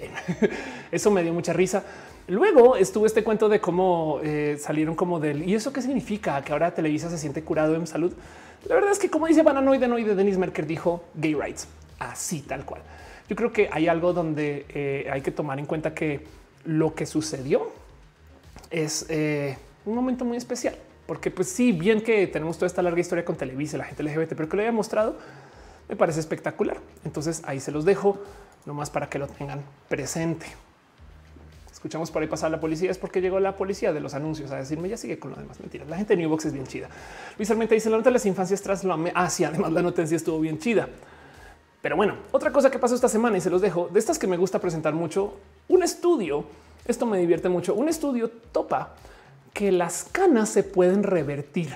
eso me dio mucha risa. Luego estuvo este cuento de cómo eh, salieron como del y eso qué significa que ahora Televisa se siente curado en salud. La verdad es que, como dice Bananoide Noide, Dennis Merker dijo gay rights, así tal cual. Yo creo que hay algo donde eh, hay que tomar en cuenta que lo que sucedió es eh, un momento muy especial, porque pues sí, bien que tenemos toda esta larga historia con Televisa, la gente L G B T, pero que lo haya mostrado me parece espectacular. Entonces ahí se los dejo nomás para que lo tengan presente. Escuchamos por ahí pasar la policía, es porque llegó la policía de los anuncios a decirme ya sigue con lo demás. Mentiras. La gente de Newbox es bien chida. Luis Armenta dice la nota de las infancias tras lo amé. Ah, sí, además la nota en sí estuvo bien chida. Pero bueno, otra cosa que pasó esta semana y se los dejo de estas que me gusta presentar mucho. Un estudio, esto me divierte mucho. Un estudio topa que las canas se pueden revertir.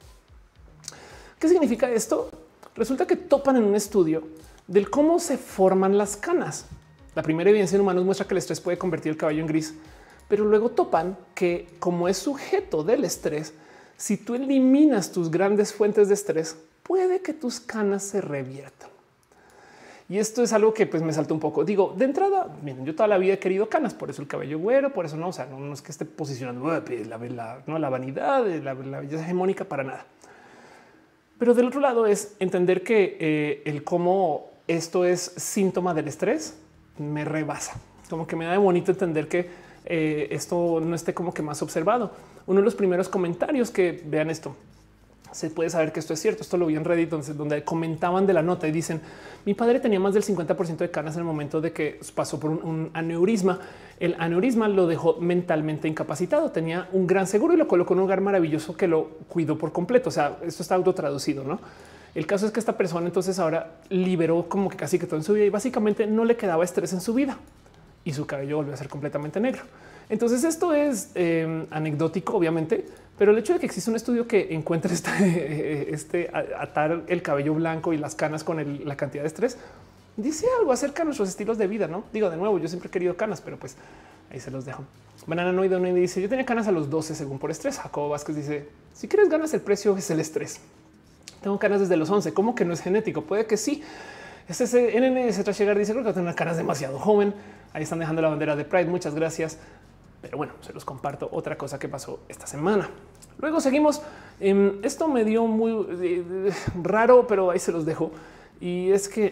¿Qué significa esto? Resulta que topan en un estudio del cómo se forman las canas. La primera evidencia en humanos muestra que el estrés puede convertir el cabello en gris, pero luego topan que como es sujeto del estrés, si tú eliminas tus grandes fuentes de estrés, puede que tus canas se reviertan. Y esto es algo que pues me saltó un poco. Digo, de entrada, miren, yo toda la vida he querido canas, por eso el cabello güero, por eso no, o sea, no, no es que esté posicionando la, la, no, la vanidad, la, la belleza hegemónica para nada. Pero del otro lado es entender que eh, el cómo esto es síntoma del estrés me rebasa. Como que me da de bonito entender que eh, esto no esté como que más observado. Uno de los primeros comentarios que vean esto, se puede saber que esto es cierto. Esto lo vi en Reddit, donde, donde comentaban de la nota y dicen: mi padre tenía más del cincuenta por ciento de canas en el momento de que pasó por un, un aneurisma. El aneurisma lo dejó mentalmente incapacitado. Tenía un gran seguro y lo colocó en un lugar maravilloso que lo cuidó por completo. O sea, esto está autotraducido, ¿no? El caso es que esta persona entonces ahora liberó como que casi que todo en su vida y básicamente no le quedaba estrés en su vida y su cabello volvió a ser completamente negro. Entonces esto es eh, anecdótico, obviamente, pero el hecho de que existe un estudio que encuentre este, este atar el cabello blanco y las canas con el, la cantidad de estrés dice algo acerca de nuestros estilos de vida. No digo de nuevo, yo siempre he querido canas, pero pues ahí se los dejo. Banana Noide dice: yo tenía canas a los doce según por estrés. Jacobo Vázquez dice: si quieres ganas, el precio es el estrés. Tengo canas desde los once. ¿Cómo que no es genético? Puede que sí. Este es N N S tras llegar dice: creo que tengo unas canas demasiado joven. Ahí están dejando la bandera de Pride. Muchas gracias. Pero bueno, se los comparto otra cosa que pasó esta semana. Luego seguimos. Eh, esto me dio muy eh, raro, pero ahí se los dejo. Y es que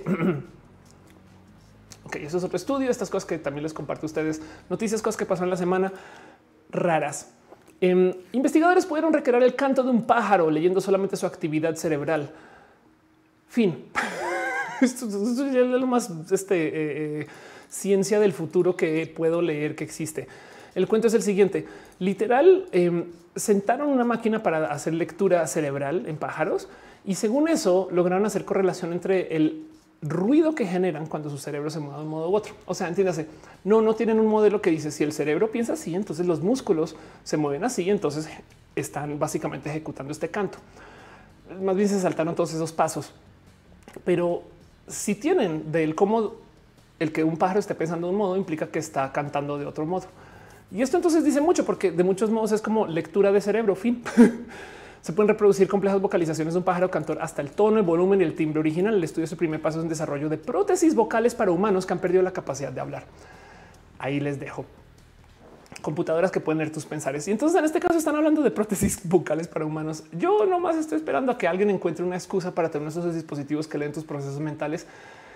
ok, eso es otro estudio. Estas cosas que también les comparto a ustedes. Noticias, cosas que pasaron la semana raras. Eh, investigadores pudieron recrear el canto de un pájaro leyendo solamente su actividad cerebral. Fin. esto, esto es lo más este, eh, eh, ciencia del futuro que puedo leer que existe. El cuento es el siguiente. Literal, eh, sentaron una máquina para hacer lectura cerebral en pájaros y según eso lograron hacer correlación entre el ruido que generan cuando su cerebro se mueve de un modo u otro. O sea, entiéndase, no, no tienen un modelo que dice si el cerebro piensa así, entonces los músculos se mueven así, entonces están básicamente ejecutando este canto. Más bien se saltaron todos esos pasos, pero si tienen del cómo el que un pájaro esté pensando de un modo implica que está cantando de otro modo. Y esto entonces dice mucho porque de muchos modos es como lectura de cerebro. Fin. Se pueden reproducir complejas vocalizaciones de un pájaro cantor hasta el tono, el volumen y el timbre original. El estudio, su primer paso es un desarrollo de prótesis vocales para humanos que han perdido la capacidad de hablar. Ahí les dejo computadoras que pueden leer tus pensares. Y entonces en este caso están hablando de prótesis vocales para humanos. Yo nomás estoy esperando a que alguien encuentre una excusa para tener esos dispositivos que leen tus procesos mentales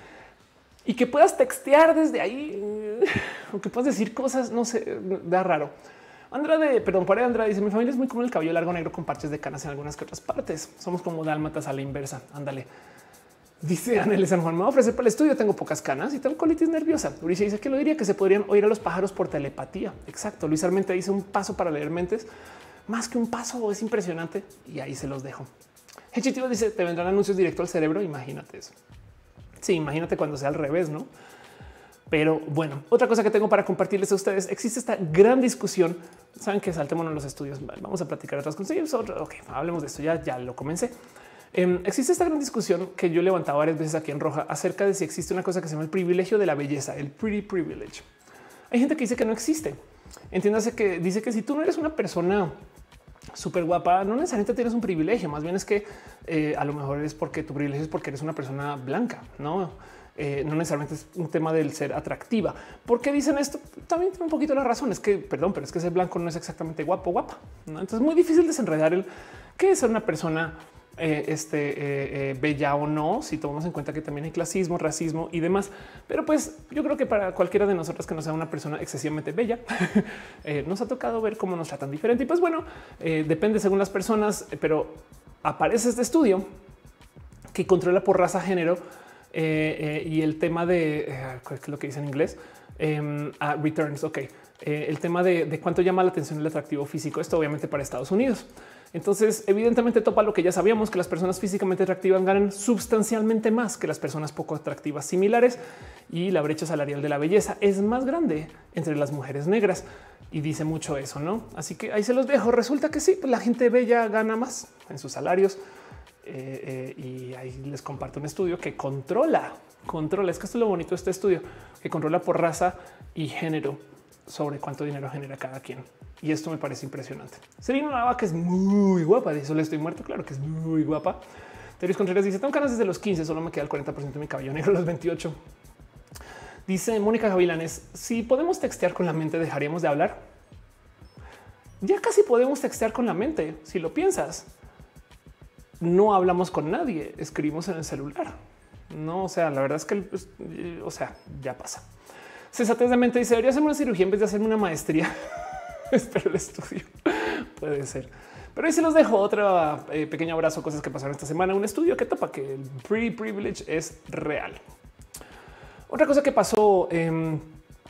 y que puedas textear desde ahí o que puedas decir cosas. No sé, da raro. Andrade, perdón, por ahí Andrade dice: mi familia es muy común el cabello largo negro con parches de canas en algunas que otras partes. Somos como dálmatas a la inversa. Ándale. Dice Anel San Juan: me va a ofrecer para el estudio. Tengo pocas canas y tengo colitis nerviosa. Ulises dice que lo diría que se podrían oír a los pájaros por telepatía. Exacto. Luis Armenta dice: un paso para leer mentes. Más que un paso, es impresionante. Y ahí se los dejo. Hechitivo dice: te vendrán anuncios directo al cerebro. Imagínate eso. Sí, imagínate cuando sea al revés, ¿no? Pero bueno, otra cosa que tengo para compartirles a ustedes, existe esta gran discusión. Saben que saltémonos los estudios. Vamos a platicar otras cosas. Ok, hablemos de esto. Ya, ya lo comencé. Eh, existe esta gran discusión que yo levantaba varias veces aquí en Roja acerca de si existe una cosa que se llama el privilegio de la belleza, el pretty privilege. Hay gente que dice que no existe. Entiéndase que dice que si tú no eres una persona súper guapa, no necesariamente tienes un privilegio. Más bien es que eh, a lo mejor es porque tu privilegio es porque eres una persona blanca, no? Eh, no necesariamente es un tema del ser atractiva. ¿Por qué dicen esto? También tiene un poquito la razón. Es que, perdón, pero es que ser blanco no es exactamente guapo, guapa, ¿no? Entonces es muy difícil desenredar el qué es ser una persona eh, este, eh, eh, bella o no, si tomamos en cuenta que también hay clasismo, racismo y demás. Pero pues yo creo que para cualquiera de nosotros que no sea una persona excesivamente bella, eh, nos ha tocado ver cómo nos tratan diferente. Y pues bueno, eh, depende según las personas, pero aparece este estudio que controla por raza, género eh, eh, y el tema de eh, ¿qué es lo que dice en inglés? Eh, ah, returns. Ok, eh, el tema de, de cuánto llama la atención el atractivo físico. Esto obviamente para Estados Unidos. Entonces, evidentemente topa lo que ya sabíamos, que las personas físicamente atractivas ganan sustancialmente más que las personas poco atractivas similares y la brecha salarial de la belleza es más grande entre las mujeres negras. Y dice mucho eso, ¿no? Así que ahí se los dejo. Resulta que sí, pues la gente bella gana más en sus salarios. Eh, eh, y ahí les comparto un estudio que controla, controla. Es que esto es lo bonito de este estudio, que controla por raza y género sobre cuánto dinero genera cada quien. Y esto me parece impresionante. Serena Nava, que es muy guapa, de eso le estoy muerto. Claro que es muy guapa. Teris Contreras dice: tengo canas desde los quince, solo me queda el cuarenta por ciento de mi cabello negro a los veintiocho. Dice Mónica Gavilanes: si podemos textear con la mente, dejaríamos de hablar. Ya casi podemos textear con la mente. Si lo piensas, no hablamos con nadie, escribimos en el celular. No, o sea, la verdad es que, pues, o sea, ya pasa. César de mente dice: debería hacerme una cirugía en vez de hacerme una maestría. Espero el estudio. Puede ser. Pero ahí se los dejo. Otro eh, pequeño abrazo, cosas que pasaron esta semana. Un estudio que topa que el pretty privilege es real. Otra cosa que pasó eh,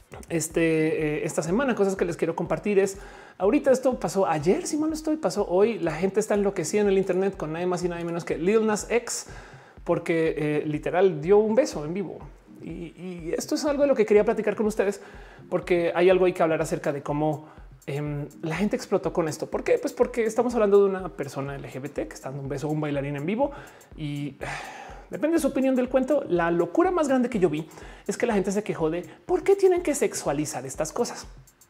este, eh, esta semana, cosas que les quiero compartir es ahorita esto pasó ayer, si mal no estoy, pasó hoy. La gente está enloquecida en el Internet con nadie más y nadie menos que Lil Nas X, porque eh, literal dio un beso en vivo. Y, y esto es algo de lo que quería platicar con ustedes, porque hay algo hay que hablar acerca de cómo eh, la gente explotó con esto. ¿Por qué? Pues porque estamos hablando de una persona L G B T que está dando un beso a un bailarín en vivo y depende de su opinión del cuento. La locura más grande que yo vi es que la gente se quejó de por qué tienen que sexualizar estas cosas.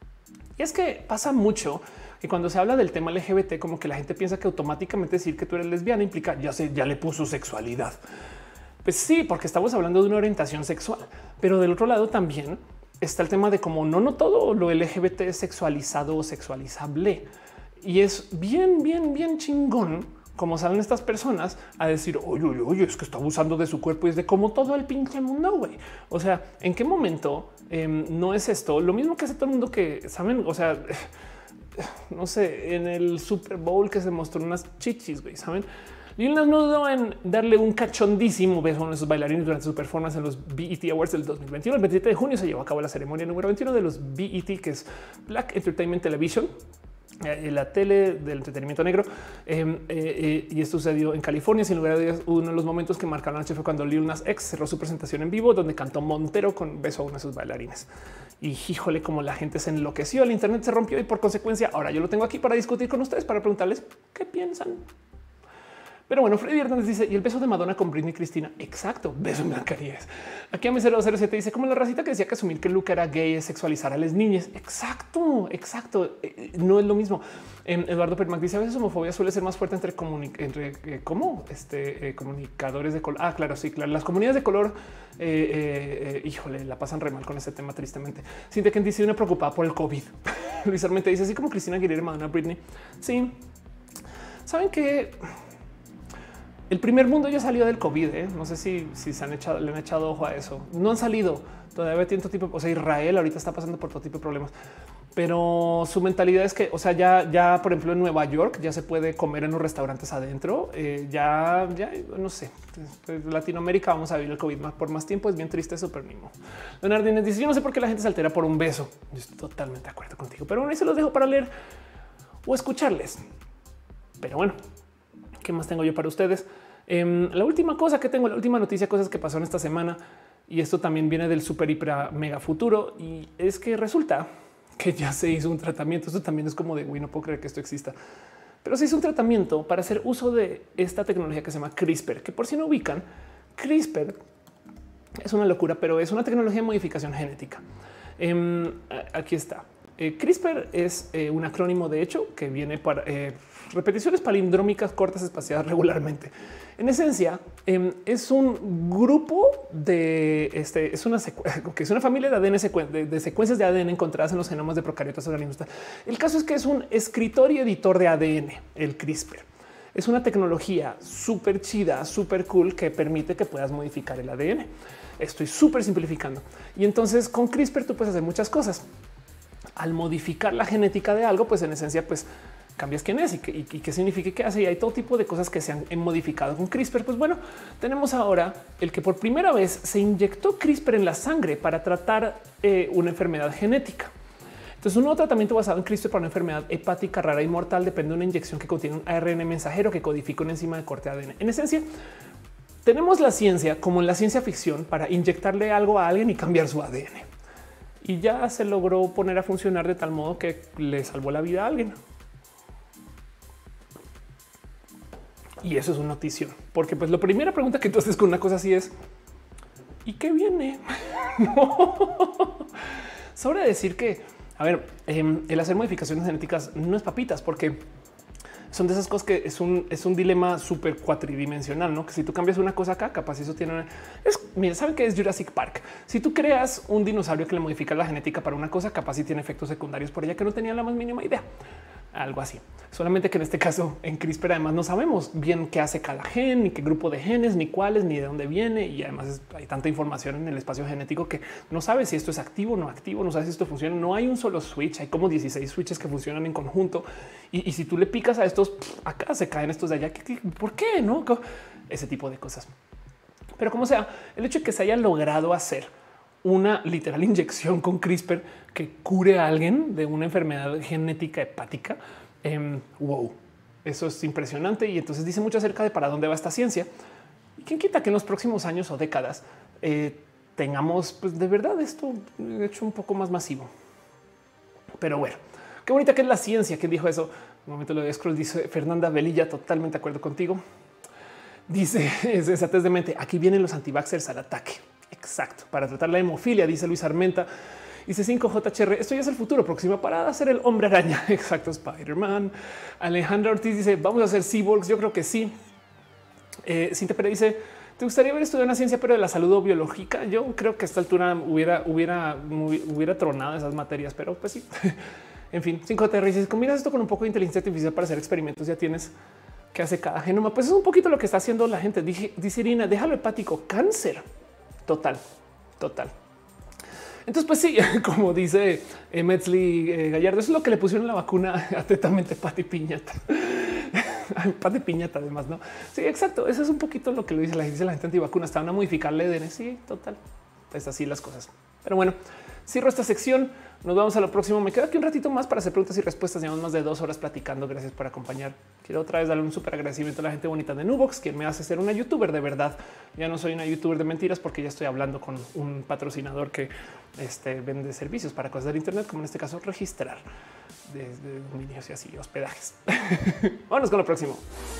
Y es que pasa mucho que cuando se habla del tema L G B T, como que la gente piensa que automáticamente decir que tú eres lesbiana implica ya se ya le puso sexualidad. Pues sí, porque estamos hablando de una orientación sexual, pero del otro lado también está el tema de cómo no, no todo lo L G B T es sexualizado o sexualizable. Y es bien, bien, bien chingón como salen estas personas a decir, oye, oye, oye, es que está abusando de su cuerpo y es de como todo el pinche mundo, güey. O sea, ¿en qué momento eh, no es esto? Lo mismo que hace todo el mundo que saben, o sea, no sé, en el Super Bowl que se mostró unas chichis, güey, ¿saben? Lil Nas no dudó en darle un cachondísimo beso a esos bailarines durante su performance en los B E T Awards del dos mil veintiuno. El veintisiete de junio se llevó a cabo la ceremonia número veintiuno de los B E T, que es Black Entertainment Television, eh, la tele del entretenimiento negro. Eh, eh, eh, y esto sucedió en California. Sin lugar a dudas, uno de los momentos que marcaron la noche fue cuando Lil Nas X cerró su presentación en vivo, donde cantó Montero con beso a uno de sus bailarines. Y híjole, como la gente se enloqueció, el Internet se rompió y por consecuencia ahora yo lo tengo aquí para discutir con ustedes, para preguntarles qué piensan. Pero bueno, Freddy Hernández dice: y el beso de Madonna con Britney Cristina. Exacto, beso en Blancanieves. Aquí a mi cero cero siete dice: como la racita que decía que asumir que Luca era gay es sexualizar a las niñas. Exacto, exacto. Eh, no es lo mismo. Eh, Eduardo Permac dice: a veces homofobia suele ser más fuerte entre, entre eh, ¿cómo? Este, eh, comunicadores de color. Ah, claro, sí, claro. Las comunidades de color, eh, eh, eh, híjole, la pasan re mal con ese tema, tristemente. Siente que dice una preocupada por el COVID. Luis Armente dice: así como Cristina Aguilera, Madonna, Britney. Sí, saben que el primer mundo ya salió del COVID. ¿eh? No sé si, si se han echado, le han echado ojo a eso. No han salido todavía. Tiene todo tipo. O sea, Israel ahorita está pasando por todo tipo de problemas, pero su mentalidad es que, o sea, ya, ya, por ejemplo, en Nueva York ya se puede comer en los restaurantes adentro. Eh, ya, ya no sé. Pues, Latinoamérica vamos a vivir el COVID más por más tiempo. Es bien triste eso, pero ni modo. Leonardo Inés dice: yo no sé por qué la gente se altera por un beso. Yo estoy totalmente de acuerdo contigo, pero bueno, ahí se los dejo para leer o escucharles. Pero bueno, ¿qué más tengo yo para ustedes? Eh, la última cosa que tengo, la última noticia, cosas que pasaron esta semana, y esto también viene del super hiper mega futuro, y es que resulta que ya se hizo un tratamiento. Esto también es como de güey, no puedo creer que esto exista, pero se hizo un tratamiento para hacer uso de esta tecnología que se llama CRISPR, que por si no ubican, CRISPR es una locura, pero es una tecnología de modificación genética. Eh, aquí está. Eh, CRISPR es eh, un acrónimo, de hecho, que viene para eh, repeticiones palindrómicas cortas espaciadas regularmente. En esencia, eh, es un grupo de este, es una, que es una familia de A D N, de, de secuencias de A D N encontradas en los genomas de procariotas organismos. El caso es que es un escritor y editor de A D N, el CRISPR. Es una tecnología súper chida, súper cool que permite que puedas modificar el A D N. Estoy súper simplificando. Y entonces con CRISPR tú puedes hacer muchas cosas. Al modificar la genética de algo, pues en esencia, pues cambias quién es y qué, y, y qué significa qué hace. Y hay todo tipo de cosas que se han modificado con CRISPR. Pues bueno, tenemos ahora el que por primera vez se inyectó CRISPR en la sangre para tratar eh, una enfermedad genética. Entonces, un nuevo tratamiento basado en CRISPR para una enfermedad hepática rara y mortal depende de una inyección que contiene un A R N mensajero que codifica una enzima de corte A D N. En esencia, tenemos la ciencia como en la ciencia ficción para inyectarle algo a alguien y cambiar su A D N. Y ya se logró poner a funcionar de tal modo que le salvó la vida a alguien. Y eso es una notición, porque pues la primera pregunta que tú haces con una cosa así es ¿y qué viene? No. Sobra decir que, a ver, eh, el hacer modificaciones genéticas no es papitas, porque son de esas cosas que es un, es un dilema súper cuatridimensional, ¿no? Que si tú cambias una cosa acá, capaz eso tiene... Una, es, mira, ¿saben qué es Jurassic Park? Si tú creas un dinosaurio que le modifica la genética para una cosa, capaz sí tiene efectos secundarios por ella que no tenía la más mínima idea. Algo así. Solamente que en este caso en CRISPR además no sabemos bien qué hace cada gen, ni qué grupo de genes, ni cuáles, ni de dónde viene. Y además es, hay tanta información en el espacio genético que no sabes si esto es activo o no activo, no sabes si esto funciona. No hay un solo switch, hay como dieciséis switches que funcionan en conjunto. Y, y si tú le picas a estos, acá se caen estos de allá. ¿Qué, qué, ¿Por qué? No, ese tipo de cosas. Pero como sea, el hecho de que se haya logrado hacer una literal inyección con CRISPR que cure a alguien de una enfermedad genética hepática. Eh, wow, eso es impresionante. Y entonces dice mucho acerca de para dónde va esta ciencia. Y quién quita que en los próximos años o décadas eh, tengamos pues, de verdad esto hecho un poco más masivo. Pero bueno, qué bonita que es la ciencia. ¿Quién dijo eso? Un momento lo de Scroll, dice Fernanda Velilla, totalmente de acuerdo contigo. Dice sensatez de mente. Aquí vienen los antivaxxers al ataque. Exacto. Para tratar la hemofilia, dice Luis Armenta. Dice cinco J H R. Esto ya es el futuro. Próxima parada, ser el hombre araña. Exacto. Spider-Man. Alejandra Ortiz dice vamos a hacer cyborgs. Yo creo que sí. Eh, Cintia Pérez dice te gustaría haber estudiado una ciencia, pero de la salud o biológica. Yo creo que a esta altura hubiera, hubiera, hubiera tronado esas materias, pero pues sí. En fin, cinco J R dice combinas esto con un poco de inteligencia artificial para hacer experimentos. Ya tienes que hace cada genoma. Pues es un poquito lo que está haciendo la gente. Dije, dice Irina, déjalo hepático, cáncer. Total, total. Entonces, pues sí, como dice eh, Metzli eh, Gallardo, eso es lo que le pusieron la vacuna atentamente Pati Piñata. Pati Piñata, además, no? Sí, exacto. Eso es un poquito lo que lo dice la gente, dice la gente antivacuna. Estaban a modificar el A D N. Sí, total. Pues así las cosas. Pero bueno, cierro esta sección. Nos vamos a lo próximo. Me quedo aquí un ratito más para hacer preguntas y respuestas. Llevamos más de dos horas platicando. Gracias por acompañar. Quiero otra vez darle un súper agradecimiento a la gente bonita de Nubox, quien me hace ser una youtuber de verdad. Ya no soy una youtuber de mentiras porque ya estoy hablando con un patrocinador que este, vende servicios para cosas del Internet, como en este caso registrar desde dominios y así hospedajes. Vámonos con lo próximo.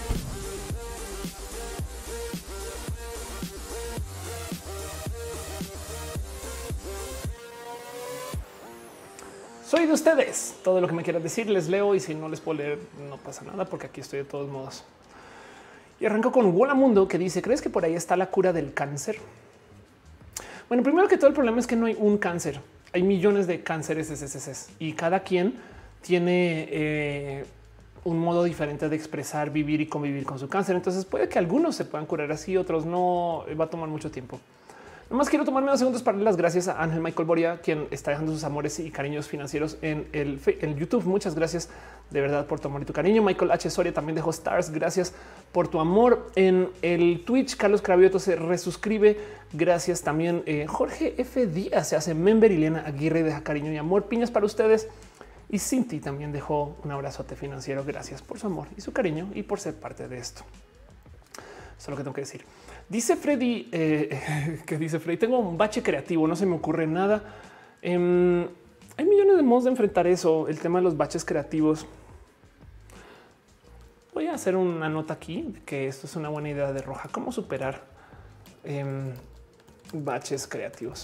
Soy de ustedes. Todo lo que me quieran decir les leo y si no les puedo leer no pasa nada porque aquí estoy de todos modos. Y arranco con Wola Mundo que dice ¿crees que por ahí está la cura del cáncer? Bueno, primero que todo el problema es que no hay un cáncer. Hay millones de cánceres S S S y cada quien tiene eh, un modo diferente de expresar, vivir y convivir con su cáncer. Entonces puede que algunos se puedan curar así, otros no. Va a tomar mucho tiempo. Nomás quiero tomarme dos segundos para darle las gracias a Ángel Michael Boria, quien está dejando sus amores y cariños financieros en el en YouTube. Muchas gracias de verdad por tu amor y tu cariño. Michael H. Soria también dejó stars. Gracias por tu amor en el Twitch. Carlos Cravioto se resuscribe. Gracias también. Eh, Jorge F. Díaz se hace member. Ileana Aguirre deja cariño y amor. Piñas para ustedes. Y Cinti también dejó un abrazote financiero. Gracias por su amor y su cariño y por ser parte de esto. Eso es lo que tengo que decir. Dice Freddy eh, que dice Freddy, tengo un bache creativo, no se me ocurre nada. Eh, hay millones de modos de enfrentar eso, el tema de los baches creativos. Voy a hacer una nota aquí de que esto es una buena idea de Roja. ¿Cómo superar eh, baches creativos?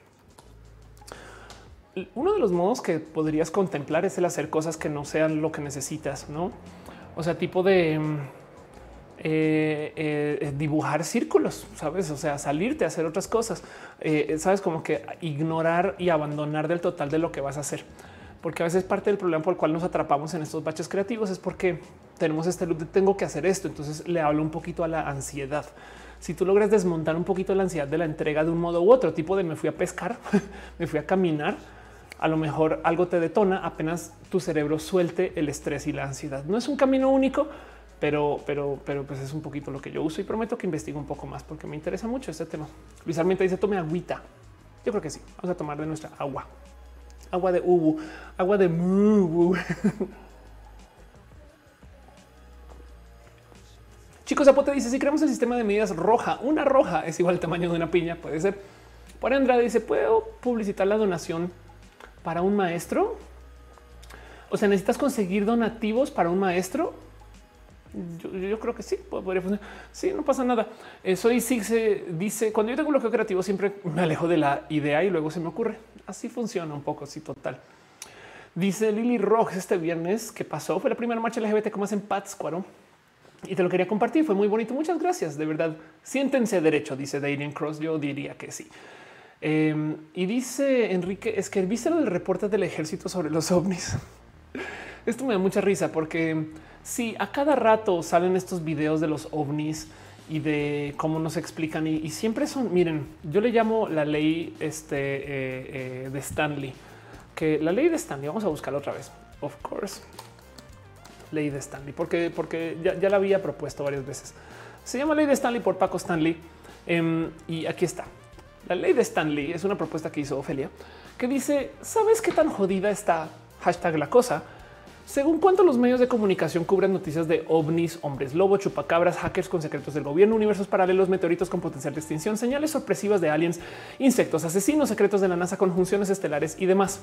Uno de los modos que podrías contemplar es el hacer cosas que no sean lo que necesitas, ¿no? O sea, tipo de... Eh, eh, dibujar círculos, sabes? O sea, salirte a hacer otras cosas, eh, sabes, como que ignorar y abandonar del total de lo que vas a hacer, porque a veces parte del problema por el cual nos atrapamos en estos baches creativos es porque tenemos este loop de tengo que hacer esto. Entonces le hablo un poquito a la ansiedad. Si tú logras desmontar un poquito la ansiedad de la entrega de un modo u otro, tipo de me fui a pescar, me fui a caminar, a lo mejor algo te detona apenas tu cerebro suelte el estrés y la ansiedad. No es un camino único, Pero, pero, pero pues es un poquito lo que yo uso y prometo que investigo un poco más porque me interesa mucho este tema. Luis Armenta dice tome agüita. Yo creo que sí. Vamos a tomar de nuestra agua, agua de ubu, agua de mubu. Chicos, Zapote dice si creamos el sistema de medidas roja, una roja es igual al tamaño de una piña. Puede ser. Por Andrade dice puedo publicitar la donación para un maestro. O sea, necesitas conseguir donativos para un maestro. Yo, yo creo que sí podría funcionar. Sí, no pasa nada. Eh, soy Sixe dice cuando yo tengo un bloqueo creativo siempre me alejo de la idea y luego se me ocurre. Así funciona un poco. Sí, total. Dice Lily Rox este viernes que pasó fue la primera marcha L G B T como en Pátzcuaro y te lo quería compartir. Fue muy bonito. Muchas gracias. De verdad, siéntense derecho. Dice Darien Cross. Yo diría que sí. Eh, y dice Enrique es que viste lo del reporte del ejército sobre los ovnis. Esto me da mucha risa porque sí, a cada rato salen estos videos de los ovnis y de cómo nos explican y, y siempre son, miren, yo le llamo la ley este, eh, eh, de Stanley, que la ley de Stanley, vamos a buscarla otra vez, of course, ley de Stanley, porque, porque ya, ya la había propuesto varias veces. Se llama ley de Stanley por Paco Stanley eh, y aquí está. La ley de Stanley es una propuesta que hizo Ofelia que dice, ¿sabes qué tan jodida está hashtag la cosa? Según cuánto los medios de comunicación cubren noticias de ovnis, hombres lobo, chupacabras, hackers con secretos del gobierno, universos paralelos, meteoritos con potencial de extinción, señales sorpresivas de aliens, insectos, asesinos secretos de la NASA, conjunciones estelares y demás.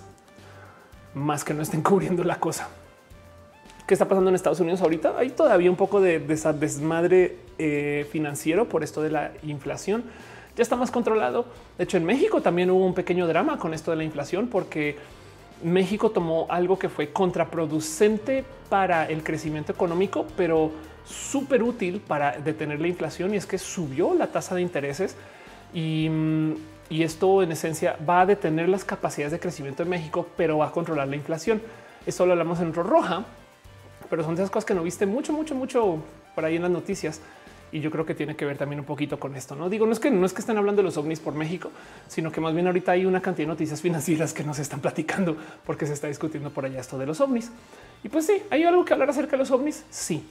Más que no estén cubriendo la cosa. ¿Qué está pasando en Estados Unidos ahorita? Hay todavía un poco de desmadre eh, financiero por esto de la inflación. Ya está más controlado. De hecho, en México también hubo un pequeño drama con esto de la inflación porque México tomó algo que fue contraproducente para el crecimiento económico, pero súper útil para detener la inflación. Y es que subió la tasa de intereses y, y esto en esencia va a detener las capacidades de crecimiento de México, pero va a controlar la inflación. Eso lo hablamos en roja, pero son de esas cosas que no viste mucho, mucho, mucho por ahí en las noticias. Y yo creo que tiene que ver también un poquito con esto. No digo, no es que no es que estén hablando de los ovnis por México, sino que más bien ahorita hay una cantidad de noticias financieras que nos están platicando porque se está discutiendo por allá esto de los ovnis. Y pues sí, hay algo que hablar acerca de los ovnis. Sí,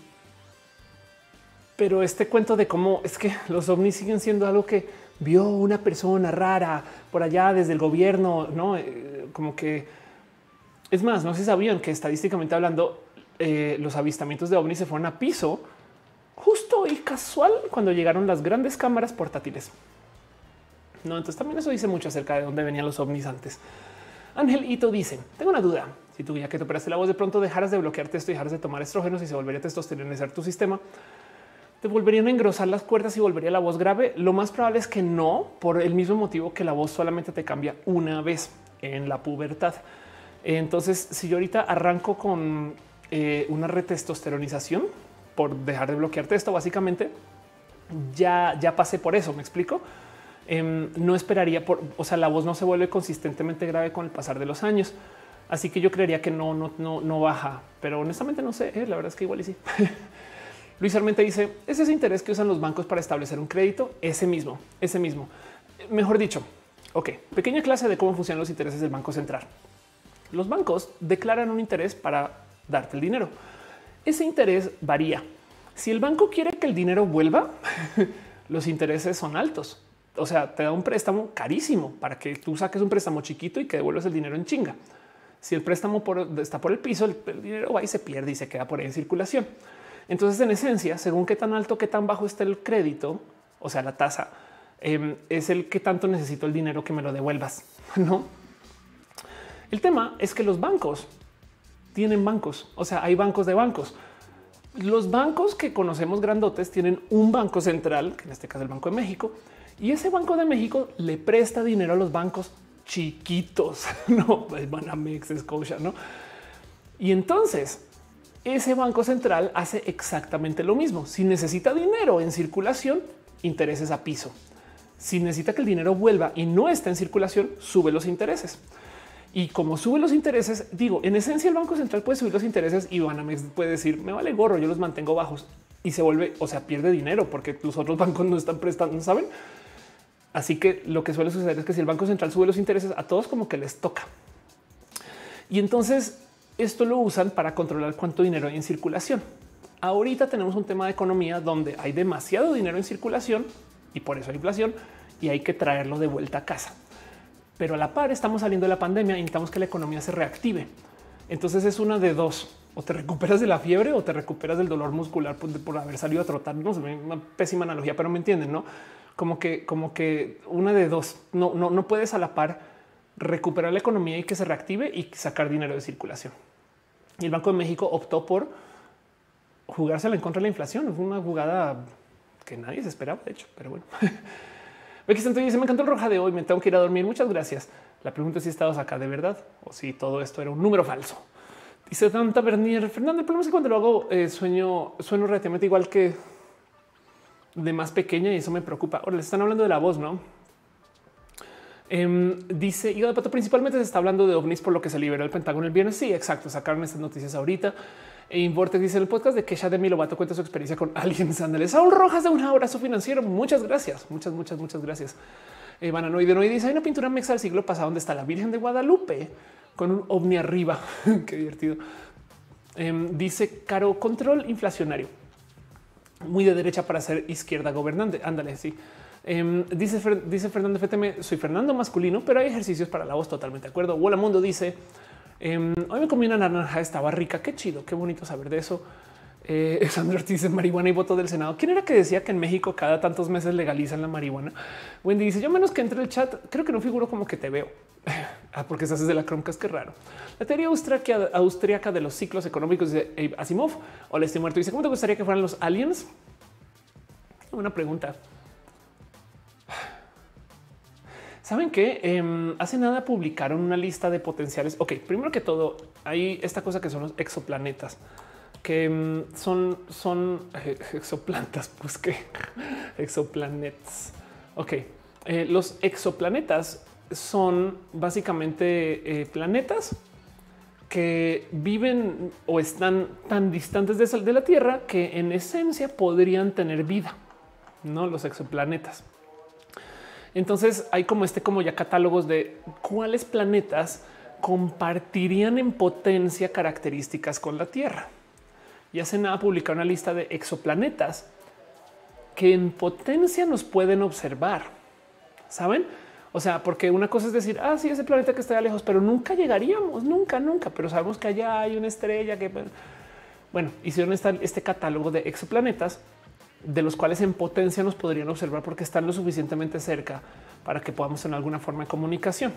pero este cuento de cómo es que los ovnis siguen siendo algo que vio una persona rara por allá desde el gobierno, no eh, como que es más, no se sabían que estadísticamente hablando, eh, los avistamientos de ovnis se fueron a piso justo y casual cuando llegaron las grandes cámaras portátiles. No, entonces también eso dice mucho acerca de dónde venían los ovnis antes. Ángel Ito dice: tengo una duda. Si tú ya que te operaste la voz de pronto dejaras de bloquearte esto y dejaras de tomar estrógenos y se volvería a testosteronizar tu sistema, ¿te volverían a engrosar las cuerdas y volvería la voz grave? Lo más probable es que no, por el mismo motivo que la voz solamente te cambia una vez en la pubertad. Entonces, si yo ahorita arranco con eh, una retestosteronización por dejar de bloquearte esto, básicamente ya, ya pasé por eso. Me explico. Eh, no esperaría por, o sea, la voz no se vuelve consistentemente grave con el pasar de los años. Así que yo creería que no, no, no, no baja, pero honestamente no sé. Eh, la verdad es que igual y sí. Luis Armenta dice: ese es ese interés que usan los bancos para establecer un crédito. Ese mismo, ese mismo. Mejor dicho, ok, pequeña clase de cómo funcionan los intereses del Banco Central. Los bancos declaran un interés para darte el dinero. Ese interés varía. Si el banco quiere que el dinero vuelva, los intereses son altos. O sea, te da un préstamo carísimo para que tú saques un préstamo chiquito y que devuelvas el dinero en chinga. Si el préstamo por, está por el piso, el, el dinero va y se pierde y se queda por ahí en circulación. Entonces, en esencia, según qué tan alto, qué tan bajo está el crédito, o sea, la tasa, eh, es el que tanto necesito el dinero que me lo devuelvas. No, el tema es que los bancos tienen bancos, o sea, hay bancos de bancos. Los bancos que conocemos grandotes tienen un banco central, que en este caso es el Banco de México, y ese Banco de México le presta dinero a los bancos chiquitos, no Banamex, Scotia, no. Y entonces ese banco central hace exactamente lo mismo. Si necesita dinero en circulación, intereses a piso. Si necesita que el dinero vuelva y no está en circulación, sube los intereses. Y como sube los intereses, digo, en esencia el Banco Central puede subir los intereses y Banamex puede decir, me vale gorro, yo los mantengo bajos, y se vuelve, o sea, pierde dinero porque los otros bancos no están prestando, ¿saben? Así que lo que suele suceder es que si el Banco Central sube los intereses, a todos como que les toca. Y entonces esto lo usan para controlar cuánto dinero hay en circulación. Ahorita tenemos un tema de economía donde hay demasiado dinero en circulación y por eso hay inflación y hay que traerlo de vuelta a casa. Pero a la par estamos saliendo de la pandemia y necesitamos que la economía se reactive. Entonces es una de dos: o te recuperas de la fiebre o te recuperas del dolor muscular por, por haber salido a trotar. No sé, una pésima analogía, pero me entienden, ¿no? Como que, como que una de dos. No, no, no puedes a la par recuperar la economía y que se reactive y sacar dinero de circulación. Y el Banco de México optó por jugársela en contra de la inflación. Fue una jugada que nadie se esperaba, de hecho, pero bueno. Becky Santos dice, me encantó el roja de hoy, me tengo que ir a dormir. Muchas gracias. La pregunta es si estabas acá de verdad o si todo esto era un número falso. Dice Tanta Bernier, Fernando, el problema es que cuando lo hago eh, sueño, sueno relativamente igual que de más pequeña y eso me preocupa. Ahora les están hablando de la voz, ¿no? Eh, dice Hígado de Pato, principalmente se está hablando de ovnis por lo que se liberó el Pentágono el viernes. Sí, exacto, sacaron estas noticias ahorita. E Invortex dice en el podcast de Kesha Demi Lovato cuenta su experiencia con aliens. Ándale, Saúl Rojas de un abrazo financiero. Muchas gracias, muchas, muchas, muchas gracias. Eh, Bananoide no dice hay una pintura mexa del siglo pasado donde está la Virgen de Guadalupe con un ovni arriba. Qué divertido. Eh, dice Caro, control inflacionario. Muy de derecha para ser izquierda gobernante. Ándale, sí. Eh, dice, dice Fernando F T M, soy Fernando masculino, pero hay ejercicios para la voz. Totalmente de acuerdo. Hola Mundo dice, eh, hoy me comí una naranja, estaba rica. Qué chido, qué bonito saber de eso. Eh, Sandra Ortiz dice marihuana y voto del Senado. ¿Quién era que decía que en México cada tantos meses legalizan la marihuana? Wendy dice yo menos que entre el chat, creo que no figuro como que te veo. Ah, porque estás desde la Chromecast, qué raro. La teoría austriaca, austriaca de los ciclos económicos de Abe Asimov. Hola, estoy muerto. Dice, ¿cómo te gustaría que fueran los aliens? Una pregunta. ¿Saben qué? Eh, hace nada publicaron una lista de potenciales. Ok, primero que todo, hay esta cosa que son los exoplanetas, que um, son, son eh, exoplantas, pues que exoplanets. Ok, eh, los exoplanetas son básicamente eh, planetas que viven o están tan distantes de, de la Tierra que en esencia podrían tener vida, no los exoplanetas. Entonces hay como este, como ya catálogos de cuáles planetas compartirían en potencia características con la Tierra. Y hace nada publicar una lista de exoplanetas que en potencia nos pueden observar. ¿Saben? O sea, porque una cosa es decir, ah, sí, ese planeta que está lejos, pero nunca llegaríamos, nunca, nunca. Pero sabemos que allá hay una estrella que, bueno, hicieron esta, este catálogo de exoplanetas de los cuales en potencia nos podrían observar porque están lo suficientemente cerca para que podamos tener alguna forma de comunicación.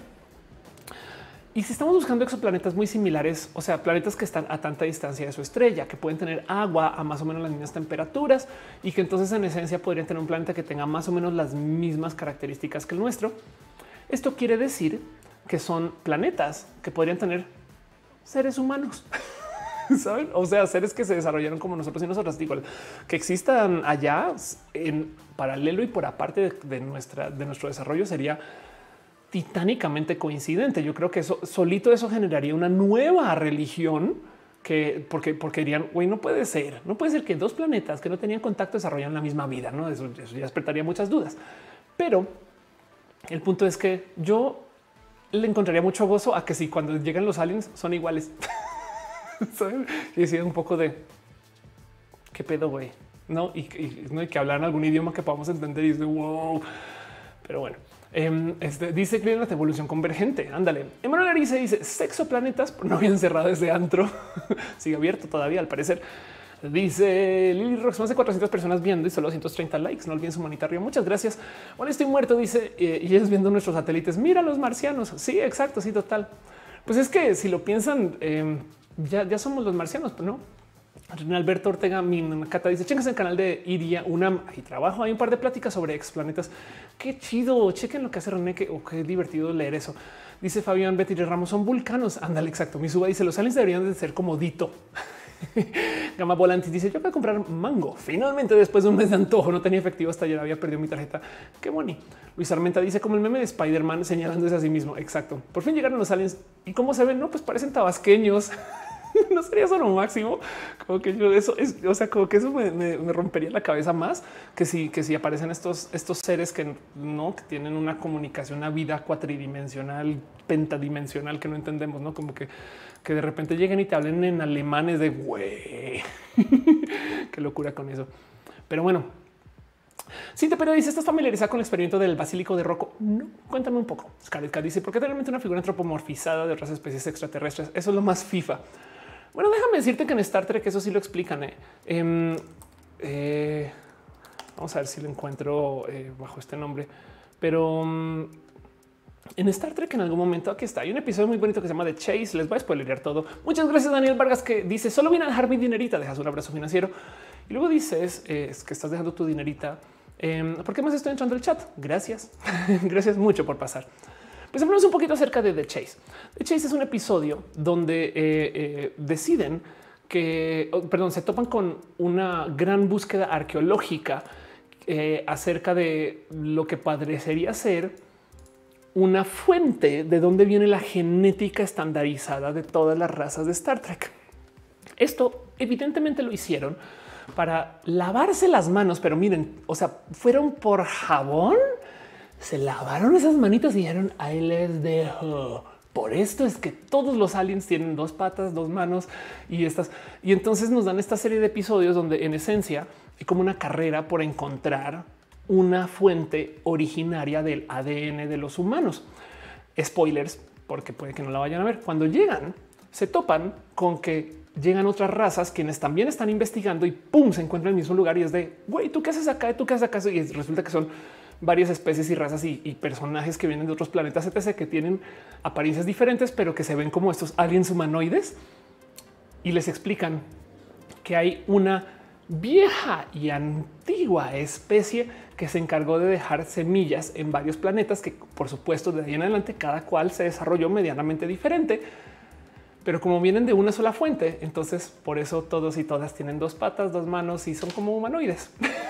Y si estamos buscando exoplanetas muy similares, o sea, planetas que están a tanta distancia de su estrella, que pueden tener agua a más o menos las mismas temperaturas y que entonces en esencia podrían tener un planeta que tenga más o menos las mismas características que el nuestro. Esto quiere decir que son planetas que podrían tener seres humanos. ¿Saben? O sea, seres que se desarrollaron como nosotros y nosotras. Digo, que existan allá en paralelo y por aparte de, de, nuestra, de nuestro desarrollo sería titánicamente coincidente. Yo creo que eso solito eso generaría una nueva religión que porque, porque dirían, güey, no puede ser, no puede ser que dos planetas que no tenían contacto desarrollan la misma vida. No, eso, eso ya despertaría muchas dudas. Pero el punto es que yo le encontraría mucho gozo a que si cuando llegan los aliens son iguales. ¿Saben? Y decir un poco de qué pedo, güey, no, y, y, ¿no? y que hablaran algún idioma que podamos entender y dice wow. Pero bueno, eh, este, dice que la evolución convergente. Ándale. Emanuel Arice dice sexoplanetas no habían cerrado desde antro. Sigue abierto todavía, al parecer. Dice Lily Rox, más de cuatrocientas personas viendo y solo doscientos treinta likes. No olviden su manita arriba. Muchas gracias. Bueno, estoy muerto, dice, eh, y ellos viendo nuestros satélites. Mira los marcianos. Sí, exacto. Sí, total. Pues es que si lo piensan, eh, Ya, ya somos los marcianos, pero no. Alberto Ortega, mi Cata dice: chéquense el canal de Iria Unam y trabajo. Hay un par de pláticas sobre explanetas. Qué chido. Chequen lo que hace René. Que oh, qué divertido leer eso. Dice Fabián Betty Ramos: son vulcanos. Ándale, exacto. Mi suba dice: los aliens deberían de ser como Dito. Gama Volantis dice: yo voy a comprar mango. Finalmente, después de un mes de antojo, no tenía efectivo hasta ayer, había perdido mi tarjeta. Qué bonito. Luis Armenta dice: como el meme de Spider-Man señalándose a sí mismo. Exacto. Por fin llegaron los aliens. ¿Y cómo se ven? No, pues parecen tabasqueños. No sería eso lo máximo. Como que yo eso es, o sea, como que eso me, me, me rompería la cabeza más que si, que si aparecen estos, estos seres que no que tienen una comunicación, una vida cuatridimensional, pentadimensional que no entendemos, no como que, que de repente lleguen y te hablen en alemanes de güey. Qué locura con eso. Pero bueno, Cintia, pero dice: ¿estás familiarizada con el experimento del basílico de Rocco? No, cuéntame un poco. Scarlett Cat dice: ¿por qué realmente una figura antropomorfizada de otras especies extraterrestres? Eso es lo más FIFA. Bueno, déjame decirte que en Star Trek eso sí lo explican. Eh. Eh, eh, vamos a ver si lo encuentro eh, bajo este nombre. Pero um, en Star Trek en algún momento, aquí está, hay un episodio muy bonito que se llama The Chase. Les voy a spoilerear todo. Muchas gracias, Daniel Vargas, que dice: solo vine a dejar mi dinerita. Dejas un abrazo financiero y luego dices eh, es que estás dejando tu dinerita. Eh, ¿Por qué más estoy entrando al chat? Gracias. Gracias mucho por pasar. Pues hablamos un poquito acerca de The Chase. The Chase es un episodio donde eh, eh, deciden que, oh, perdón, se topan con una gran búsqueda arqueológica eh, acerca de lo que parecería ser una fuente de dónde viene la genética estandarizada de todas las razas de Star Trek. Esto evidentemente lo hicieron para lavarse las manos, pero miren, o sea, fueron por jabón. Se lavaron esas manitas y dijeron: ahí les dejo. Por esto es que todos los aliens tienen dos patas, dos manos y estas. Y entonces nos dan esta serie de episodios donde en esencia hay como una carrera por encontrar una fuente originaria del A D N de los humanos. Spoilers, porque puede que no la vayan a ver. Cuando llegan, se topan con que llegan otras razas quienes también están investigando y pum, se encuentran en el mismo lugar y es de güey, ¿tú qué haces acá? ¿Tú qué haces acá? Y resulta que son varias especies y razas y, y personajes que vienen de otros planetas, etcétera, que tienen apariencias diferentes, pero que se ven como estos aliens humanoides y les explican que hay una vieja y antigua especie que se encargó de dejar semillas en varios planetas que, por supuesto, de ahí en adelante cada cual se desarrolló medianamente diferente. Pero como vienen de una sola fuente, entonces por eso todos y todas tienen dos patas, dos manos y son como humanoides.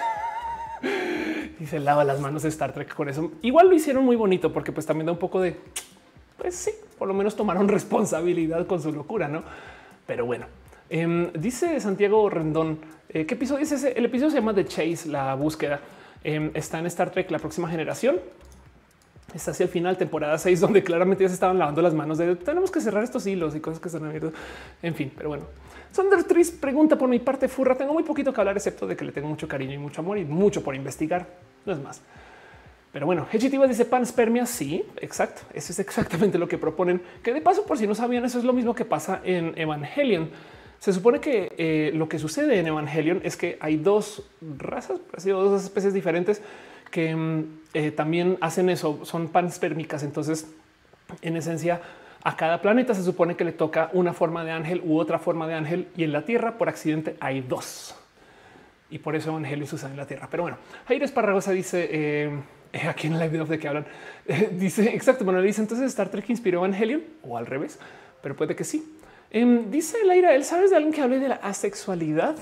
Y se lava las manos de Star Trek con eso. Igual lo hicieron muy bonito porque pues también da un poco de, pues sí, por lo menos tomaron responsabilidad con su locura, ¿no? Pero bueno, eh, dice Santiago Rendón, eh, ¿qué episodio es ese? El episodio se llama The Chase, la búsqueda. Eh, está en Star Trek, la próxima generación. Está hacia el final, temporada seis, donde claramente ya se estaban lavando las manos de tenemos que cerrar estos hilos y cosas que están abiertos. En fin, pero bueno. Sander Tris pregunta: por mi parte, furra, tengo muy poquito que hablar, excepto de que le tengo mucho cariño y mucho amor y mucho por investigar. No es más. Pero bueno, Hechitiva dice panspermia. Sí, exacto. Eso es exactamente lo que proponen. Que de paso, por si no sabían, eso es lo mismo que pasa en Evangelion. Se supone que eh, lo que sucede en Evangelion es que hay dos razas, dos especies diferentes que eh, también hacen eso, son panspermicas. Entonces, en esencia, a cada planeta se supone que le toca una forma de ángel u otra forma de ángel, y en la Tierra, por accidente, hay dos. Y por eso Evangelion se usa en la Tierra. Pero bueno, Jair Esparragosa dice eh, aquí en el live de que hablan, eh, dice exacto. Bueno, dice entonces Star Trek inspiró Evangelion o al revés, pero puede que sí. Eh, dice Laira, ¿él sabes de alguien que hable de la asexualidad?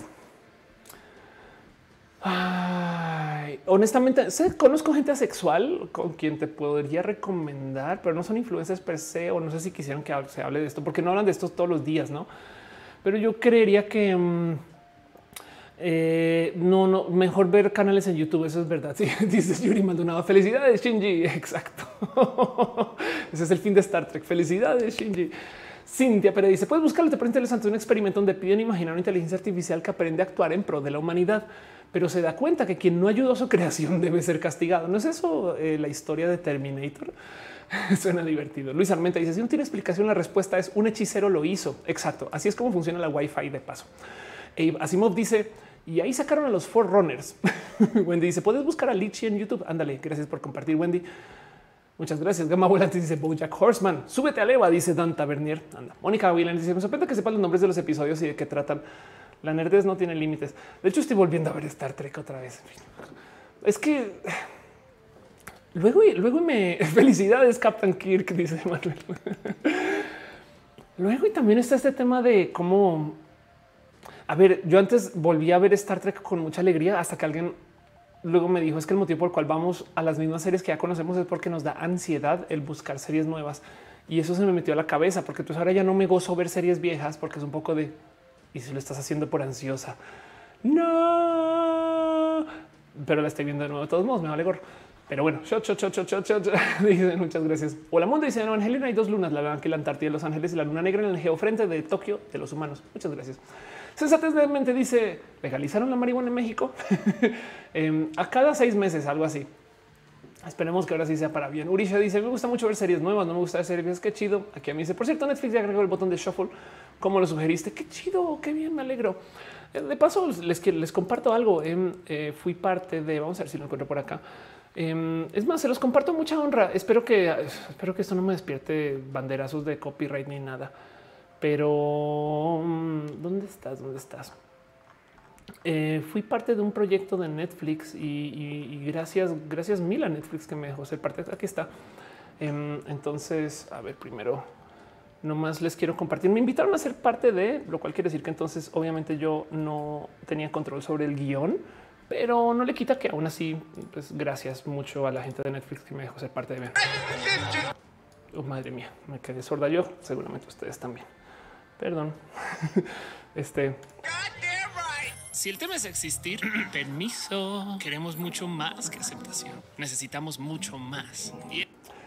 Ay, honestamente, sé, conozco gente asexual con quien te podría recomendar, pero no son influencers per se, o no sé si quisieran que se hable de esto, porque no hablan de esto todos los días, ¿no? Pero yo creería que um, eh, no, no, mejor ver canales en YouTube. Eso es verdad. Sí, dice Yuri Maldonado. Felicidades, Shinji. Exacto. Ese es el fin de Star Trek. Felicidades, Shinji. Cintia Pérez dice: puedes buscarlo, te parece interesante un experimento donde piden imaginar una inteligencia artificial que aprende a actuar en pro de la humanidad, pero se da cuenta que quien no ayudó a su creación debe ser castigado. ¿No es eso eh, la historia de Terminator? Suena divertido. Luis Armenta dice: si no tiene explicación, la respuesta es un hechicero lo hizo. Exacto. Así es como funciona la Wi-Fi de paso. Abe Asimov dice: y ahí sacaron a los Forerunners. Wendy dice: puedes buscar a Lichi en YouTube. Ándale, gracias por compartir, Wendy. Muchas gracias. Gama Volante dice: BoJack Horseman. Súbete a Leva, dice Dan Tavernier. Anda. Mónica Wieland dice: me sorprende que sepan los nombres de los episodios y de qué tratan. La nerdez no tiene límites. De hecho, estoy volviendo a ver Star Trek otra vez. Es que luego, luego me felicidades, Captain Kirk, dice Manuel. Luego y también está este tema de cómo A ver, yo antes volví a ver Star Trek con mucha alegría hasta que alguien luego me dijo es que el motivo por el cual vamos a las mismas series que ya conocemos es porque nos da ansiedad el buscar series nuevas. Y eso se me metió a la cabeza porque pues ahora ya no me gozo ver series viejas porque es un poco de y si lo estás haciendo por ansiosa. No, pero la estoy viendo de nuevo. De todos modos, me vale gorro. Pero bueno, shot, shot, shot, shot, shot, shot. Dicen muchas gracias. Hola mundo, dice en Evangelio hay dos lunas, la blanca y la Antártida de Los Ángeles y la luna negra en el geofrente de Tokio de los humanos. Muchas gracias. Sensatez de mente dice legalizaron la marihuana en México eh, a cada seis meses, algo así. Esperemos que ahora sí sea para bien. Urisha dice me gusta mucho ver series nuevas, no me gusta ver series. Qué chido. Aquí a mí dice por cierto, Netflix ya agregó el botón de shuffle como lo sugeriste. Qué chido, qué bien, me alegro. De paso, les, les comparto algo. Eh, eh, fui parte de vamos a ver si lo encuentro por acá. Eh, es más, se los comparto mucha honra. Espero que espero que esto no me despierte banderazos de copyright ni nada. Pero ¿dónde estás? ¿Dónde estás? Eh, fui parte de un proyecto de Netflix y, y, y gracias, gracias mil a Netflix que me dejó ser parte. Aquí está. Eh, entonces, a ver, primero, nomás les quiero compartir. Me invitaron a ser parte de, lo cual quiere decir que entonces, obviamente, yo no tenía control sobre el guión, pero no le quita que aún así, pues gracias mucho a la gente de Netflix que me dejó ser parte de. Oh, madre mía, me quedé sorda yo. Seguramente ustedes también. Perdón. Este. Si el tema es existir, permiso, queremos mucho más que aceptación. Necesitamos mucho más. Y...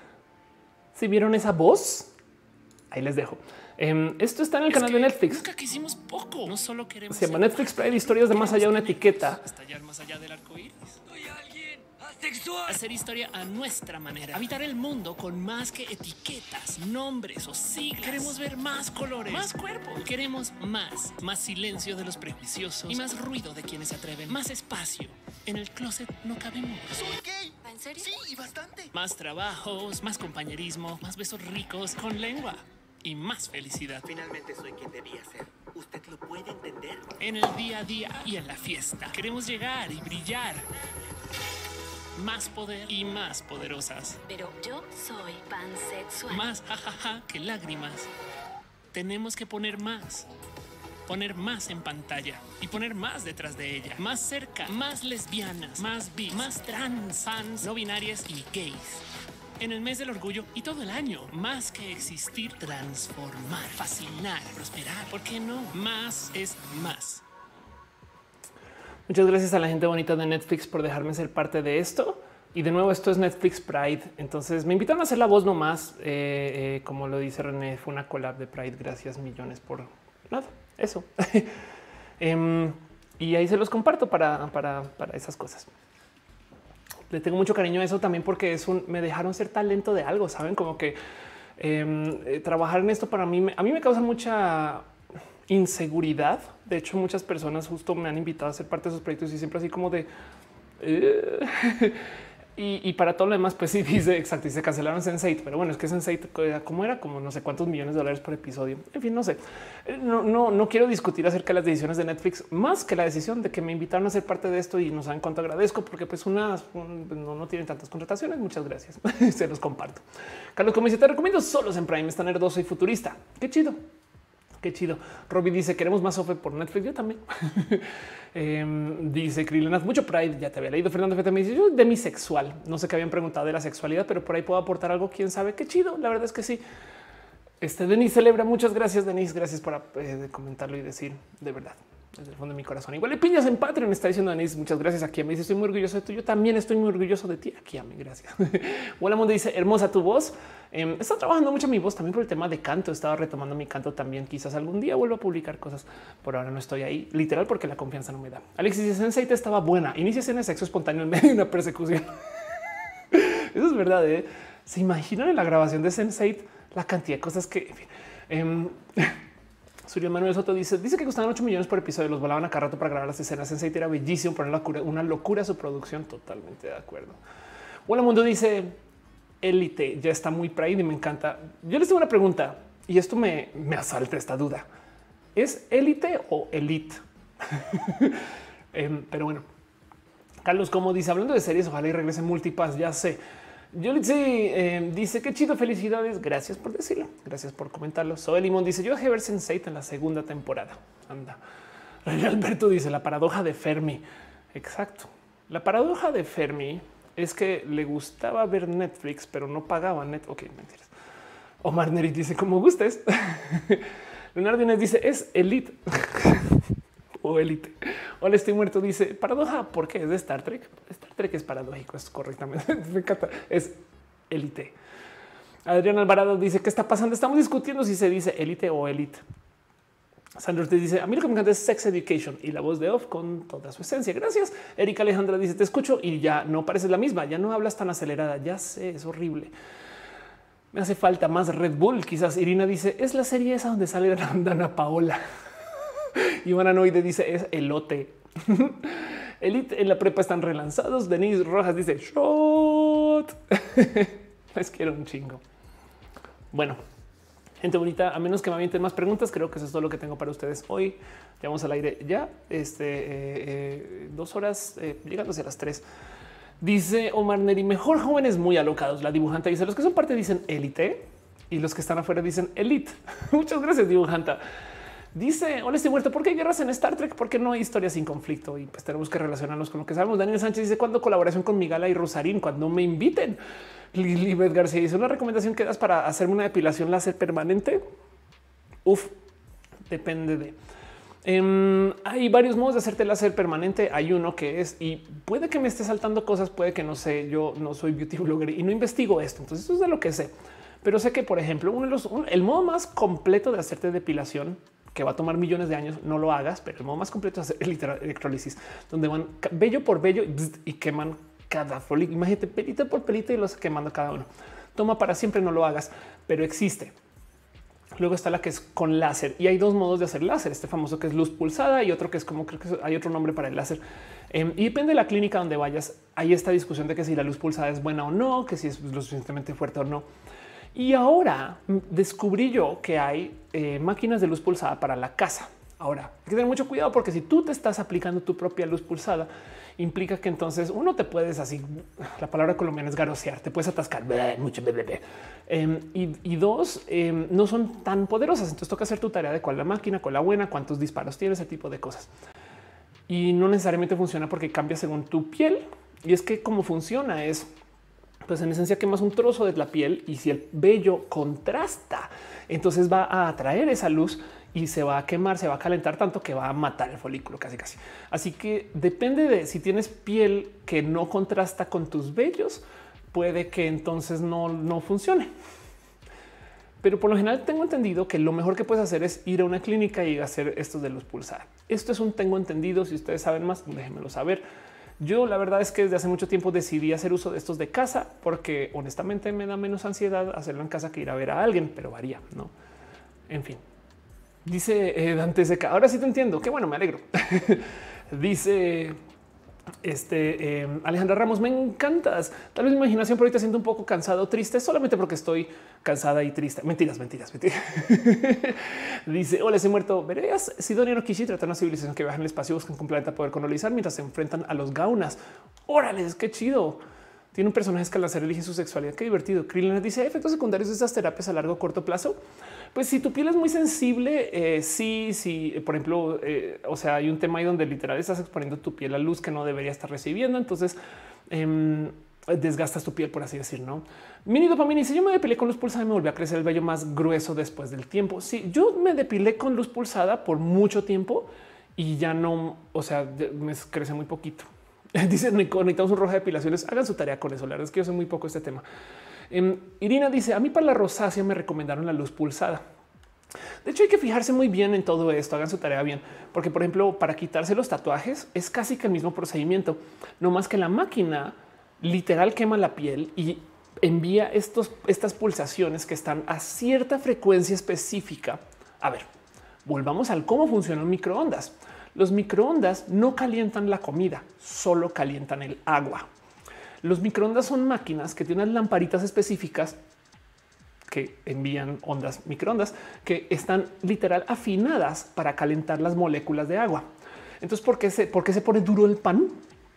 si vieron esa voz, ahí les dejo. Um, esto está en el es canal de Netflix. Nunca quisimos poco. No solo queremos. Se llama Netflix Pride, historias de más allá de una etiqueta. Estallar más allá del arco iris. Soy alguien asexual. Hacer historia a nuestra manera. Habitar el mundo con más que etiquetas, nombres o siglas. Queremos ver más colores, más cuerpos. Queremos más, más silencio de los prejuiciosos y más ruido de quienes se atreven. Más espacio. En el closet no cabemos. Soy gay. ¿En serio? Sí, y bastante. Más trabajos, más compañerismo, más besos ricos con lengua. Y más felicidad. Finalmente soy quien debía ser. ¿Usted lo puede entender? En el día a día y en la fiesta. Queremos llegar y brillar. Más poder y más poderosas. Pero yo soy pansexual. Más jajaja que lágrimas. Tenemos que poner más. Poner más en pantalla y poner más detrás de ella. Más cerca, más lesbianas, más bi, más trans, fans, no binarias y gays. En el mes del orgullo y todo el año. Más que existir, transformar, fascinar, prosperar. ¿Por qué no? Más es más. Muchas gracias a la gente bonita de Netflix por dejarme ser parte de esto. Y de nuevo, esto es Netflix Pride. Entonces me invitaron a hacer la voz nomás. Eh, eh, como lo dice René, fue una collab de Pride. Gracias millones por nada. Eso. um, y ahí se los comparto para, para, para esas cosas. Le tengo mucho cariño a eso también porque es un me dejaron ser talento de algo. Saben, como que eh, trabajar en esto para mí, me, a mí me causa mucha inseguridad. De hecho, muchas personas justo me han invitado a ser parte de esos proyectos y siempre así como de eh, y, y para todo lo demás, pues sí dice exacto. Y se cancelaron sense eight, pero bueno, es que sense eight como era como no sé cuántos millones de dólares por episodio. En fin, no sé, no, no, no quiero discutir acerca de las decisiones de Netflix más que la decisión de que me invitaron a ser parte de esto y no saben cuánto agradezco, porque pues unas no, no tienen tantas contrataciones. Muchas gracias. Se los comparto. Carlos, como dice, te recomiendo solos en Prime. Está nerdoso y futurista. Qué chido. Qué chido. Robbie dice queremos más software por Netflix. Yo también. eh, dice Krillenath, mucho Pride. Ya te había leído. Fernando Fete me dice yo demisexual. No sé qué habían preguntado de la sexualidad, pero por ahí puedo aportar algo. Quién sabe. Qué chido. La verdad es que sí. Este Denis celebra. Muchas gracias, Denis. Gracias por eh, comentarlo y decir de verdad desde el fondo de mi corazón. Igual le piñas en Patreon. Está diciendo Denis. Muchas gracias. Aquí me dice estoy muy orgulloso de ti. Yo también estoy muy orgulloso de ti. Aquí a mí. Gracias. Hola Mundo dice hermosa tu voz. Eh, está trabajando mucho mi voz también por el tema de canto. Estaba retomando mi canto también. Quizás algún día vuelva a publicar cosas. Por ahora no estoy ahí literal porque la confianza no me da. Alexis dice sense eight estaba buena. Inicia escena de sexo espontáneo en medio de una persecución. Eso es verdad. ¿eh? Se imaginan en la grabación de sense eight la cantidad de cosas que en fin, eh, Surya Manuel Soto dice dice que costaban ocho millones por episodio. Los volaban a cada rato para grabar las escenas. sense eight era bellísimo, pero una locura, una locura su producción. Totalmente de acuerdo. Hola Mundo dice Élite ya está muy Pride y me encanta. Yo les tengo una pregunta y esto me, me asalta esta duda. ¿Es Élite o Elite? eh, pero bueno, Carlos, como dice, hablando de series, ojalá y regrese Multipass. Ya sé. Yo sí, eh, dice qué chido, felicidades. Gracias por decirlo. Gracias por comentarlo. Soy Limón dice yo dejé ver sense eight en la segunda temporada. Anda. René Alberto dice la paradoja de Fermi. Exacto. La paradoja de Fermi es que le gustaba ver Netflix, pero no pagaba net. Ok, mentiras. Omar Neri dice como gustes. Leonardo Inés dice es elite o elite. Hola, estoy muerto. Dice paradoja porque es de Star Trek. Star Trek es paradójico, es correctamente. Me encanta. Es elite. Adrián Alvarado dice qué está pasando. Estamos discutiendo si se dice elite o elite. Sandro te dice a mí lo que me encanta es Sex Education y la voz de Off con toda su esencia. Gracias. Erika Alejandra dice te escucho y ya no pareces la misma, ya no hablas tan acelerada. Ya sé, es horrible. Me hace falta más Red Bull. Quizás Irina dice es la serie esa donde sale la Dana Paola. Ivana Noide dice es elote. Elite en la prepa están relanzados. Denise Rojas dice shot. Les quiero un chingo. Bueno, gente bonita, a menos que me avienten más preguntas, creo que eso es todo lo que tengo para ustedes hoy. Llevamos al aire ya este eh, eh, dos horas, eh, llegando hacia las tres. Dice Omar Neri, mejor jóvenes muy alocados. La dibujanta dice los que son parte dicen élite y los que están afuera dicen elite. Muchas gracias, dibujanta. Dice hola, estoy muerto. ¿Por qué hay guerras en Star Trek? Porque no hay historias sin conflicto y pues tenemos que relacionarnos con lo que sabemos. Daniel Sánchez dice cuando colaboración con Migala y Rosarín, cuando me inviten. Lilibet García dice una recomendación que das para hacerme una depilación láser permanente. Uf, depende de. Um, hay varios modos de hacerte láser permanente. Hay uno que es y puede que me esté saltando cosas, puede que no sé. Yo no soy beauty blogger y no investigo esto. Entonces, eso es de lo que sé, pero sé que, por ejemplo, uno de los un, el modo más completo de hacerte depilación que va a tomar millones de años, no lo hagas, pero el modo más completo es hacer literal electrólisis, donde van vello por vello y queman cada folículo. Imagínate pelito por pelito y los quemando cada uno. Toma para siempre, no lo hagas, pero existe. Luego está la que es con láser y hay dos modos de hacer láser. Este famoso que es luz pulsada y otro que es como creo que hay otro nombre para el láser. Eh, y depende de la clínica donde vayas. Hay esta discusión de que si la luz pulsada es buena o no, que si es lo suficientemente fuerte o no. Y ahora descubrí yo que hay eh, máquinas de luz pulsada para la casa. Ahora hay que tener mucho cuidado porque si tú te estás aplicando tu propia luz pulsada, implica que entonces uno te puedes así, la palabra colombiana es garosear, te puedes atascar bleh, mucho bleh, bleh. Eh, y, y dos, eh, no son tan poderosas. Entonces toca hacer tu tarea de cuál la máquina, cuál la buena, cuántos disparos tiene, ese tipo de cosas. Y no necesariamente funciona porque cambia según tu piel. Y es que cómo funciona es, pues en esencia quemas un trozo de la piel y si el vello contrasta, entonces va a atraer esa luz y se va a quemar, se va a calentar tanto que va a matar el folículo casi casi. Así que depende de si tienes piel que no contrasta con tus vellos, puede que entonces no, no funcione. Pero por lo general tengo entendido que lo mejor que puedes hacer es ir a una clínica y hacer estos de luz pulsada. Esto es un tengo entendido. Si ustedes saben más, déjenmelo saber. Yo la verdad es que desde hace mucho tiempo decidí hacer uso de estos de casa porque honestamente me da menos ansiedad hacerlo en casa que ir a ver a alguien, pero varía, ¿no? En fin. Dice eh, Dante Seca, ahora sí te entiendo. Qué bueno, me alegro. Dice este eh, Alejandra Ramos, me encantas. Tal vez mi imaginación por ahorita siento un poco cansado, triste, solamente porque estoy cansada y triste. Mentiras, mentiras, mentiras. Dice hola, ese muerto. Verías Sidonia no Kishi trata una civilización que viaja en el espacio, buscan un planeta poder colonizar mientras se enfrentan a los gaunas. Órale, qué chido. Tiene un personaje que al nacer elige su sexualidad. Qué divertido. Krillin dice efectos secundarios de estas terapias a largo o corto plazo. Pues si tu piel es muy sensible, eh, sí, sí, por ejemplo, eh, o sea, hay un tema ahí donde literal estás exponiendo tu piel a luz que no debería estar recibiendo. Entonces eh, desgastas tu piel, por así decir, no? Mini dopamina dice: yo me depilé con luz pulsada y me volví a crecer el vello más grueso después del tiempo. Sí, yo me depilé con luz pulsada por mucho tiempo y ya no, o sea, me crece muy poquito. Dice necesitamos un rojo de depilaciones. Hagan su tarea con eso. La verdad es que yo sé muy poco este tema. Um, Irina dice: a mí para la rosácea me recomendaron la luz pulsada. De hecho, hay que fijarse muy bien en todo esto. Hagan su tarea bien, porque, por ejemplo, para quitarse los tatuajes es casi que el mismo procedimiento, no más que la máquina literal quema la piel y envía estos, estas pulsaciones que están a cierta frecuencia específica. A ver, volvamos al cómo funcionan microondas. Los microondas no calientan la comida, solo calientan el agua. Los microondas son máquinas que tienen unas lamparitas específicas que envían ondas microondas que están literal afinadas para calentar las moléculas de agua. Entonces, ¿por qué se, por qué se pone duro el pan?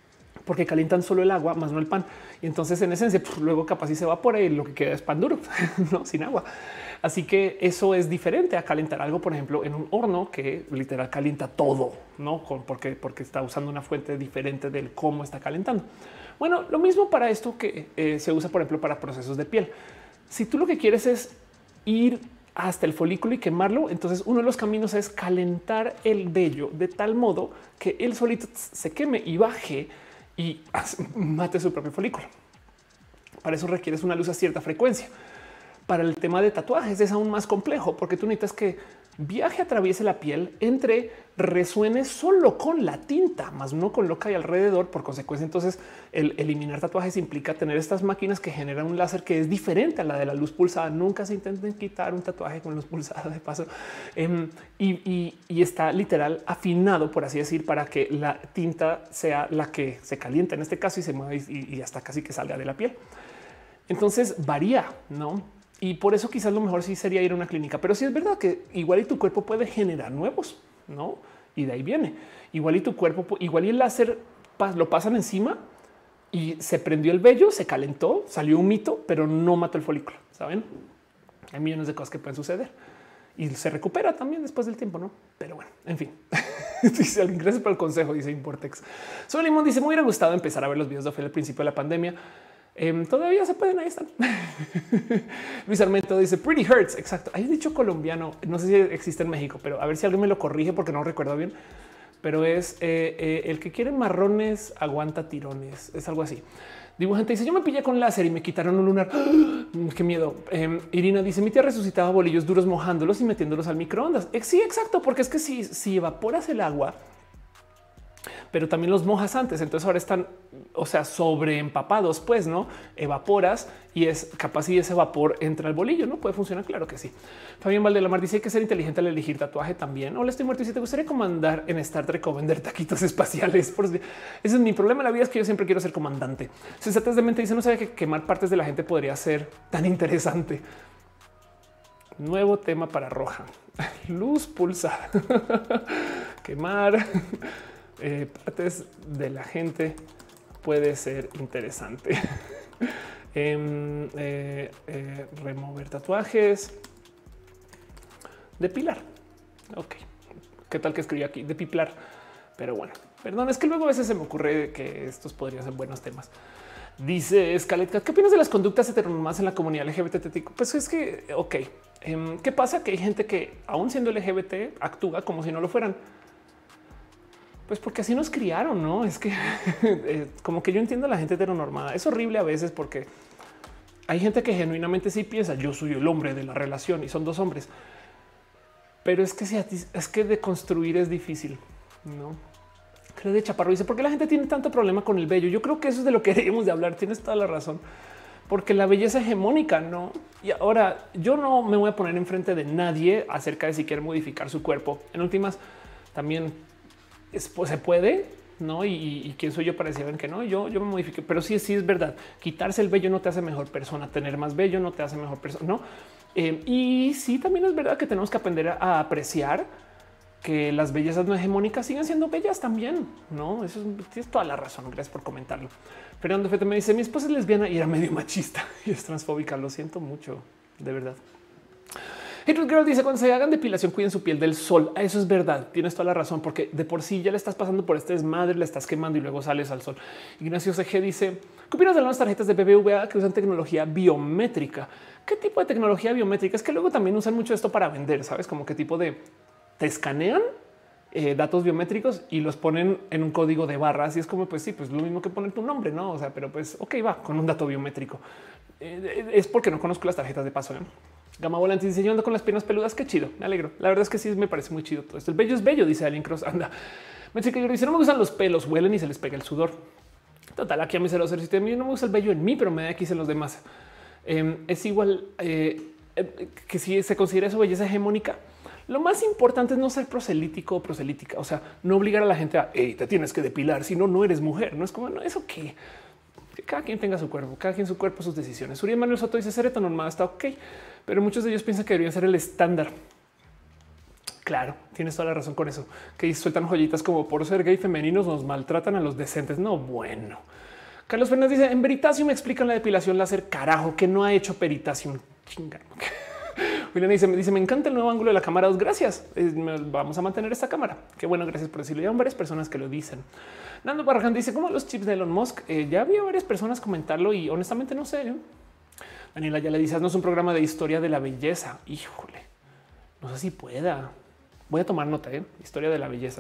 porque calientan solo el agua, más no el pan. Y entonces en esencia, pues, luego capaz si se evapora y lo que queda es pan duro, no sin agua. Así que eso es diferente a calentar algo, por ejemplo, en un horno que literal calienta todo, no porque, porque está usando una fuente diferente del cómo está calentando. Bueno, lo mismo para esto que eh, se usa, por ejemplo, para procesos de piel. Si tú lo que quieres es ir hasta el folículo y quemarlo, entonces uno de los caminos es calentar el vello de tal modo que él solito se queme y baje y mate su propio folículo. Para eso requieres una luz a cierta frecuencia. Para el tema de tatuajes es aún más complejo porque tú necesitas que viaje, atraviese la piel, entre, resuene solo con la tinta, más no con lo que hay alrededor. Por consecuencia, entonces el eliminar tatuajes implica tener estas máquinas que generan un láser que es diferente a la de la luz pulsada. Nunca se intenten quitar un tatuaje con luz pulsada de paso. Um, y, y, y está literal afinado, por así decir, para que la tinta sea la que se calienta en este caso y se mueve y, y hasta casi que salga de la piel. Entonces varía, ¿no? Y por eso quizás lo mejor sí sería ir a una clínica, pero sí es verdad que igual y tu cuerpo puede generar nuevos, ¿no? Y de ahí viene. Igual y tu cuerpo, igual y el láser lo pasan encima y se prendió el vello, se calentó, salió un mito, pero no mató el folículo, ¿saben? Hay millones de cosas que pueden suceder. Y se recupera también después del tiempo, ¿no? Pero bueno, en fin. Dice alguien, gracias por el consejo, dice Importex. Soy Limón, dice, me hubiera gustado empezar a ver los videos de Ophelia al principio de la pandemia. Um, todavía se pueden, ahí están. Luis Armento dice Pretty Hurts. Exacto. Hay un dicho colombiano, no sé si existe en México, pero a ver si alguien me lo corrige porque no recuerdo bien. Pero es eh, eh, el que quiere marrones aguanta tirones. Es algo así. Dibujante dice yo me pillé con láser y me quitaron un lunar. ¡Ah! Qué miedo. Um, Irina dice mi tía resucitaba bolillos duros mojándolos y metiéndolos al microondas. Eh, sí, exacto, porque es que si, si evaporas el agua, pero también los mojas antes. Entonces ahora están, o sea, sobre empapados, pues no evaporas y es capaz y ese vapor entra al bolillo. No puede funcionar. Claro que sí. Fabián Valdelamar dice hay que ser inteligente al elegir tatuaje también. Hola, estoy muerto. Y si te gustaría comandar en Star Trek o vender taquitos espaciales, por ese es mi problema en la vida, es que yo siempre quiero ser comandante. Sensatez de mente dice no sabía que quemar partes de la gente podría ser tan interesante. Nuevo tema para Roja. Luz pulsada. Quemar Eh, partes de la gente puede ser interesante. eh, eh, eh, remover tatuajes, depilar. Ok, qué tal que escribí aquí depilar, pero bueno, perdón, es que luego a veces se me ocurre que estos podrían ser buenos temas. Dice Scarlett Cat, ¿qué opinas de las conductas heteronormadas en la comunidad L G B T? Pues es que, ok, eh, ¿qué pasa? Que hay gente que aún siendo L G B T actúa como si no lo fueran. Pues porque así nos criaron, ¿no? Es que eh, como que yo entiendo a la gente heteronormada. Es horrible a veces porque hay gente que genuinamente sí piensa yo soy el hombre de la relación y son dos hombres. Pero es que si a ti, es que deconstruir es difícil, ¿no? Creo de Chaparro dice ¿por qué la gente tiene tanto problema con el vello? Yo creo que eso es de lo que debemos de hablar. Tienes toda la razón. Porque la belleza hegemónica, ¿no? Y ahora yo no me voy a poner enfrente de nadie acerca de si quiere modificar su cuerpo. En últimas, también es, pues, se puede, ¿no? Y, y quién soy yo para decir que no, yo, yo me modifique. Pero sí, sí es verdad. Quitarse el vello no te hace mejor persona. Tener más vello no te hace mejor persona, ¿no? Eh, y sí, también es verdad que tenemos que aprender a, a apreciar que las bellezas no hegemónicas siguen siendo bellas también, ¿no? Eso es, tienes toda la razón. Gracias por comentarlo. Fernando Fete me dice, mi esposa es lesbiana y era medio machista y es transfóbica. Lo siento mucho, de verdad. Hitler Girl dice, cuando se hagan depilación, cuiden su piel del sol. Eso es verdad. Tienes toda la razón, porque de por sí ya le estás pasando por este desmadre, le estás quemando y luego sales al sol. Ignacio C G dice, ¿qué opinas de las tarjetas de B B V A que usan tecnología biométrica? ¿Qué tipo de tecnología biométrica? Es que luego también usan mucho esto para vender, ¿sabes? Como qué tipo de... Te escanean eh, datos biométricos y los ponen en un código de barras y es como, pues sí, pues lo mismo que poner tu nombre, ¿no? O sea, pero pues, ok, va, con un dato biométrico. Eh, es porque no conozco las tarjetas de paso, ¿eh? Gama Volante dice, yo ando con las piernas peludas, qué chido, me alegro. La verdad es que sí, me parece muy chido todo esto. El bello es bello, dice Alien Cross, anda. Me dice que yo dice, no me gustan los pelos, huelen y se les pega el sudor. Total, aquí a mí se los ejercicio, a mí no me gusta el bello en mí, pero me da aquí en los demás. Eh, es igual eh, eh, que si se considera eso belleza hegemónica. Lo más importante es no ser proselítico o proselítica, o sea, no obligar a la gente a hey, te tienes que depilar, si no, no eres mujer. No es como no, eso que cada quien tenga su cuerpo, cada quien su cuerpo, sus decisiones. Uriel Manuel Soto dice ser heteronormada está ok, pero muchos de ellos piensan que deberían ser el estándar. Claro, tienes toda la razón con eso, que sueltan joyitas como por ser gay femeninos nos maltratan a los decentes. No, bueno. Carlos Fernández dice en Veritasium me explican la depilación láser, carajo, que no ha hecho Veritasium. Chinga. William dice, me dice, me encanta el nuevo ángulo de la cámara dos. Gracias. Eh, vamos a mantener esta cámara. Qué bueno, gracias por decirlo. Ya hay varias personas que lo dicen. Nando Barragán dice, ¿cómo los chips de Elon Musk? Eh, ya había varias personas comentarlo y honestamente no sé. ¿eh? Daniela ya le dice, no es un programa de historia de la belleza. Híjole, no sé si pueda. Voy a tomar nota, ¿eh? Historia de la belleza.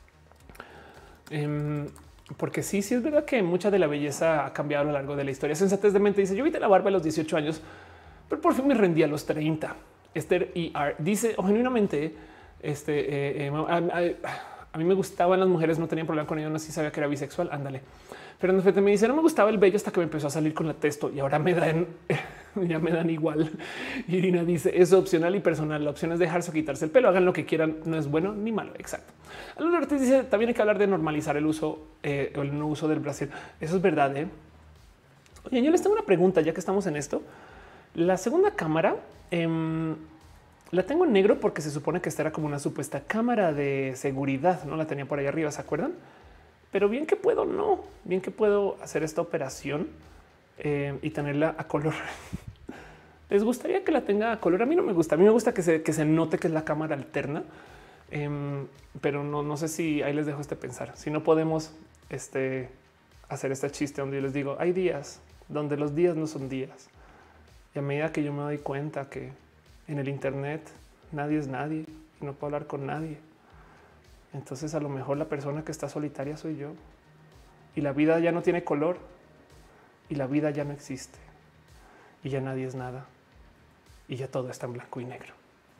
Eh, porque sí, sí es verdad que mucha de la belleza ha cambiado a lo largo de la historia. Sensatez de mente dice, yo vi la barba a los dieciocho años, pero por fin me rendí a los treinta. Esther E R dice, o genuinamente, este, eh, eh, a, a, a mí me gustaban las mujeres, no tenía problema con ellos, no sé si sabía que era bisexual, ándale. Pero en efecto me dice, no me gustaba el vello hasta que me empezó a salir con la testo y ahora me dan, ya me dan igual. Irina dice, es opcional y personal, la opción es dejarse o quitarse el pelo, hagan lo que quieran, no es bueno ni malo, exacto. Alonso Ortiz dice, también hay que hablar de normalizar el uso eh, o el no uso del brasier. Eso es verdad, ¿eh? Oye, yo les tengo una pregunta, ya que estamos en esto. La segunda cámara eh, la tengo en negro porque se supone que esta era como una supuesta cámara de seguridad. No la tenía por ahí arriba, ¿se acuerdan? Pero bien que puedo, no, bien que puedo hacer esta operación eh, y tenerla a color. ¿Les gustaría que la tenga a color? A mí no me gusta. A mí me gusta que se, que se note que es la cámara alterna, eh, pero no, no sé si ahí les dejo este pensar. Si no podemos este, hacer este chiste donde yo les digo, hay días donde los días no son días. Y a medida que yo me doy cuenta que en el Internet nadie es nadie y no puedo hablar con nadie, entonces a lo mejor la persona que está solitaria soy yo y la vida ya no tiene color y la vida ya no existe y ya nadie es nada y ya todo está en blanco y negro.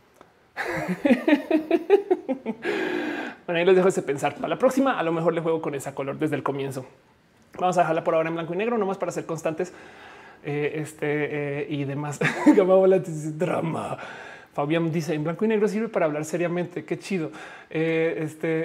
Bueno, ahí les dejo ese pensar. Para la próxima a lo mejor le juego con esa color desde el comienzo. Vamos a dejarla por ahora en blanco y negro, nomás para ser constantes. Eh, este eh, y demás. Drama. Fabián dice en blanco y negro sirve para hablar seriamente. Qué chido. Eh, este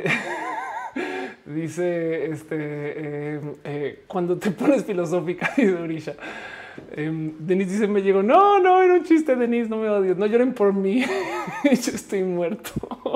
dice este eh, eh, cuando te pones filosófica y Orisha. Eh, Denise dice me llegó. No, no era un chiste. Denise, no me odies. No lloren por mí. Yo estoy muerto.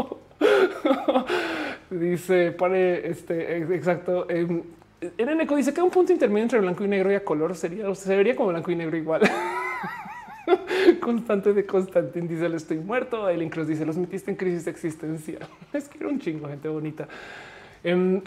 Dice pone este exacto. Eh, En Eco dice que un punto intermedio entre blanco y negro y a color sería, o sea, se vería como blanco y negro igual. Constante de Constantin dice le estoy muerto. Aileen Cruz dice los metiste en crisis existencial. Es que era un chingo, gente bonita. Um,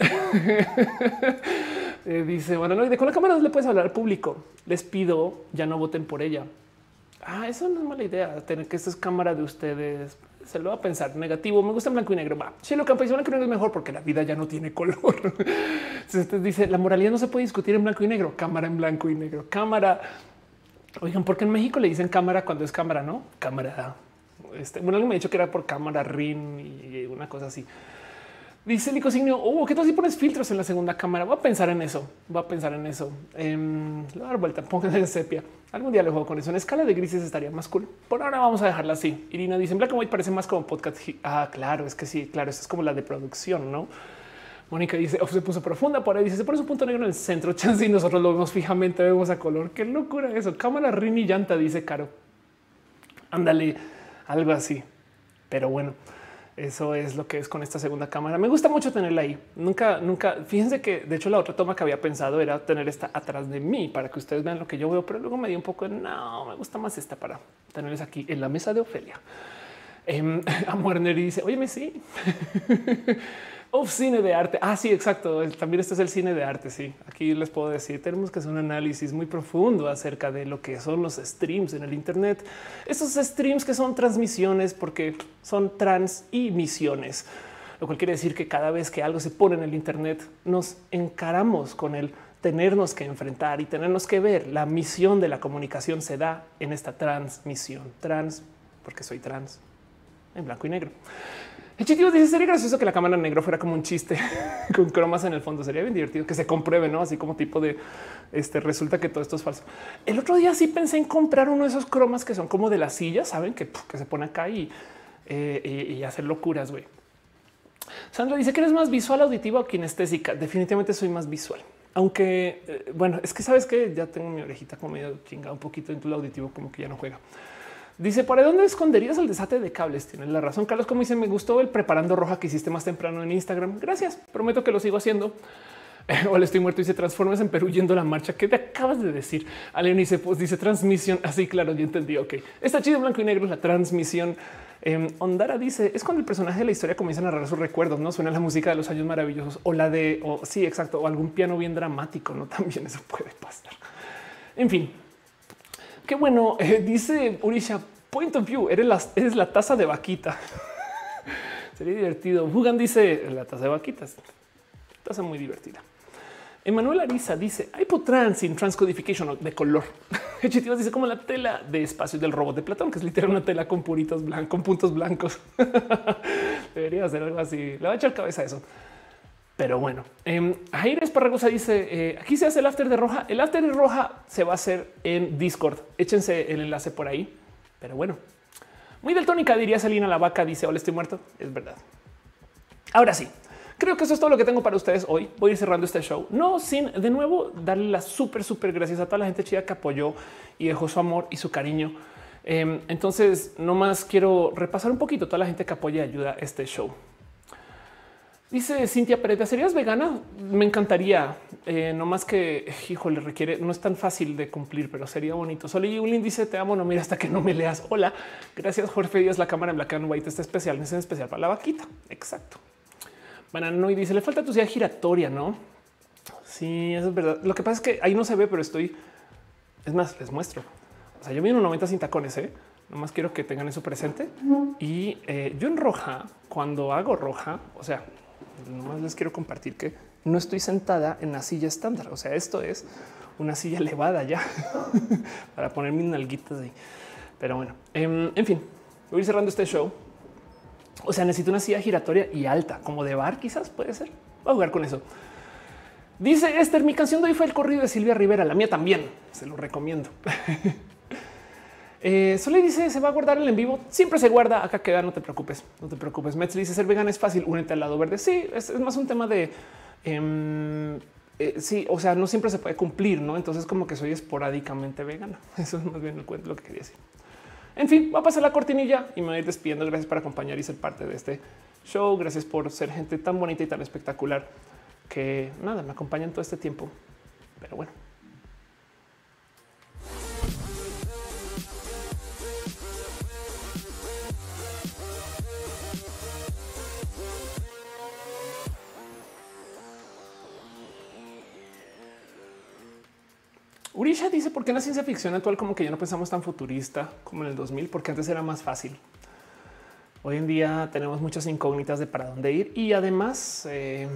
eh, dice bueno, no, de con la cámara le puedes hablar al público. Les pido ya no voten por ella. Ah, eso no es mala idea. Tener que esta es cámara de ustedes. Se lo va a pensar negativo. Me gusta en blanco y negro. Va. Si lo que dice blanco y negro es mejor porque la vida ya no tiene color. Si usted dice la moralidad no se puede discutir en blanco y negro, cámara en blanco y negro, cámara. Oigan, porque en México le dicen cámara cuando es cámara, no cámara. Este, bueno, alguien me ha dicho que era por cámara R I N y una cosa así. Dice Nico Signio, oh, ¿qué tal si pones filtros en la segunda cámara? Voy a pensar en eso. Voy a pensar en eso. Eh, le voy a dar vuelta, pónganle en sepia. Algún día le juego con eso. En escala de grises estaría más cool. Por ahora vamos a dejarla así. Irina dice, en Black and White parece más como podcast. Ah, claro, es que sí, claro, eso es como la de producción, ¿no? Mónica dice, oh, se puso profunda por ahí. Dice, se pone su punto negro en el centro. Chance y nosotros lo vemos fijamente, vemos a color. Qué locura eso. Cámara, R I N y llanta, dice Caro. Ándale, algo así. Pero bueno. Eso es lo que es con esta segunda cámara. Me gusta mucho tenerla ahí. Nunca, nunca. Fíjense que de hecho la otra toma que había pensado era tener esta atrás de mí para que ustedes vean lo que yo veo, pero luego me di un poco de no, me gusta más esta para tenerles aquí en la mesa de Ofelia. Eh, a Warner dice, óyeme, sí. Of cine de arte. Ah, sí, exacto. También este es el cine de arte. Sí, aquí les puedo decir, tenemos que hacer un análisis muy profundo acerca de lo que son los streams en el Internet. Esos streams que son transmisiones porque son trans y misiones, lo cual quiere decir que cada vez que algo se pone en el Internet nos encaramos con el tenernos que enfrentar y tenernos que ver. La misión de la comunicación se da en esta transmisión. Trans, porque soy trans, en blanco y negro. El chitivo dice sería gracioso que la cámara negro fuera como un chiste con cromas en el fondo. Sería bien divertido que se compruebe, no así como tipo de este. Resulta que todo esto es falso. El otro día sí pensé en comprar uno de esos cromas que son como de la silla, saben que, que se pone acá y, eh, y, y hacer locuras. Güey. Sandra dice que eres más visual, auditiva o kinestésica. Definitivamente soy más visual, aunque eh, bueno, es que sabes que ya tengo mi orejita como medio chingada un poquito en tu auditivo, como que ya no juega. Dice, ¿para dónde esconderías el desate de cables? Tienes la razón, Carlos. Como dice, me gustó el preparando roja que hiciste más temprano en Instagram. Gracias, prometo que lo sigo haciendo. O le estoy muerto y se transformas en Perú yendo a la marcha. ¿Qué te acabas de decir? Alien dice, pues dice transmisión. Así, claro, ya entendí. Ok, está chido, blanco y negro, la transmisión. Eh, Ondara dice, es cuando el personaje de la historia comienza a narrar sus recuerdos, ¿no? Suena la música de los años maravillosos o la de, o sí, exacto, o algún piano bien dramático, ¿no? También eso puede pasar. En fin, qué bueno. Eh, dice Urisha, point of view, eres la, eres la taza de vaquita. Sería divertido. Hugan dice, la taza de vaquitas. Taza muy divertida. Emanuel Ariza dice Hypotrans sin transcodification de color. Hechitivas dice como la tela de espacios del robot de Platón, que es literal una tela con puritos blancos, con puntos blancos. Debería hacer algo así. Le va a echar cabeza a eso. Pero bueno, eh, Jair Esparragosa dice eh, aquí se hace el after de roja. El after de roja se va a hacer en Discord. Échense el enlace por ahí. Pero bueno, muy daltónica diría Selina la vaca. Dice hola, estoy muerto. Es verdad. Ahora sí. Creo que eso es todo lo que tengo para ustedes hoy. Voy a ir cerrando este show, no sin de nuevo darle las súper, súper gracias a toda la gente chida que apoyó y dejó su amor y su cariño. Eh, entonces, nomás quiero repasar un poquito toda la gente que apoya y ayuda a este show. Dice Cintia Pereda, ¿serías vegana? Me encantaría, eh, no más que, híjole, requiere, no es tan fácil de cumplir, pero sería bonito. Solo Yulín dice, te amo, no mira hasta que no me leas. Hola, gracias Jorge Díaz, la cámara en Black and White está especial, es en especial para la vaquita. Exacto. Banano y dice, le falta tu silla giratoria, ¿no? Sí, eso es verdad. Lo que pasa es que ahí no se ve, pero estoy, es más, les muestro. O sea, yo mido un noventa sin tacones, ¿eh? Nomás quiero que tengan eso presente. Y eh, yo en roja, cuando hago roja, o sea, nomás les quiero compartir que no estoy sentada en la silla estándar. O sea, esto es una silla elevada ya para poner mis nalguitas ahí. Pero bueno, eh, en fin, voy a ir cerrando este show. O sea, necesito una silla giratoria y alta, como de bar, quizás puede ser. Voy a jugar con eso. Dice Esther, mi canción de hoy fue el corrido de Silvia Rivera. La mía también, se lo recomiendo. eh, Solo dice, se va a guardar el en vivo. Siempre se guarda, acá queda, no te preocupes. No te preocupes. Metz dice, ser vegana es fácil, únete al lado verde. Sí, es, es más un tema de... Eh, eh, sí, o sea, no siempre se puede cumplir, ¿no? Entonces como que soy esporádicamente vegana. Eso es más bien el cuento, lo que quería decir. En fin, va a pasar la cortinilla y me voy a ir despidiendo. Gracias por acompañar y ser parte de este show. Gracias por ser gente tan bonita y tan espectacular que nada, me acompañan todo este tiempo. Pero bueno. Urisha dice, ¿por qué en la ciencia ficción actual como que ya no pensamos tan futurista como en el dos mil? Porque antes era más fácil. Hoy en día tenemos muchas incógnitas de para dónde ir y además, eh,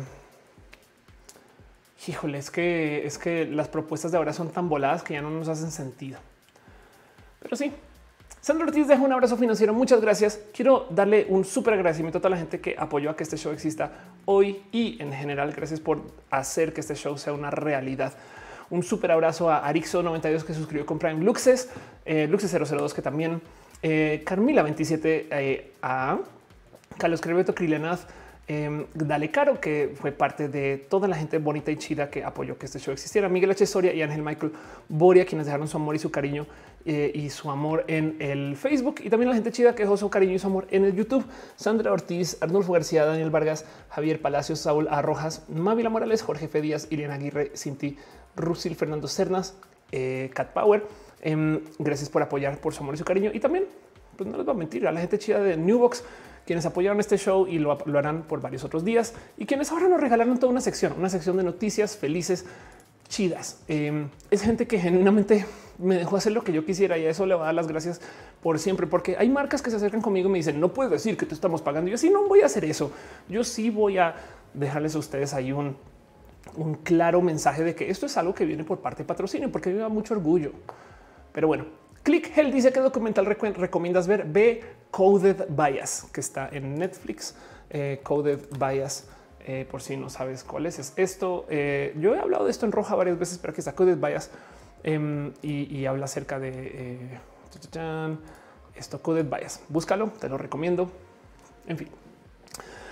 híjole, es que es que las propuestas de ahora son tan voladas que ya no nos hacen sentido. Pero sí, Sandra Ortiz deja un abrazo financiero. Muchas gracias. Quiero darle un súper agradecimiento a toda la gente que apoyó a que este show exista hoy y en general. Gracias por hacer que este show sea una realidad. Un súper abrazo a Arixo noventa y dos que suscribió con Prime, Luxes, eh, Luxes cero cero dos que también, eh, Carmila veintisiete, eh, a Carlos Creveto, Krilenaz, eh, Dale Caro, que fue parte de toda la gente bonita y chida que apoyó que este show existiera, Miguel H. Soria y Ángel Michael Boria, quienes dejaron su amor y su cariño eh, y su amor en el Facebook, y también la gente chida que dejó su cariño y su amor en el YouTube, Sandra Ortiz, Arnulfo García, Daniel Vargas, Javier Palacios, Saúl Arrojas, Mávila Morales, Jorge F. Díaz, Iriana Aguirre, Cinti Rusil, Fernando Cernas, eh, Cat Power. Eh, gracias por apoyar, por su amor y su cariño. Y también, pues no les voy a mentir, a la gente chida de Newbox, quienes apoyaron este show y lo, lo harán por varios otros días, y quienes ahora nos regalaron toda una sección, una sección de noticias felices, chidas. Eh, es gente que genuinamente me dejó hacer lo que yo quisiera y a eso le voy a dar las gracias por siempre, porque hay marcas que se acercan conmigo y me dicen, no puedes decir que te estamos pagando. Y yo sí, no voy a hacer eso. Yo sí voy a dejarles a ustedes ahí un un claro mensaje de que esto es algo que viene por parte de patrocinio, porque me da mucho orgullo. Pero bueno, Click Hell dice que documental rec recomiendas ver. Ve Coded Bias, que está en Netflix. Eh, Coded Bias, eh, por si no sabes cuál es, es esto. Eh, yo he hablado de esto en roja varias veces, pero aquí está Coded Bias eh, y, y habla acerca de eh, esto. Coded Bias, búscalo, te lo recomiendo. En fin.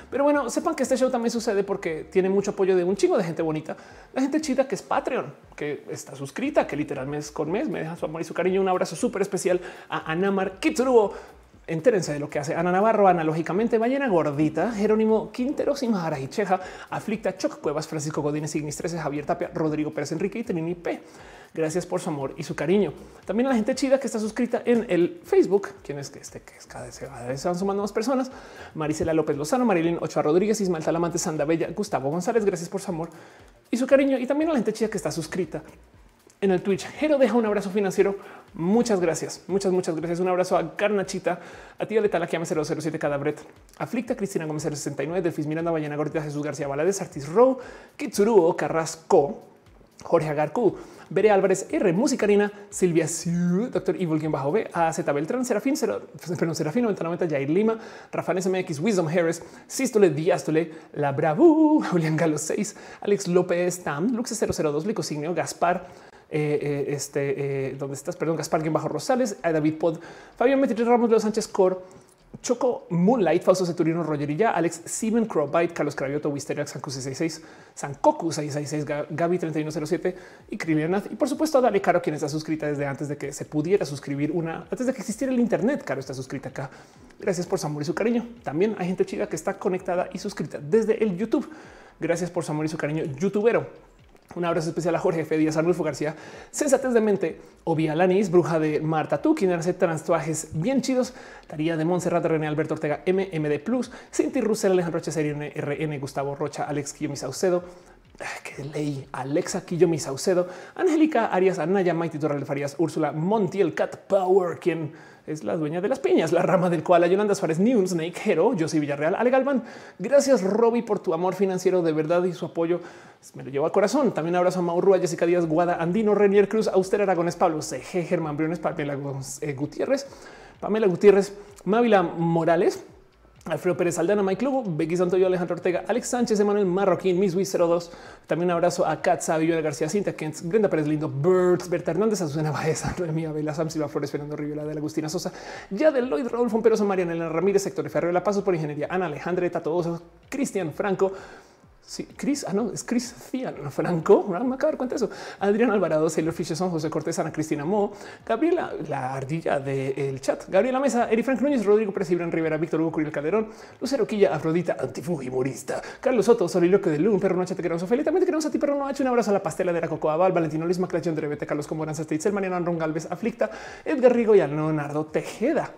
Pero bueno, sepan que este show también sucede porque tiene mucho apoyo de un chingo de gente bonita. La gente chida que es Patreon, que está suscrita, que literal mes con mes me deja su amor y su cariño. Un abrazo súper especial a Anamar Kitsuruo. Entérense de lo que hace Ana Navarro, analógicamente, Ballena Gordita, Jerónimo Quintero, Simahara y Cheja, Aflicta, Choc Cuevas, Francisco Godínez, Ignis trece, Javier Tapia, Rodrigo Pérez Enrique y Trini P. Gracias por su amor y su cariño. También a la gente chida que está suscrita en el Facebook, quien es que este que es cada vez se van sumando más personas. Marisela López Lozano, Marilyn Ochoa Rodríguez, Ismael Talamante, Sanda Bella, Gustavo González. Gracias por su amor y su cariño. Y también a la gente chida que está suscrita en el Twitch. Jero deja un abrazo financiero. Muchas gracias. Muchas, muchas gracias. Un abrazo a Carnachita, a Tía Letal, Akiame cero cero siete, Cadabret, Aflicta, Cristina Gómez cero sesenta y nueve, Delfis Miranda, Ballena Gordita, Jesús García Valadez, Artis Row, Kitsuruo, Carrasco, Jorge Agarcu, Bere Álvarez, R, Musicarina, Silvia Siu, Doctor Evil, quien bajo B, A Z Beltrán, Serafín, perdón, Serafín noventa noventa, Jair Lima, Rafael S M X, Wisdom Harris, Sístole, Diástole, La Bravu, Julián Galo seis, Alex López, Tam, Luxe cero cero dos, Licosignio, Gaspar, Eh, eh, este, eh, ¿dónde estás? Perdón, Gaspar Guien Bajo Rosales, a David Pod, Fabián Metri Ramos, Leo Sánchez Cor, Choco Moonlight, Fausto Ceturino, Rogerilla, Alex Steven Crowbite, Carlos Cravioto, Wisteria, Sanku sesenta y seis, Sankoku seiscientos sesenta y seis, Gaby treinta y uno cero siete y Krilianath. Y por supuesto a Dale Caro, quien está suscrita desde antes de que se pudiera suscribir una, antes de que existiera el internet. Caro está suscrita acá. Gracias por su amor y su cariño. También hay gente chida que está conectada y suscrita desde el YouTube. Gracias por su amor y su cariño, youtubero. Un abrazo especial a Jorge F. Díaz, Arnulfo García, Sensatez de Mente, Ovia Lanis, Bruja de Marta Tú, quien hace transtuajes bien chidos, Taría de Montserrat, René Alberto Ortega, M M D Plus, Cinti Russell, Alejandro Cheserian, R N, Gustavo Rocha, Alex Kiyomi Saucedo, que ley, Alexa Kiyomi Saucedo, Angélica Arias, Anaya, Maite Torral de Farías, Úrsula Montiel, Cat Power, quien es la dueña de las piñas, la rama del koala, Yolanda Suárez, News, Snake Hero, Josie Villarreal, Ale Galván. Gracias, Robbie, por tu amor financiero de verdad y su apoyo. Me lo llevo al corazón. También abrazo a Maurrua, Jessica Díaz, Guada, Andino, Renier Cruz, Auster Aragones, Pablo C G, Germán Briones, Pamela Gutiérrez, Pamela Gutiérrez, Mávila Morales, Alfredo Pérez Aldana, Mike Lugo, Becky Santoyo, Alejandro Ortega, Alex Sánchez, Emanuel Marroquín, Miss Wiz cero dos. También un abrazo a Katza, Villora García, Cinta Kent, Brenda Pérez Lindo, Birds, Berta Hernández, Azucena Baeza, Noemí Abela, Sam Silva Flores, Fernando Rivera, de la Agustina Sosa, ya de Lloyd, Rodolfo Peroso, Mariana Ramírez, Sector Ferro de la Pasos por Ingeniería, Ana Alejandra, Tato, Cristian Franco. Sí, Chris, ah, no, es Cristian Franco. No me acabo de dar cuenta de eso. Adrián Alvarado, Sailor Fisherson, José Cortés, Ana Cristina Mo, Gabriela, la ardilla del chat, Gabriela Mesa, Eri Frank Núñez, Rodrigo Pérez, Ibran Rivera, Víctor Hugo Curiel Calderón, Lucero Quilla, Afrodita, antifujimorista, Carlos Soto, Soliloquio de Lun, Perro Noche, te queremos, Ophelia, también te queremos a ti, Perro Noche, un abrazo a la pastela de la Cocoa Val, Valentino Luis Maclachón de Rebete, Carlos Comoranza, Steitzel, Mariano Ron Galvez, Aflicta, Edgar Rigo y a Leonardo Tejeda.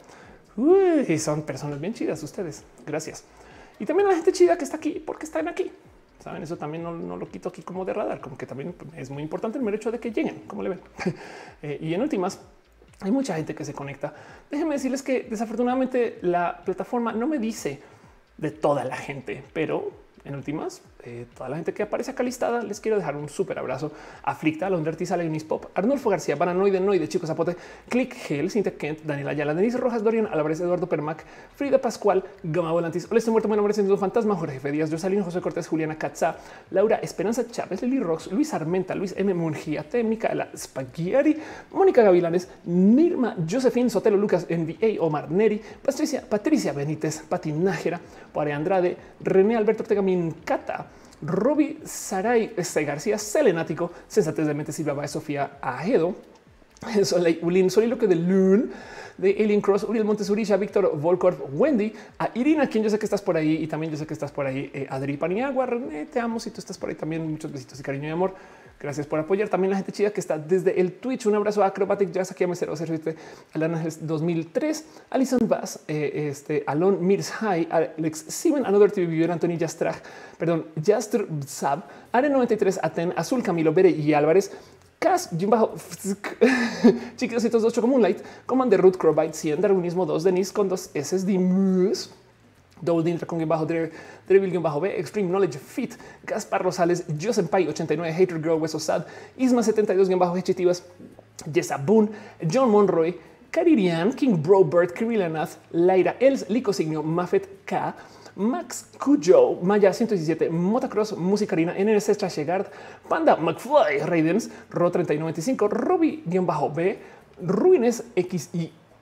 Uy, son personas bien chidas ustedes. Gracias. Y también a la gente chida que está aquí porque están aquí. Saben, eso también no, no lo quito aquí como de radar, como que también es muy importante el mero hecho de que lleguen, como le ven. eh, y en últimas, hay mucha gente que se conecta. Déjenme decirles que desafortunadamente la plataforma no me dice de toda la gente, pero en últimas, eh, toda la gente que aparece acá listada, les quiero dejar un súper abrazo. Aflicta, Londra Artizala, Unis Pop, Arnulfo García, Bananoide, Noide, Chico Zapote, Click Gel, Cinta Kent, Daniela Ayala, Denise Rojas, Dorian Álvarez, Eduardo Permac, Frida Pascual, Gama Volantis, Hola, estoy muerto, mi nombre es un fantasma, Jorge F. Díaz, Josalín, José Cortés, Juliana Katza, Laura Esperanza Chávez, Lili Rox, Luis Armenta, Luis M. Mungiate, Micaela Spaghieri, Mónica Gavilanes, Nirma, Josefín Sotelo, Lucas N V A, Omar Neri, Patricia, Patricia Benítez, Pati Nájera, Pare Andrade, René Alberto Ortega, Mincata, Roby Saray, este García, Selenático, Sensatez de Mente, Silva Baez, Sofía Ajedo, Soleil Ulin, Soliloquio de Lun, de Alien Cross, Uriel Montes Urisha, Víctor Volcorp, Wendy, a Irina, quien yo sé que estás por ahí y también yo sé que estás por ahí, eh, Adri Paniagua, René, te amo si tú estás por ahí también, muchos besitos y cariño y amor. Gracias por apoyar también la gente chida que está desde el Twitch. Un abrazo a Acrobatic Jazz, aquí a cero cero siete, Alana dos mil tres, Alison Bass, eh, este, Alon Mirs High, Alex Simon, Another T V Viewer, Anthony Jastraj, perdón, Jastr Sab, Are noventa y tres, Aten, Azul, Camilo Bere y Álvarez, Cas, Jim Bajo, Chiquitos y dos, Choco Moonlight, Commander Root, Crowbite, cien, Darwinismo dos, Denise con dos S S D, Mus, Double Dintra con bajo Drevil bajo B, Extreme Knowledge Fit, Gaspar Rosales, Josenpai ochenta y nueve, Hater Girl, Hueso Sad, Isma setenta y dos bajo Hechitivas, Jessa Boone, John Monroy, Caririan, King Bro Bird, Kirillanath, Laira Els, Lico Signo, Mafet K, Max Cujo, Maya ciento diecisiete, Motocross, Musicarina, N S Trashegard, Panda, McFly, Raidens, Ro treinta y noventa y cinco, Robbie-B, Ruines X I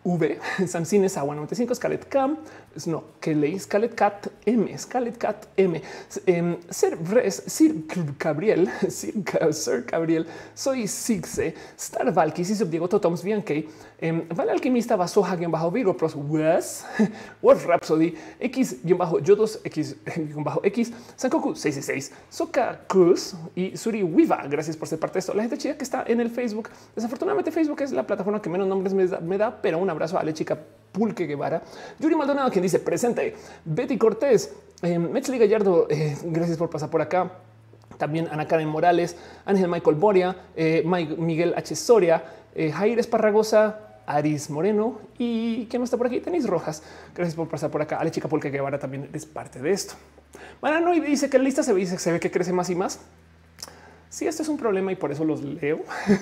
V, Samcines Agua noventa y cinco, Scarlett Cam, no, que leí Scarlett Cat M, Scarlett Cat M, eh, Sir Res, Sir Gabriel, Sir, Sir Gabriel, Soy Sigse, Star Valky, Sisub Diego Totoms, Bianque, eh, Vale Alquimista, Basoja, guión bajo Virgo, Pros, Wes, Wolf Rhapsody, X, guión bajo Yodos, X, guión bajo X, Sankoku seis seis seis, Soka Cruz y Suri Wiva. Gracias por ser parte de esto. La gente chida que está en el Facebook. Desafortunadamente, Facebook es la plataforma que menos nombres me da, me da pero un abrazo a la chica Pulque Guevara, Yuri Maldonado, quien dice presente, Betty Cortés, eh, Metzli Gallardo, eh, gracias por pasar por acá. También Ana Karen Morales, Ángel Michael Boria, eh, Mike, Miguel H. Soria, eh, Jair Esparragosa, Aris Moreno y ¿quién no está por aquí? Tenis Rojas. Gracias por pasar por acá. Ale Chica Pulque Guevara también es parte de esto. Bueno, y dice que la lista se ve, se ve que crece más y más. Sí, esto es un problema y por eso los leo.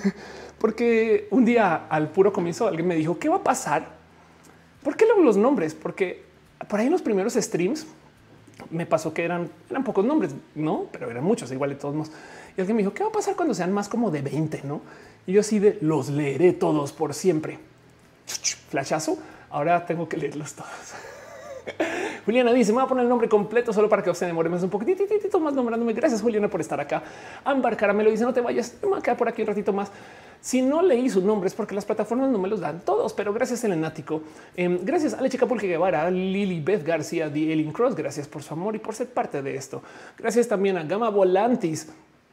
Porque un día al puro comienzo alguien me dijo, ¿qué va a pasar? ¿Por qué leo los nombres? Porque por ahí en los primeros streams me pasó que eran, eran pocos nombres, no, pero eran muchos, igual de todos modos. Y alguien me dijo, ¿qué va a pasar cuando sean más como de veinte? No, y yo así de los leeré todos por siempre. Flashazo. Ahora tengo que leerlos todos. Juliana dice: me voy a poner el nombre completo solo para que se demore más un poquitito más nombrándome. Gracias, Juliana, por estar acá. Ámbar Caramelo dice: no te vayas, me voy a quedar por aquí un ratito más. Si no leí su nombre es porque las plataformas no me los dan todos, pero gracias, Elenático. Eh, gracias a la chica Pulque Guevara, Lili Beth García, The Alien Cross. Gracias por su amor y por ser parte de esto. Gracias también a Gama Volantis.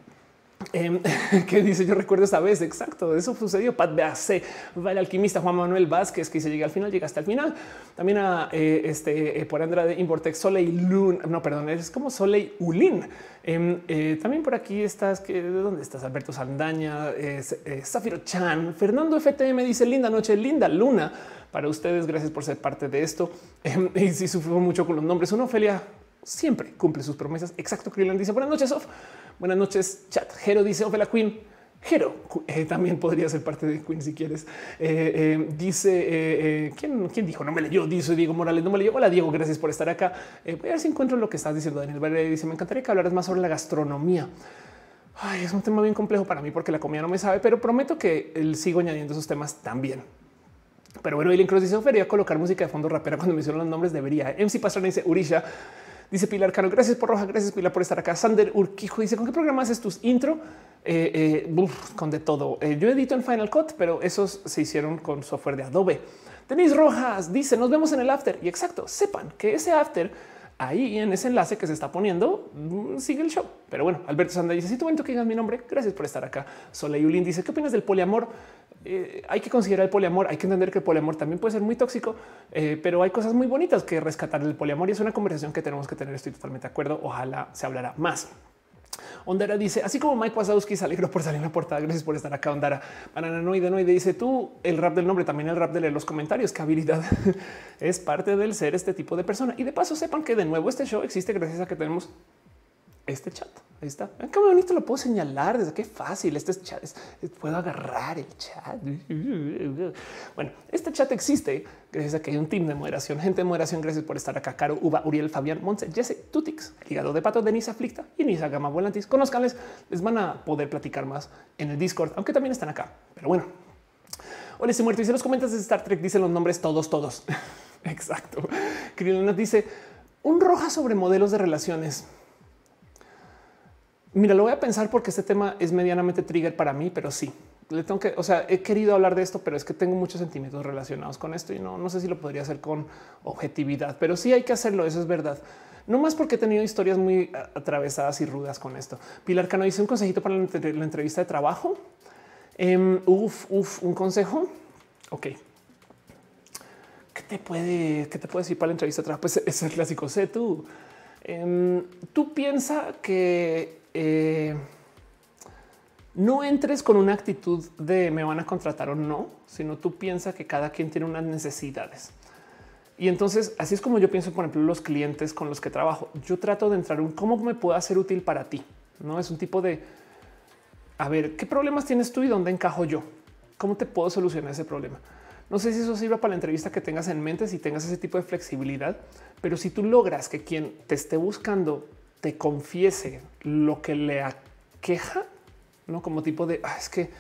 Eh, que dice: yo recuerdo esa vez. Exacto, eso sucedió. Pat B A C, Vale Alquimista, Juan Manuel Vázquez, que dice: llega al final, llega hasta el final. También a eh, este eh, por Andrade Importex, Soleil Lun, no, perdón, es como Soleil Ulin. Eh, eh, también por aquí estás, que de dónde estás, Alberto Saldaña, eh, eh, Zafiro Chan, Fernando F T M dice: linda noche, linda luna para ustedes. Gracias por ser parte de esto. Eh, y si sufrió mucho con los nombres, una Ofelia siempre cumple sus promesas. Exacto. Krillin dice: buenas noches, Sof. Buenas noches, chat. Jero dice: Ophelia Queen. Jero eh, también podría ser parte de Queen si quieres. Eh, eh, dice eh, eh, ¿quién, quién dijo? No me leyó. Dice Diego Morales. No me leyó. Hola, Diego. Gracias por estar acá. Eh, voy a ver si encuentro lo que estás diciendo. Daniel Verde dice: me encantaría que hablaras más sobre la gastronomía. Ay, es un tema bien complejo para mí porque la comida no me sabe, pero prometo que él sigo añadiendo esos temas también. Pero bueno, Eileen Cross dice: debería colocar música de fondo rapera cuando mencionan los nombres. Debería. M C Pastrana dice: Urisha. Dice Pilar Caro: gracias por Roja, gracias Pilar por estar acá. Sander Urquijo dice: ¿con qué programa haces tus intro? Eh, eh, uf, con de todo. Eh, yo edito en Final Cut, pero esos se hicieron con software de Adobe. Denise Rojas dice: nos vemos en el after. Y exacto, sepan que ese after ahí en ese enlace que se está poniendo sigue el show. Pero bueno, Alberto Sanda dice: si tú ven que digas mi nombre, gracias por estar acá. Soleil Ulin dice: ¿qué opinas del poliamor? Eh, hay que considerar el poliamor. Hay que entender que el poliamor también puede ser muy tóxico, eh, pero hay cosas muy bonitas que rescatar del poliamor y es una conversación que tenemos que tener. Estoy totalmente de acuerdo. Ojalá se hablará más. Ondara dice: así como Mike Wazowski se alegró por salir en la portada. Gracias por estar acá, Ondara. Bananoide Noide dice: tú el rap del nombre, también el rap de leer los comentarios. Qué habilidad. Es parte del ser este tipo de persona. Y de paso sepan que de nuevo este show existe gracias a que tenemos este chat. Ahí está. Qué bonito, lo puedo señalar desde qué fácil. Este es chat. Puedo agarrar el chat. Bueno, este chat existe gracias a que hay un team de moderación, gente de moderación. Gracias por estar acá. Caro, Uva, Uriel, Fabián, Montse, Jesse, Tutix, el hígado de pato, Denise Aflicta y Nisa Gama Volantis. Conózcanles, les van a poder platicar más en el Discord, aunque también están acá. Pero bueno, hola, ese muerto dice: los comentarios de Star Trek dicen los nombres todos, todos. Exacto. Krillin dice: un Roja sobre modelos de relaciones. Mira, lo voy a pensar porque este tema es medianamente trigger para mí, pero sí le tengo que, o sea, he querido hablar de esto, pero es que tengo muchos sentimientos relacionados con esto y no, no sé si lo podría hacer con objetividad, pero sí hay que hacerlo. Eso es verdad. No más porque he tenido historias muy atravesadas y rudas con esto. Pilar Cano dice: un consejito para la, entre la entrevista de trabajo. Um, uf, uf, un consejo. Ok. ¿Qué te puede, qué te puede decir para la entrevista de trabajo? Pues es el clásico. Sé tú. Um, tú piensa que Eh, no entres con una actitud de me van a contratar o no, sino tú piensas que cada quien tiene unas necesidades. Y entonces así es como yo pienso, por ejemplo, los clientes con los que trabajo. Yo trato de entrar un cómo me puedo hacer útil para ti. No es un tipo de a ver qué problemas tienes tú y dónde encajo yo. ¿Cómo te puedo solucionar ese problema? No sé si eso sirva para la entrevista que tengas en mente, si tengas ese tipo de flexibilidad, pero si tú logras que quien te esté buscando te confiese lo que le aqueja, no como tipo de ah, es que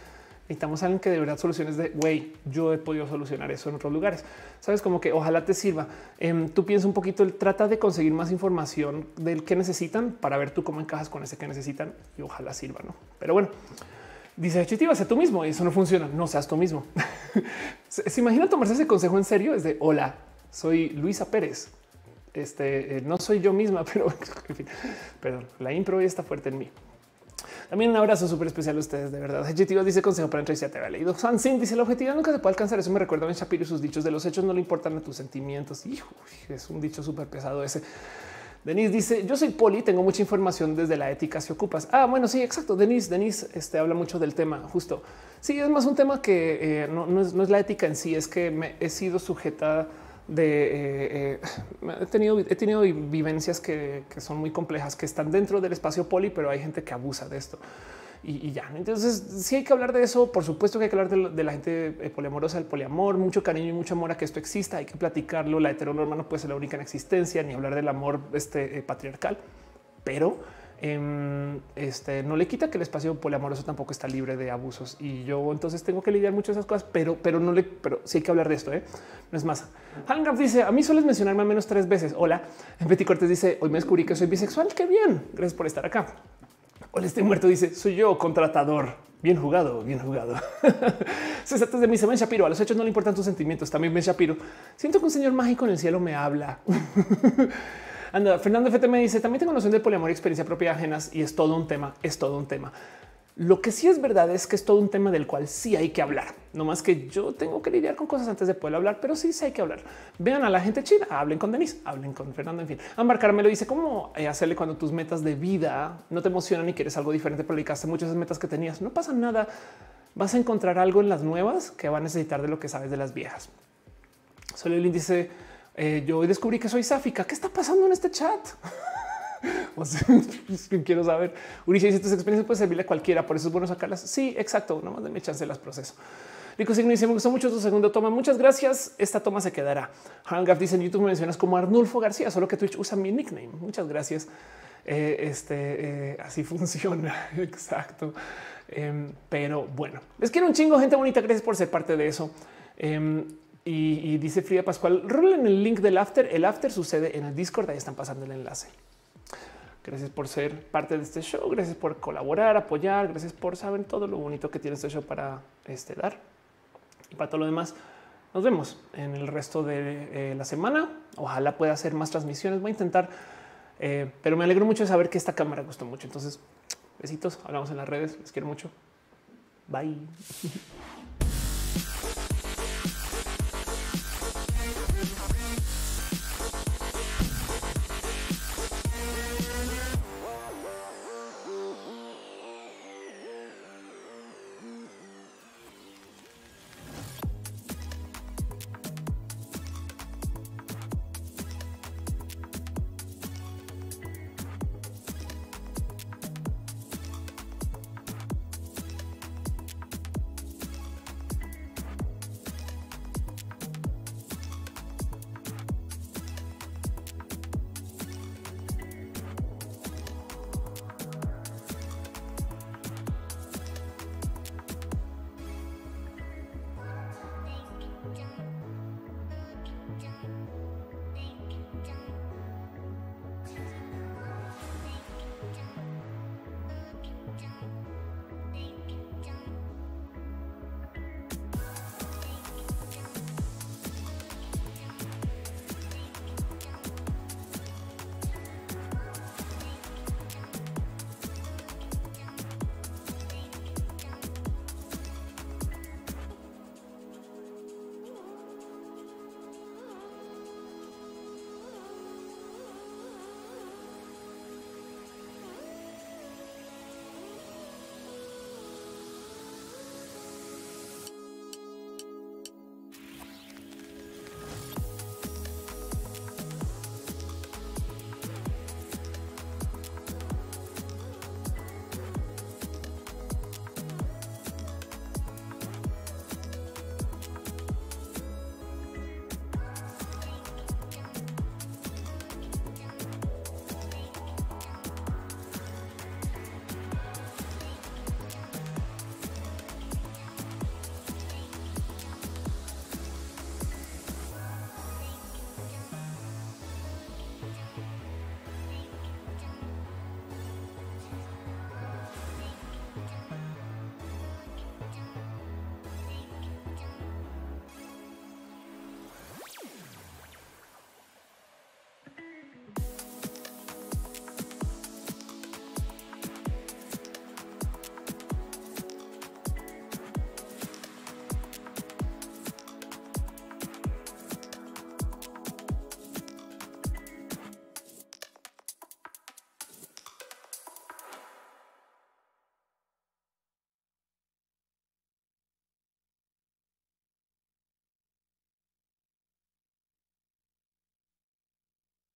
Necesitamos a alguien que de verdad soluciones de güey. Yo he podido solucionar eso en otros lugares. Sabes, como que ojalá te sirva. Eh, tú piensas un poquito, el, trata de conseguir más información del que necesitan para ver tú cómo encajas con ese que necesitan y ojalá sirva, no? Pero bueno, dice Chitiva, sé tú mismo y eso no funciona. No seas tú mismo. ¿Se, se imagina tomarse ese consejo en serio? Es de hola, soy Luisa Pérez. Este eh, no soy yo misma, pero en fin, perdón, la impro está fuerte en mí. También un abrazo súper especial a ustedes, de verdad. Adjetivos dice consejo para entrar y ya te había leído. Sansin dice la objetividad nunca se puede alcanzar. Eso me recuerda a Ben Shapiro y sus dichos de los hechos no le importan a tus sentimientos. Hijo, es un dicho súper pesado ese. Denise dice yo soy poli, tengo mucha información desde la ética si ocupas. Ah, bueno, sí, exacto. Denise, Denise este, habla mucho del tema justo. Sí, es más un tema que eh, no, no, es, no es la ética en sí, es que me he sido sujeta de eh, eh, he tenido, he tenido vivencias que, que son muy complejas, que están dentro del espacio poli, pero hay gente que abusa de esto y, y ya. Entonces, sí hay que hablar de eso. Por supuesto que hay que hablar de, de la gente poliamorosa, el poliamor, mucho cariño y mucho amor a que esto exista. Hay que platicarlo. La heteronorma no puede ser la única en existencia, ni hablar del amor este, eh, patriarcal, pero eh, este, no le quita que el espacio poliamoroso tampoco está libre de abusos. Y yo entonces tengo que lidiar mucho esas cosas, pero, pero no le, pero sí hay que hablar de esto. ¿eh? No es más. Hangap dice a mí sueles mencionarme al menos tres veces. Hola. Betty Cortés dice hoy me descubrí que soy bisexual. Qué bien. Gracias por estar acá. Hola, estoy muerto. Dice soy yo, contratador. Bien jugado, bien jugado. César de mí, Ben Shapiro. A los hechos no le importan tus sentimientos. También Ben Shapiro. Siento que un señor mágico en el cielo me habla. Anda, Fernando F T me dice también tengo noción del poliamor y experiencia propia ajenas y es todo un tema. Es todo un tema. Lo que sí es verdad es que es todo un tema del cual sí hay que hablar. No más que yo tengo que lidiar con cosas antes de poder hablar, pero sí, sí hay que hablar. Vean a la gente china, hablen con Denise, hablen con Fernando. En fin, Ámbar Carmelo dice cómo hacerle cuando tus metas de vida no te emocionan y quieres algo diferente, pero dedicaste muchas de esas metas que tenías. No pasa nada. Vas a encontrar algo en las nuevas que va a necesitar de lo que sabes de las viejas. Solelín dice eh, yo hoy descubrí que soy sáfica. ¿Qué está pasando en este chat? O sea, quiero saber. Urisha dice tus experiencias pueden servirle a cualquiera, por eso es bueno sacarlas. Sí, exacto. No más de mi chance las proceso. Rico Signo dice me gustó mucho tu segundo toma. Muchas gracias. Esta toma se quedará. Hangaf dice en YouTube me mencionas como Arnulfo García, solo que Twitch usa mi nickname. Muchas gracias. Eh, este eh, así funciona. Exacto. Eh, pero bueno, les quiero un chingo, gente bonita. Gracias por ser parte de eso. Eh, y, y dice Frida Pascual, rolen el link del after. El after sucede en el Discord. Ahí están pasando el enlace. Gracias por ser parte de este show. Gracias por colaborar, apoyar. Gracias por saber todo lo bonito que tiene este show para este, dar. Y para todo lo demás, nos vemos en el resto de eh, la semana. Ojalá pueda hacer más transmisiones. Voy a intentar, eh, pero me alegro mucho de saber que esta cámara gustó mucho. Entonces, besitos. Hablamos en las redes. Les quiero mucho. Bye.